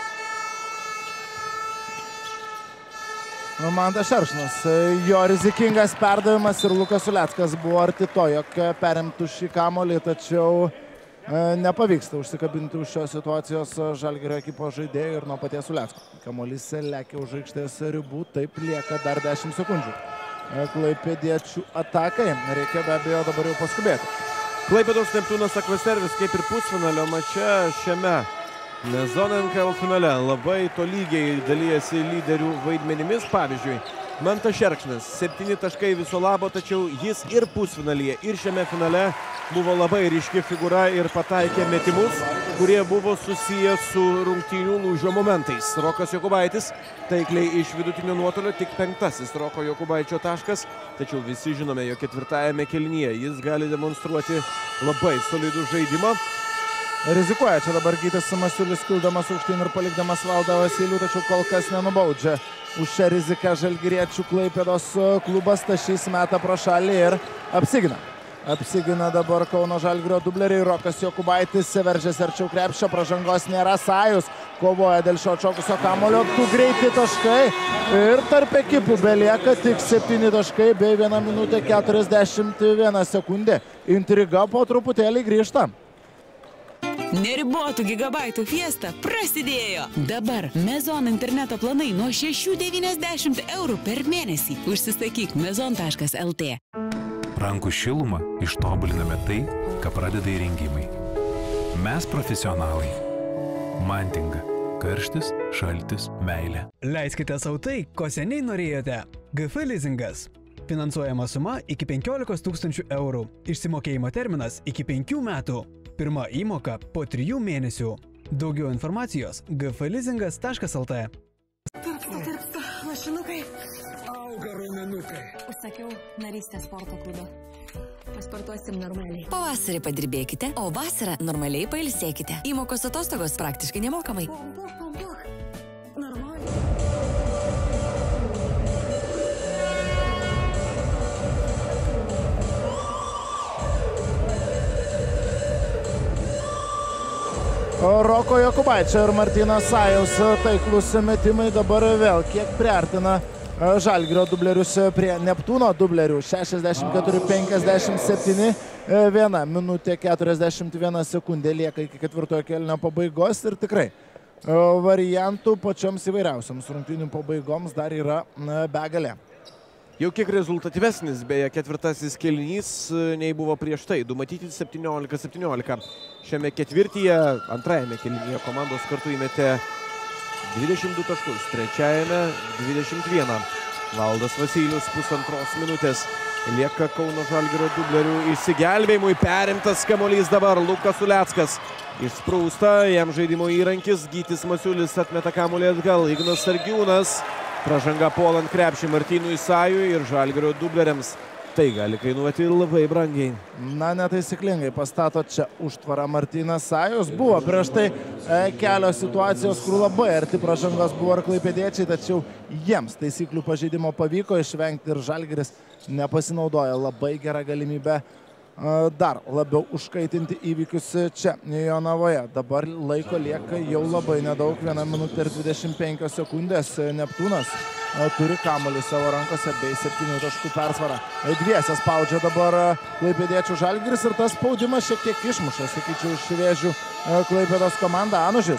Mantas Šerkšnas, jo rizikingas perdavimas ir Lukas Uleckas buvo arti to, jog perimtų šį kamuolį, tačiau nepavyksta užsikabinti už šios situacijos Žalgirio ekipos žaidėjų ir nuo paties Ulecko. Kamuolys lekia už aikštės ribų, taip lieka dar dešimt sekundžių. Klaipėdiečių atakai reikia be abejo dabar jau paskubėti. Klaipėdos Neptūnas Akvaservis kaip ir pusfinalio mače šiame Mezon N K L finale labai tolygiai dalyjasi lyderių vaidmenimis. Pavyzdžiui, Mantas Šerkšnas, septyni taškai viso labo, tačiau jis ir pusfinalyje, ir šiame finale buvo labai ryški figūra ir pataikė metimus, kurie buvo susiję su rungtynių lūžio momentais. Rokas Jokubaitis taikliai iš vidutinio nuotolio, tik penktasis Roko Jokubaičio taškas, tačiau visi žinome, jog ketvirtajame kėlinyje jis gali demonstruoti labai solidų žaidimą. Rizikuoja čia dabar Gytis Masiulis, kildamas aukštyn ir palikdamas Valdą Vasilių, tačiau kol kas nenubaudžia. Už šią riziką žalgiriečių Klaipėdos klubas Tašys meta pro šalį ir apsigina. Apsigina dabar Kauno Žalgirio dubleriai. Rokas Jokubaitis veržėsi arčiau krepšio, pražangos nėra. Sajus kovoja dėl šio atšokusio kamuolio. Du greiti taškai ir tarp ekipų belieka tik septyni taškai bei viena minutė keturiasdešimt viena sekundė. Intriga po truputėlį grįžta. Neribotų gigabaitų fiesta prasidėjo. Dabar Mezon interneto planai nuo šešių devyniasdešimt eurų per mėnesį. Užsisakyk mezon taškas el tė. Rankų šilumą ištobuliname tai, ką pradeda įrengimai. Mes profesionalai. Mantinga. Karštis, šaltis, meilė. Leiskite savo tai, ko seniai norėjote. G F Leasingas. Finansuojama suma iki penkiolikos tūkstančių eurų. Išsimokėjimo terminas iki penkių metų. Pirma įmoka po trijų mėnesių. Daugiau informacijos g f leasingas taškas l t. Tarpsta, tarpsta, lašinukai. Auga raumenukai. Užsakiau narystę sporto klube. Pasportuosim normaliai. Pavasarį padirbėkite, o vasarą normaliai pailsėkite. Įmokos atostogos praktiškai nemokamai. Pampluk, pampluk. Normaliai. Roko Jokubaičio ir Martynas Sajaus taiklus metimai dabar vėl kiek priartina Žalgirio dublerius prie Neptūno dublerių. šešiasdešimt keturi penkiasdešimt septyni, viena minutė keturiasdešimt viena sekundė lieka iki ketvirtojo kėlinio pabaigos ir tikrai variantų pačioms įvairiausiams rungtynių pabaigoms dar yra begalė. Jau kiek rezultatyvesnis, beje, ketvirtasis kėlinys nei buvo prieš tai. Du matyti septyniolika septyniolika. Šiame ketvirtyje, antrajame kėlinyje komandos kartu įmetė dvidešimt du taškus, trečiajame dvidešimt vieną. Valdas Vasilijus pusantros minutės. Lieka Kauno Žalgirio dublerių išsigelbėjimui. Perimtas kamuolys dabar. Lukas Uleckas išsprūsta. Jam žaidimo įrankis. Gytis Masiulis atmeta kamuolį atgal. Ignas Sargiūnas. Pražanga puolant krepšį Martynui Sajui ir Žalgirio dubleriams. Tai gali kainuoti labai brangiai. Na, netaisyklingai pastato čia užtvarą Martynas Sajus. Buvo prieš tai e, kelios situacijos, kur labai arti pražangos buvo ir klaipėdiečiai, tačiau jiems taisyklių pažeidimo pavyko išvengti ir Žalgiris nepasinaudoja. Labai gera galimybė dar labiau užkaitinti įvykius čia Jonavoje. Dabar laiko lieka jau labai nedaug, viena minutė ir dvidešimt penkios sekundės. Neptūnas turi kamuolį savo rankose bei septynių taškų persvarą. Dviese spaudžia dabar klaipėdiečių Žalgiris ir tas spaudimas šiek tiek išmuša, sakyčiau, iš Vėžių Klaipėdos komanda. Anužis.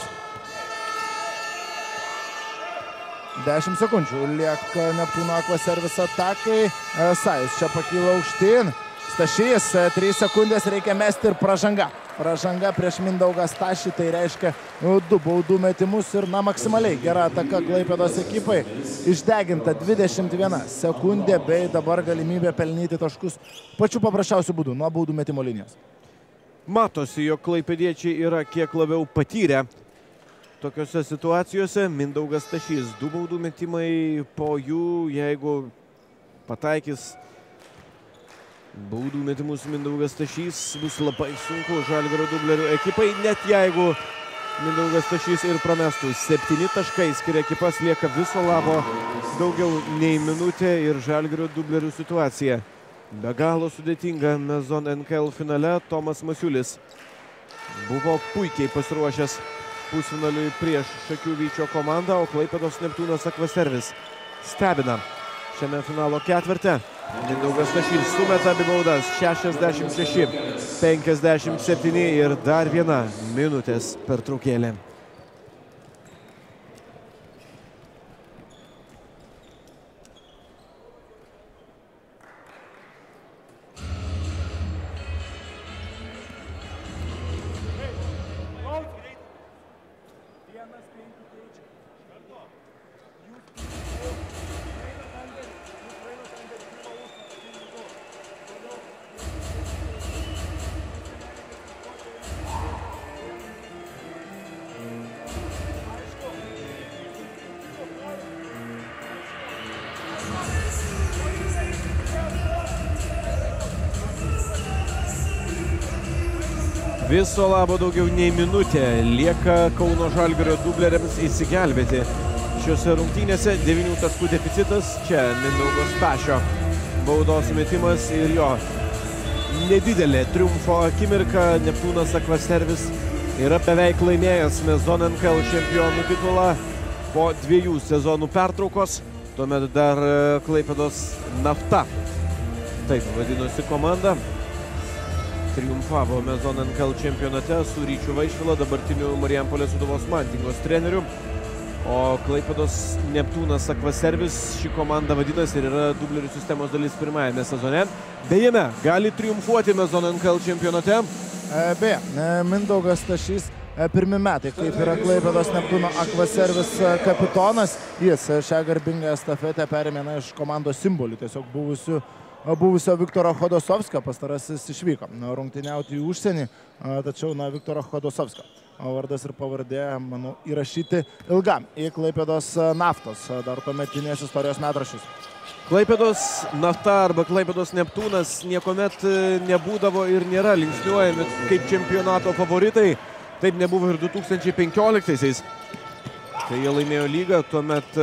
dešimt sekundžių lieka Neptūno akvaservis atakai. Sajus čia pakyla aukštyn. Stašys, trys sekundės reikia mesti ir pražanga. Pražanga prieš Mindaugą Stašį, tai reiškia du baudų metimus ir na maksimaliai gera ataka Klaipėdos ekipai. Išdeginta dvidešimt viena sekundė bei dabar galimybė pelnyti taškus pačiu paprasčiausiu būdu nuo baudų metimo linijos. Matosi, jog klaipėdiečiai yra kiek labiau patyrę tokiose situacijose. Mindaugas Stašys, du baudų metimai, po jų, jeigu pataikys baudų metimus Mindaugas Stašys, bus labai sunku Žalgirio dublerių ekipai, net jeigu Mindaugas Stašys ir pramestų. Septyni taškai skiria ekipas, lieka viso labo daugiau nei minutė ir Žalgirio dublerių situacija be galo sudėtinga. Mezon N K L finale Tomas Masiulis buvo puikiai pasiruošęs pusfinaliui prieš Šakių Vyčio komandą, o Klaipėdos Neptūnas akvaservis stebina šiame finalo ketverte. Mindaugas Stašys sumeta abi baudas. šešiasdešimt šeši penkiasdešimt septyni ir dar viena minutės pertraukėlė. Viso labo daugiau nei minutė lieka Kauno Žalgirio dubleriams įsigelbėti. Šiuose rungtynėse devynių taškų deficitas. Čia Mindaugo Stašio baudos metimas ir jo nedidelė triumfo akimirka. Neptūnas akvaservis yra beveik laimėjęs Mezon N K L čempionų titulą po dviejų sezonų pertraukos. Tuomet dar Klaipėdos Nafta, taip vadinosi komanda, triumfavo Mezon N K L čempionate su Ryčiu Vaišvila, dabartiniu Marijampolės Sūduvos Mantingos treneriu. O Klaipėdos Neptūnas akvaservis ši komanda vadinasi ir yra dublerių sistemos dalis pirmajame sezone. Beje, gali triumfuoti Mezon N K L čempionate. Beje, Mindaugas Stašys pirmi metai, kaip yra Klaipėdos Neptūno Aquaservis kapitonas. Jis šią garbingą estafetę perėmė iš komandos simbolių, tiesiog buvusių buvusio Viktoro Chodosovskio. Pastarasis išvyko rungtyniauti į užsienį, tačiau na, Viktoro Chodosovskio vardas ir pavardė, manau, įrašyti ilgam į Klaipėdos Naftos, dar tuometinės istorijos metraščius. Klaipėdos Nafta arba Klaipėdos Neptūnas niekuomet nebūdavo ir nėra linksniuojami kaip čempionato favoritai. Taip nebuvo ir du tūkstančiai penkioliktaisiais, kai jie laimėjo lygą. Tuomet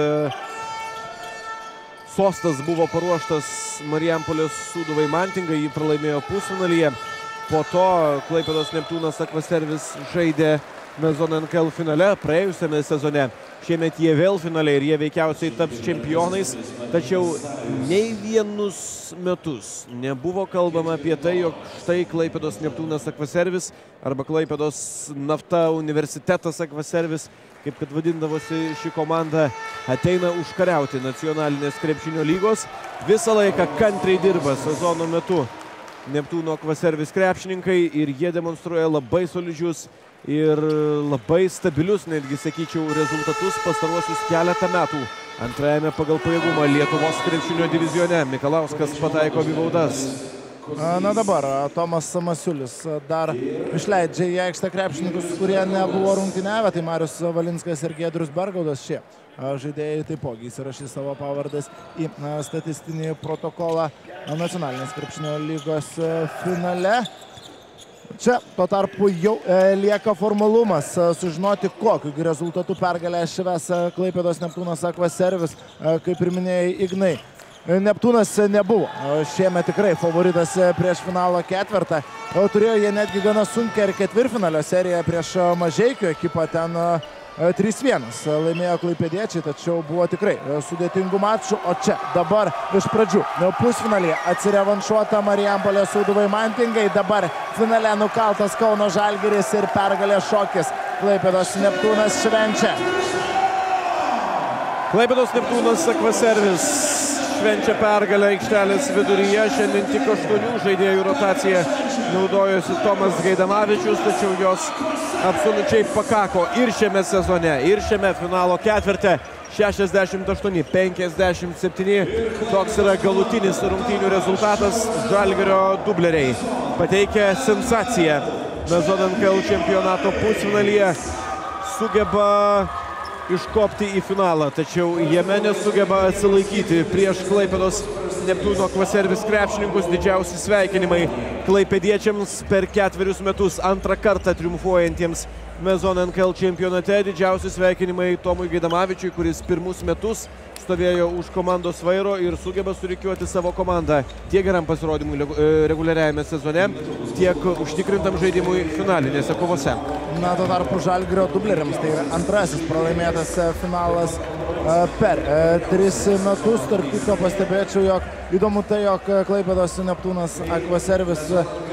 sostas buvo paruoštas Marijampolės Sūduvai Mantingai, jį pralaimėjo pusfinalyje. Po to Klaipėdos Neptūnas Aquaservis žaidė Mezon N K L finale praėjusiame sezone. Šiemet jie vėl finale ir jie veikiausiai taps čempionais. Tačiau nei vienus metus nebuvo kalbama apie tai, jog štai Klaipėdos Neptūnas Aquaservis arba Klaipėdos Nafta Universitetas Aquaservis, kaip kad vadindavosi ši komanda, ateina užkariauti nacionalinės krepšinio lygos. Visą laiką kantriai dirba sezono metu Neptūno Aquaservis krepšininkai ir jie demonstruoja labai solidžius ir labai stabilius, netgi sakyčiau, rezultatus pastaruosius keletą metų. Antrajame pagal pajėgumą Lietuvos krepšinio divizione Mikalauskas pataiko į baudas. Na dabar Tomas Masiulis dar išleidžia į aikštę krepšininkus, kurie nebuvo rungtyniavę, tai Marius Valinskas ir Giedrius Bergaudas. Šie žaidėjai taipogi įsirašys savo pavardes į statistinį protokolą nacionalinės krepšinio lygos finale. Čia tuo tarpu jau lieka formalumas sužinoti, kokiu rezultatu pergalę švęs Klaipėdos Neptūnas Aquaservis, kaip ir minėjai Ignai. Neptūnas nebuvo šiemet tikrai favoritas prieš finalo ketvertą. Turėjo jie netgi gana sunkią ir ketvirtfinalio seriją prieš Mažeikių ekipą, ten trys vienas laimėjo klaipėdiečiai, tačiau buvo tikrai sudėtingų mačų. O čia dabar iš pradžių pusfinalyje atsirevanšuota Marijampolės Sūduvai Mantingai, dabar finale nukaltas Kauno Žalgiris ir pergalės šokis. Klaipėdos Neptūnas švenčia. Klaipėdos Neptūnas Aquaservis švenčia pergalę aikštelės viduryje. Šiandien tik aštuonių žaidėjų rotacija naudojosi Tomas Gaidamavičius, tačiau jos absoliučiai pakako ir šiame sezone, ir šiame finalo ketverte. šešiasdešimt aštuoni penkiasdešimt septyni. Toks yra galutinis rungtynių rezultatas. Žalgirio dubleriai pateikia sensaciją Mezon N K L čempionato pusfinalyje. Sugeba iškopti į finalą, tačiau jame nesugeba atsilaikyti prieš Klaipėdos Neptūno Aquaservis krepšininkus. Didžiausi sveikinimai klaipėdiečiams per ketverius metus antrą kartą triumfuojantiems Mezon N K L čempionate. Didžiausi sveikinimai Tomui Gaidamavičiui, kuris pirmus metus stovėjo už komandos vairo ir sugeba surikiuoti savo komandą tiek geram pasirodymui reguliariajame sezone, tiek užtikrintam žaidimui finalinėse kovose. Na, tuo tarpu Žalgirio dubleriams tai yra antrasis pralaimėtas finalas per tris metus. Tarp kitko pastebėčiau, jog įdomu tai, jog Klaipėdos Neptūnas Aquaservis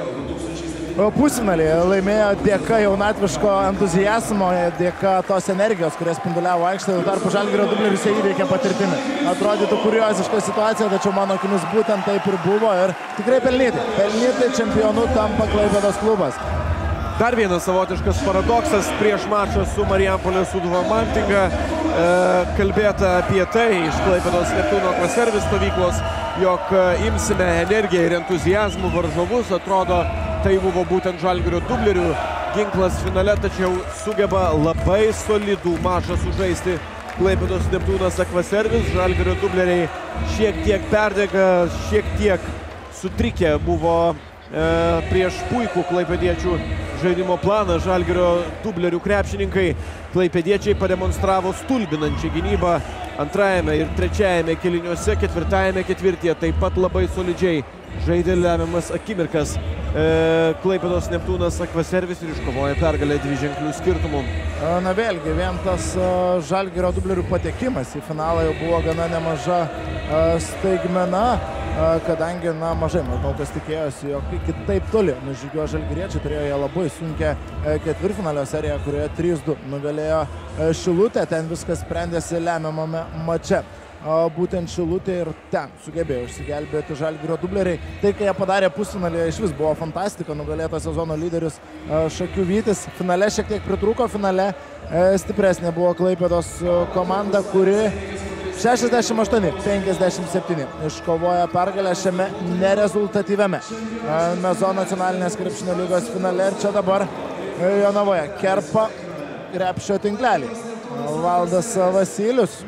pusfinalį laimėjo dėka jaunatviško entuzijazmo, dėka tos energijos, kurias spinduliavo aikštė. Tuo tarpu Žalgirio dublerius įveikė patirtimi. Atrodytų kurioziška situacija, tačiau mano akimis būtent taip ir buvo ir tikrai pelnyti. Pelnyti čempionu tampa Klaipėdos klubas. Dar vienas savotiškas paradoksas prieš mačą su Marijampolės Sūduva Mantinga. E, kalbėta apie tai iš Klaipėdos Neptūno Aquaservis stovyklos, jog imsime energiją ir entuzijazmų varžovus. Atrodo, tai buvo būtent Žalgirio dublerių ginklas finale, tačiau sugeba labai solidų mačą sužaisti Klaipėdos Neptūnas Aquaservis. Žalgirio dubleriai šiek tiek perdega, šiek tiek sutrikę buvo e, prieš puikų klaipėdiečių žaidimo planą. Žalgirio dublerių krepšininkai, klaipėdiečiai pademonstravo stulbinančią gynybą antrajame ir trečiajame kėliniuose, ketvirtajame ketvirtyje taip pat labai solidžiai žaidė lemiamas akimirkas e, Klaipėdos Neptūnas Aquaservis ir iškovoja pergalę dviženklių skirtumų. Na vėlgi, vien tas Žalgirio dublerių patekimas į finalą jau buvo gana nemaža staigmena, kadangi na, mažai maždaug kas tikėjosi, jog iki taip toli nužygio žalgiriečiai. Turėjo jie labai sunkią ketvirtfinalio seriją, kurioje trys du nugalėjo Šilutę. Ten viskas sprendėsi lemiamame mače. būtent Šilutė ir ten sugebėjo išsigelbėti Žalgirio dubleriai. Tai, kai jie padarė pusfinalį, iš vis buvo fantastika, nugalėta sezono lyderis Šakių Vytis. Finale šiek tiek pritrūko, finale stipresnė buvo Klaipėdos komanda, kuri šešiasdešimt aštuoni penkiasdešimt septyni iškovoja pergalę šiame nerezultatyviame Mezon nacionalinės krepšinio lygos finale. Ir čia dabar Jonavoje kerpa krepšio tinklelį Valdas Vasilius.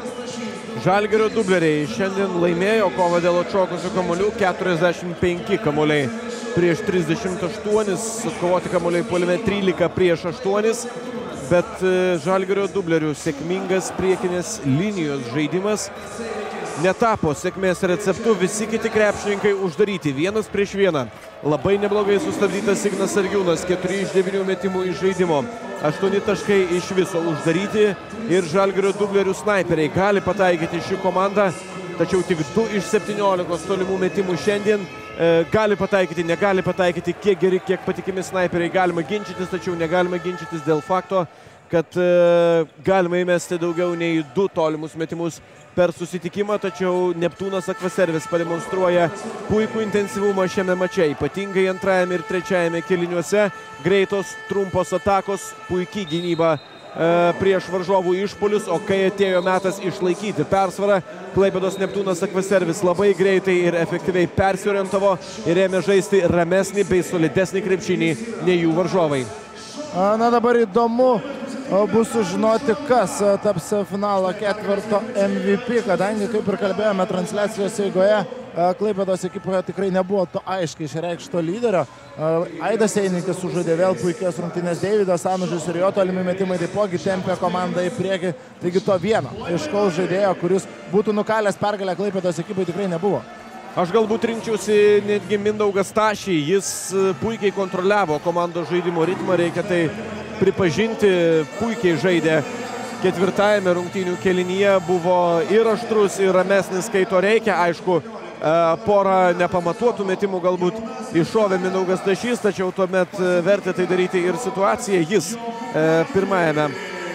Žalgirio dubleriai šiandien laimėjo kovą dėl atšokusių kamuolių, keturiasdešimt penki kamuoliai prieš trisdešimt aštuonis, atkovoti kamuoliai puolime trylika prieš aštuonis, bet Žalgirio dublerių sėkmingas priekinės linijos žaidimas netapo sėkmės receptu, visi kiti krepšininkai uždaryti vienas prieš vieną. Labai neblogai sustabdytas Ignas Sargiūnas, keturi iš devynių metimų iš žaidimo, aštuoni taškai iš viso uždaryti ir Žalgirio dublerių snaiperiai gali pataikyti šį komandą, tačiau tik du iš septyniolikos tolimų metimų šiandien e, gali pataikyti, negali pataikyti, kiek geri, kiek patikimi snaiperiai galima ginčytis, tačiau negalima ginčytis dėl fakto, kad e, galima įmesti daugiau nei du tolimus metimus per susitikimą, tačiau Neptūnas Akvaservis pademonstruoja puikų intensyvumą šiame mače, ypatingai antrajame ir trečiajame kėliniuose. Greitos, trumpos atakos, puikiai gynyba e, prieš varžovų išpuolius, o kai atėjo metas išlaikyti persvarą, Klaipėdos Neptūnas Akvaservis labai greitai ir efektyviai persiorientavo ir ėmė žaisti ramesnį bei solidesnį krepšinį nei jų varžovai. Na dabar įdomu bus sužinoti, kas taps finalo ketvirto M V P, kadangi, kaip ir kalbėjome transliacijos eigoje, Klaipėdos ekipoje tikrai nebuvo to aiškiai išreikšto lyderio. Aidas Einikis sužaidė vėl puikias rungtynės, Deividas Anužis ir jo tolimi metimai taipogi tempė komandą į priekį, taigi to vieno aiškaus žaidėjo, kuris būtų nukalęs pergalę Klaipėdos ekipai, tikrai nebuvo. Aš galbūt rinkčiausi netgi Mindaugą Stašį, jis puikiai kontroliavo komandos žaidimo ritmą, reikia tai pripažinti, puikiai žaidė ketvirtajame rungtynių kėlinyje, buvo ir aštrus, ir ramesnis, kai to reikia. Aišku, porą nepamatuotų metimų galbūt iššovė Mindaugas Stašys, tačiau tuomet vertė tai daryti ir situacija. Jis pirmajame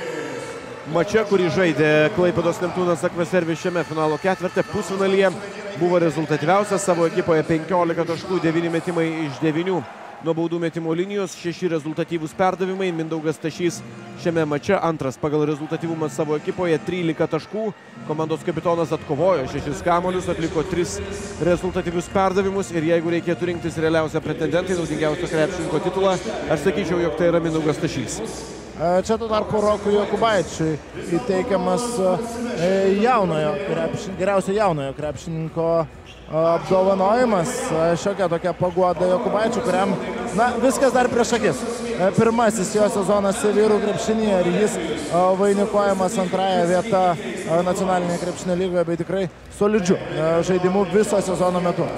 mače, kurį žaidė Klaipėdos Neptūnas Akvaservis šiame finalo ketverte pusfinalyje, buvo rezultatyviausias savo ekipoje, penkiolika taškų, devyni metimai iš devynių. Nuo baudų metimo linijos, šeši rezultatyvūs perdavimai. Mindaugas Stašys šiame mače antras pagal rezultatyvumą savo ekipoje, trylika taškų. Komandos kapitonas atkovojo šešis kamuolius, atliko tris rezultatyvius perdavimus ir jeigu reikėtų rinktis realiausią pretendentą į naudingiausio krepšininko titulą, aš sakyčiau, jog tai yra Mindaugas Stašys. Čia tuo tarpu Rokui Jokubaičiui įteikiamas jaunojo krepšin, geriausio jaunojo krepšininko apdovanojimas. Šiokia tokia paguoda Jokubaičiui, kuriam na, viskas dar prieš akis. Pirmasis jo sezonas vyrų krepšinyje ir jis vainikuojamas antrąją vietą nacionalinėje krepšinio lygoje, bei tikrai solidžiu žaidimu viso sezono metu.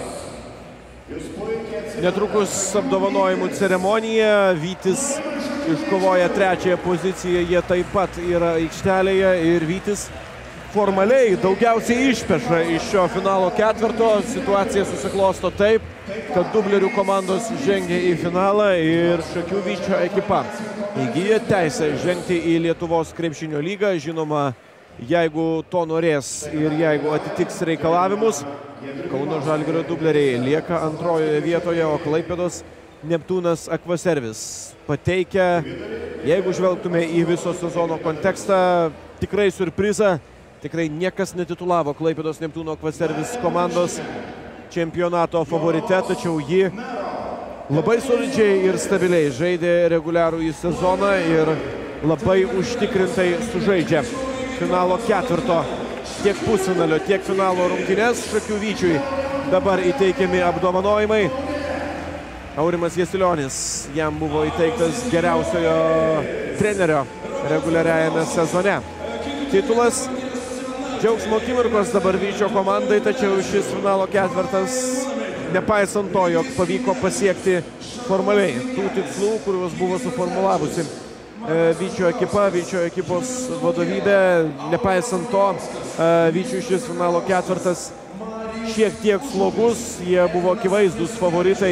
Netrukus apdovanojimų ceremonija, Vytis iškovoja trečiąją poziciją, jie taip pat yra aikštelėje ir Vytis formaliai daugiausiai išpeša iš šio finalo ketvirto. Situacija susiklosto taip, kad dublerių komandos žengia į finalą ir Šakių Vyčio ekipa įgyja teisę žengti į Lietuvos krepšinio lygą. Žinoma, jeigu to norės ir jeigu atitiks reikalavimus, Kauno Žalgirio dubleriai lieka antrojoje vietoje, o Klaipėdos Neptūnas Akvaservis pateikia, jeigu žvelgtume į viso sezono kontekstą, tikrai siurprizą. Tikrai niekas netitulavo Klaipėdos Neptūno Akvaservis komandos čempionato favorite, tačiau ji labai solidžiai ir stabiliai žaidė reguliarųjį sezoną ir labai užtikrintai sužaidžia finalo ketvirto tiek pusfinalio, tiek finalo rungtynes. Šakių Vyčiui dabar įteikiami apdovanojimai. Aurimas Jasilionis, jam buvo įteiktas geriausiojo trenerio reguliariajame sezone titulas. Džiaugsmo akimirkos dabar Vyčio komandai, tačiau šis finalo ketvirtas, nepaisant to, jog pavyko pasiekti formaliai tų tikslų, kuriuos buvo suformulavusi Vyčio ekipa, Vyčio ekipos vadovybė. Nepaisant to, Vyčiui šis finalo ketvirtas šiek tiek slogus, jie buvo akivaizdus favoritai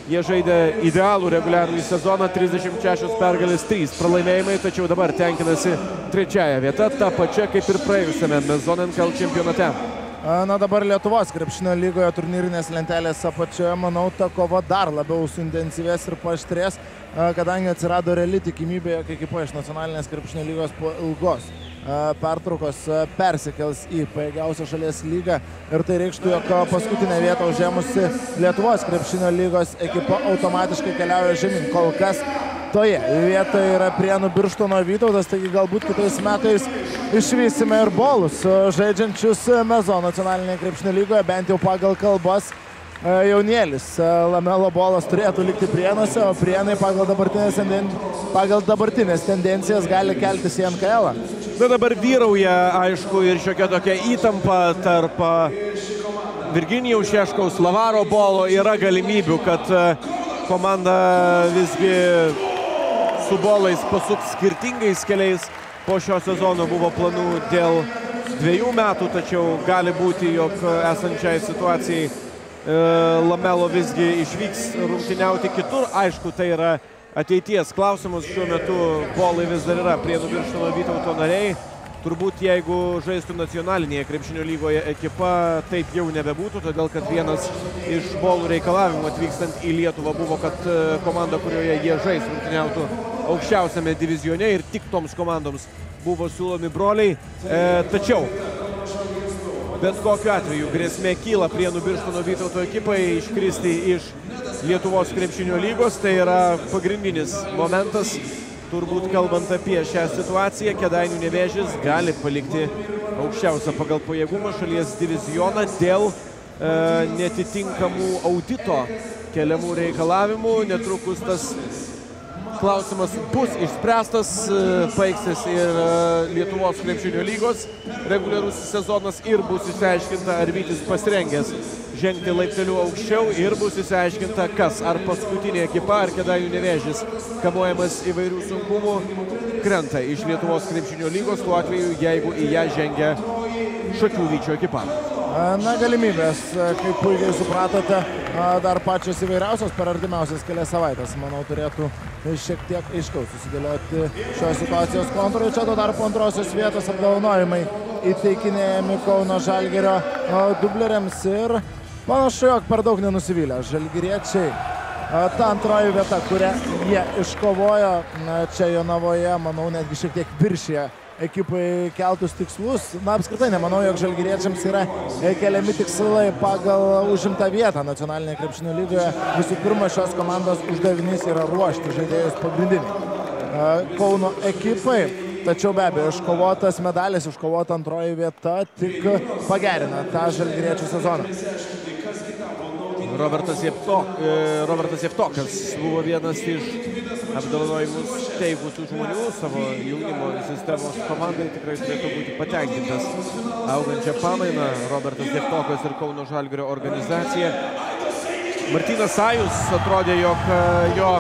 Jie žaidė idealų reguliarųjį sezoną, trisdešimt šešios pergalės, trys pralaimėjimai, tačiau dabar tenkinasi trečiaja vieta, ta pačia kaip ir praėjusiame Maison N K L čempionate. Na dabar Lietuvos krepšinio lygoje turnyrinės lentelės apačioje, manau, ta kova dar labiau suintensyvės ir paaštrės, kadangi atsirado reali tikimybė, jog ekipa iš nacionalinės krepšinio lygos po ilgos pertraukos persikels į pajėgiausią šalies lygą ir tai reikštų, jog paskutinę vietą užėmusi Lietuvos krepšinio lygos ekipa automatiškai keliauja žemyn. Kol kas toje vietoje yra Prienų Birštono Vytautas, taigi galbūt kitais metais išvysime ir bolus žaidžiančius Maison nacionalinėje krepšinio lygoje, bent jau pagal kalbas. Jaunėlis Lamelo Bolas turėtų likti Prienuose, o Prienai pagal dabartinės, pagal dabartinės tendencijas gali keltis į N K L-ą. Na dabar vyrauja, aišku, ir šiokia tokia įtampa tarp Virginijaus Šeškaus, Lavaro Bolo. Yra galimybių, kad komanda visgi su bolais pasuks skirtingais keliais. Po šio sezono buvo planų dėl dviejų metų, tačiau gali būti, jog esančiai situacijai Lamelo visgi išvyks rungtyniauti kitur. Aišku, tai yra ateities klausimus. Šiuo metu bolai vis dar yra Prienų Birštono Vytauto nariai. Turbūt jeigu žaistų nacionalinėje krepšinio lygoje ekipa, taip jau nebebūtų, todėl kad vienas iš bolų reikalavimų atvykstant į Lietuvą buvo, kad komanda, kurioje jie žais, rungtyniautų aukščiausiame divizione ir tik toms komandoms buvo siūlomi broliai. E, tačiau bet kokiu atveju grėsmė kyla Prienų Birštono Vytauto ekipai iškristi iš Lietuvos krepšinio lygos. Tai yra pagrindinis momentas, turbūt kalbant apie šią situaciją. Kėdainių Nevėžis gali palikti aukščiausią pagal pajėgumą šalies divizioną dėl e, netitinkamų audito keliamų reikalavimų. Netrukus tas klausimas bus išspręstas, baigsis ir Lietuvos krepšinio lygos reguliarus sezonas ir bus išsiaiškinta, ar Vytis pasirengęs žengti laipteliu aukščiau ir bus išsiaiškinta, kas, ar paskutinė ekipa, ar Kėdainių Nevėžis, kamuojamas įvairių sunkumų, krenta iš Lietuvos krepšinio lygos, tuo atveju, jeigu į ją žengia Šakių Vyčio ekipa. Na, galimybės, kaip puikiai supratote, dar pačios įvairiausios per artimiausias kelias savaitės, manau, turėtų šiek tiek aiškiau susidėlioti šios situacijos kontūrai. Čia tuo tarpu antrosios vietos apdovanojimai įteikinėjami Kauno Žalgirio dubleriams ir panašu, jog per daug nenusivylę žalgiriečiai. Ta antroji vieta, kurią jie iškovojo čia Jonavoje, manau, netgi šiek tiek viršyje ekipai keltus tikslus. Na, apskritai nemanau, jog žalgiriečiams yra keliami tikslai pagal užimtą vietą nacionalinėje krepšinio lygoje. Visų pirma, šios komandos uždavinys yra ruošti žaidėjus pagrindinį Kauno ekipai. Tačiau be abejo, iškovotas medalis, iškovota antroji vieta tik pagerina tą žalgiriečių sezoną. Robertas Jeftok, Robertas Jeftokas buvo vienas iš apdovanojimus teikusių žmonių savo jaunimo sistemos komandai. Tikrai turėtų būti patenkintas augančią pamainą Robertas Jeftokas ir Kauno Žalgirio organizacija. Martynas Sajus atrodė, jog jo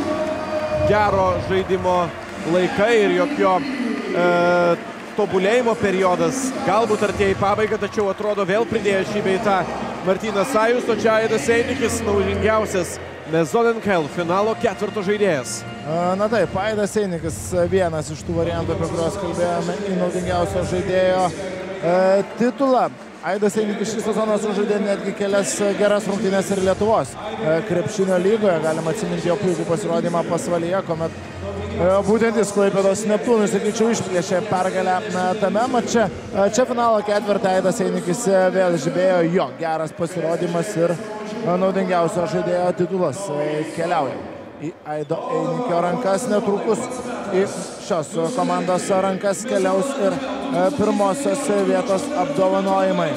gero žaidimo laikai ir jog jo e, tobulėjimo periodas galbūt artėja į pabaigą, tačiau atrodo vėl pridėjo šį bei tą Martynas Sajus, o čia Aidas Einikis, naudingiausias Maison N K L finalo ketvirto žaidėjas. Na taip, Aidas Einikis vienas iš tų variantų, apie kuriuos kalbėjome, į naudingiausio žaidėjo e, titulą. Aidas Einikis šį sezoną sužaidė netgi kelias geras rungtynes ir Lietuvos e, krepšinio lygoje. Galima atsiminti jo puikų pasirodymą Pasvalyje, kuomet e, būtent jis Klaipėdos Neptūnui, sakyčiau, išplėšė pergalę e, tame mače. E, čia finalo ketvirtą Aidas Einikis vėl žibėjo, jo geras pasirodymas ir e, naudingiausio žaidėjo titulas e, keliauja į Aido Einikio rankas. Netrukus į šios komandos rankas keliaus ir pirmosios vietos apdovanojimai.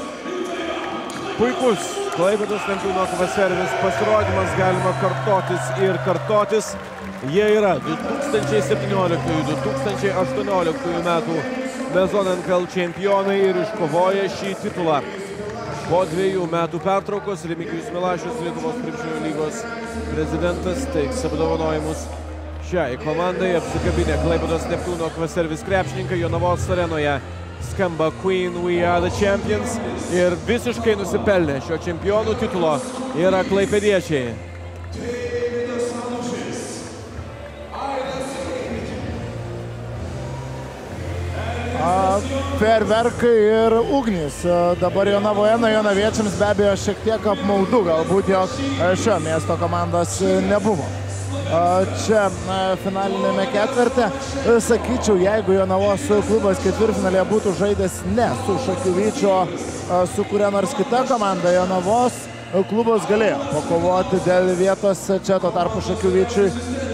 Puikus Klaipėdos Neptūno Kvaservis pasirodymas, galima kartotis ir kartotis. Jie yra du tūkstančiai septynioliktųjų - du tūkstančiai aštuonioliktųjų metų Maison N K L čempionai ir iškovoja šį titulą. Po dviejų metų pertraukos Remigijus Milašius, Lietuvos krepšinio lygos prezidentas, teiks apdovanojimus šiai komandai. Apsikabinę Klaipėdos Neptūno Kvaservis krepšininkai Jonavos arenoje skamba Queen We Are The Champions ir visiškai nusipelnė šio čempionų titulo yra klaipėdiečiai. Deividas Anušis, Aidas Fejerverkai ir ugnys. Dabar Jonavoje, na jonaviečiams be abejo šiek tiek apmaudu, galbūt jog šio miesto komandos nebuvo. Čia finalinėme ketverte, sakyčiau, jeigu Jonavos klubas ketvirtfinalyje būtų žaidęs ne su Šakių Vyčiu, su kuria nors kita komanda, Jonavos klubas galėjo pakovoti dėl vietos čia, tuo tarpu Šakių Vyčiui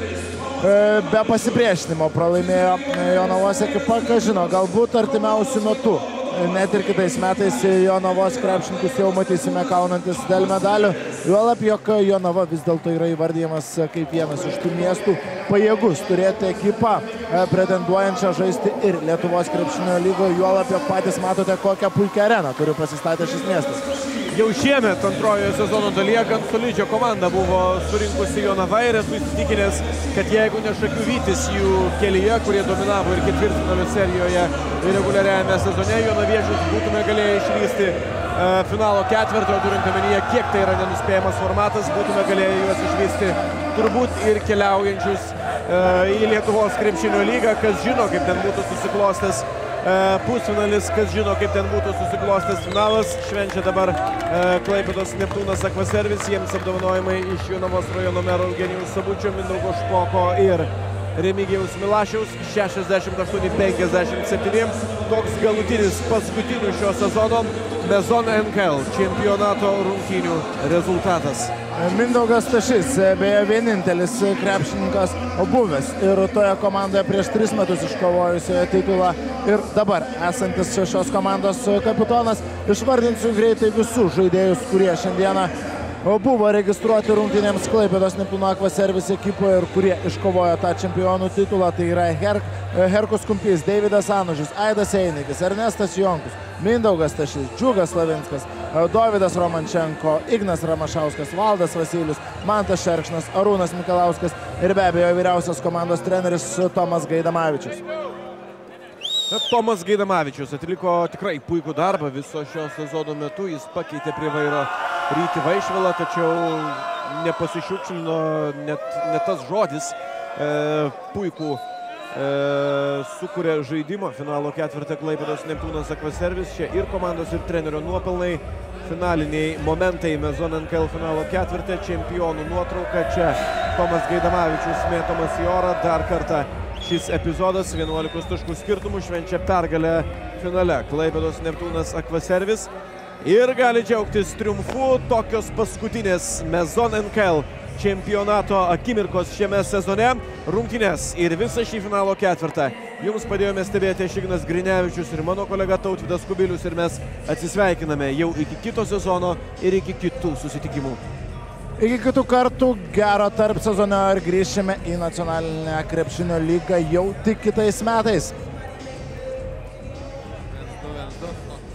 be pasipriešinimo pralaimėjo Jonavos ekipa, ką žino, galbūt artimiausių metų, net ir kitais metais Jonavos krepšininkus jau matysime kaunantis dėl medalių, juolab, jog Jonava vis dėlto yra įvardyjamas kaip vienas iš tų miestų pajėgus turėti ekipą pretenduojančią žaisti ir Lietuvos krepšinio lygoje, juolab, jog patys matote, kokią puikią areną turi pasistatę šis miestas. Jau šiemet antrojoje sezono dalyje gan solidžią komandą buvo surinkusi Jonava ir esu įsitikinęs, kad jeigu ne Šakių Vytis jų kelyje, kurie dominavo ir ketvirtfinalio serijoje ir reguliariajame sezone, jonaviečius būtume galėję išvysti finalo ketvirtojo, turint omenyje, kiek tai yra nenuspėjamas formatas, būtume galėję juos išvysti turbūt ir keliaujančius į Lietuvos krepšinio lygą, kas žino, kaip ten būtų susiklostęs pusfinalis, kas žino, kaip ten būtų susiklostęs finalas. Švenčia dabar Klaipėdos Neptūnas Akvaservis, jiems apdovanojimai iš Jonavos rajono mero Eugenijaus Sabučio, Mindaugo Špoko ir Remigijaus Milašiaus, šešiasdešimt aštuoni penkiasdešimt septyni. Toks galutinis paskutinių šio sezono Mezon N K L čempionato rungtynių rezultatas. Mindaugas Stašys, beje, vienintelis krepšininkas buvęs ir toje komandoje prieš tris metus iškovojusioje titulą ir dabar esantis šios komandos kapitonas. Išvardinsiu greitai visus žaidėjus, kurie šiandieną buvo registruoti rungtynėms Klaipėdos Neptūno Akvaservis ekipoje ir kurie iškovojo tą čempionų titulą. Tai yra Her Herkus Kumpys, Deividas Anužis, Aidas Einikis, Ernestas Jonkus, Mindaugas Stašys, Džiugas Slavinskas, Dovydas Romančenko, Ignas Ramašauskas, Valdas Vasilius, Mantas Šerkšnas, Arūnas Mikalauskas ir be abejo vyriausias komandos treneris Tomas Gaidamavičius. Tomas Gaidamavičius atliko tikrai puikų darbą viso šio sezono metu. Jis pakeitė prie vairo Rytį Vaišvilą, tačiau nepasišiukšlino net, net tas žodis. E, puikų e, sukuria žaidimo finalo ketvirtą Klaipėdos Neptūnas Akvaservis. Čia ir komandos, ir trenerio nuopelnai. Finaliniai momentai Mezon N K L finalo ketvirtą, čempionų nuotrauka. Čia Tomas Gaidamavičius mėtomas į orą dar kartą. Šis epizodas vienuolikos taškų skirtumų švenčia pergalę finale. Klaipėdos Neptūnas Akvaservis ir gali džiaugtis triumfu. Tokios paskutinės Mezon N K L čempionato akimirkos šiame sezone. Rungtynes ir visą šį finalo ketvirtą jums padėjome stebėti aš, Ignas Grinevičius ir mano kolega Tautvydas Kubilius, ir mes atsisveikiname jau iki kito sezono ir iki kitų susitikimų. Iki kitų kartų, gero tarp sezono ir grįšime į nacionalinę krepšinio lygą jau tik kitais metais.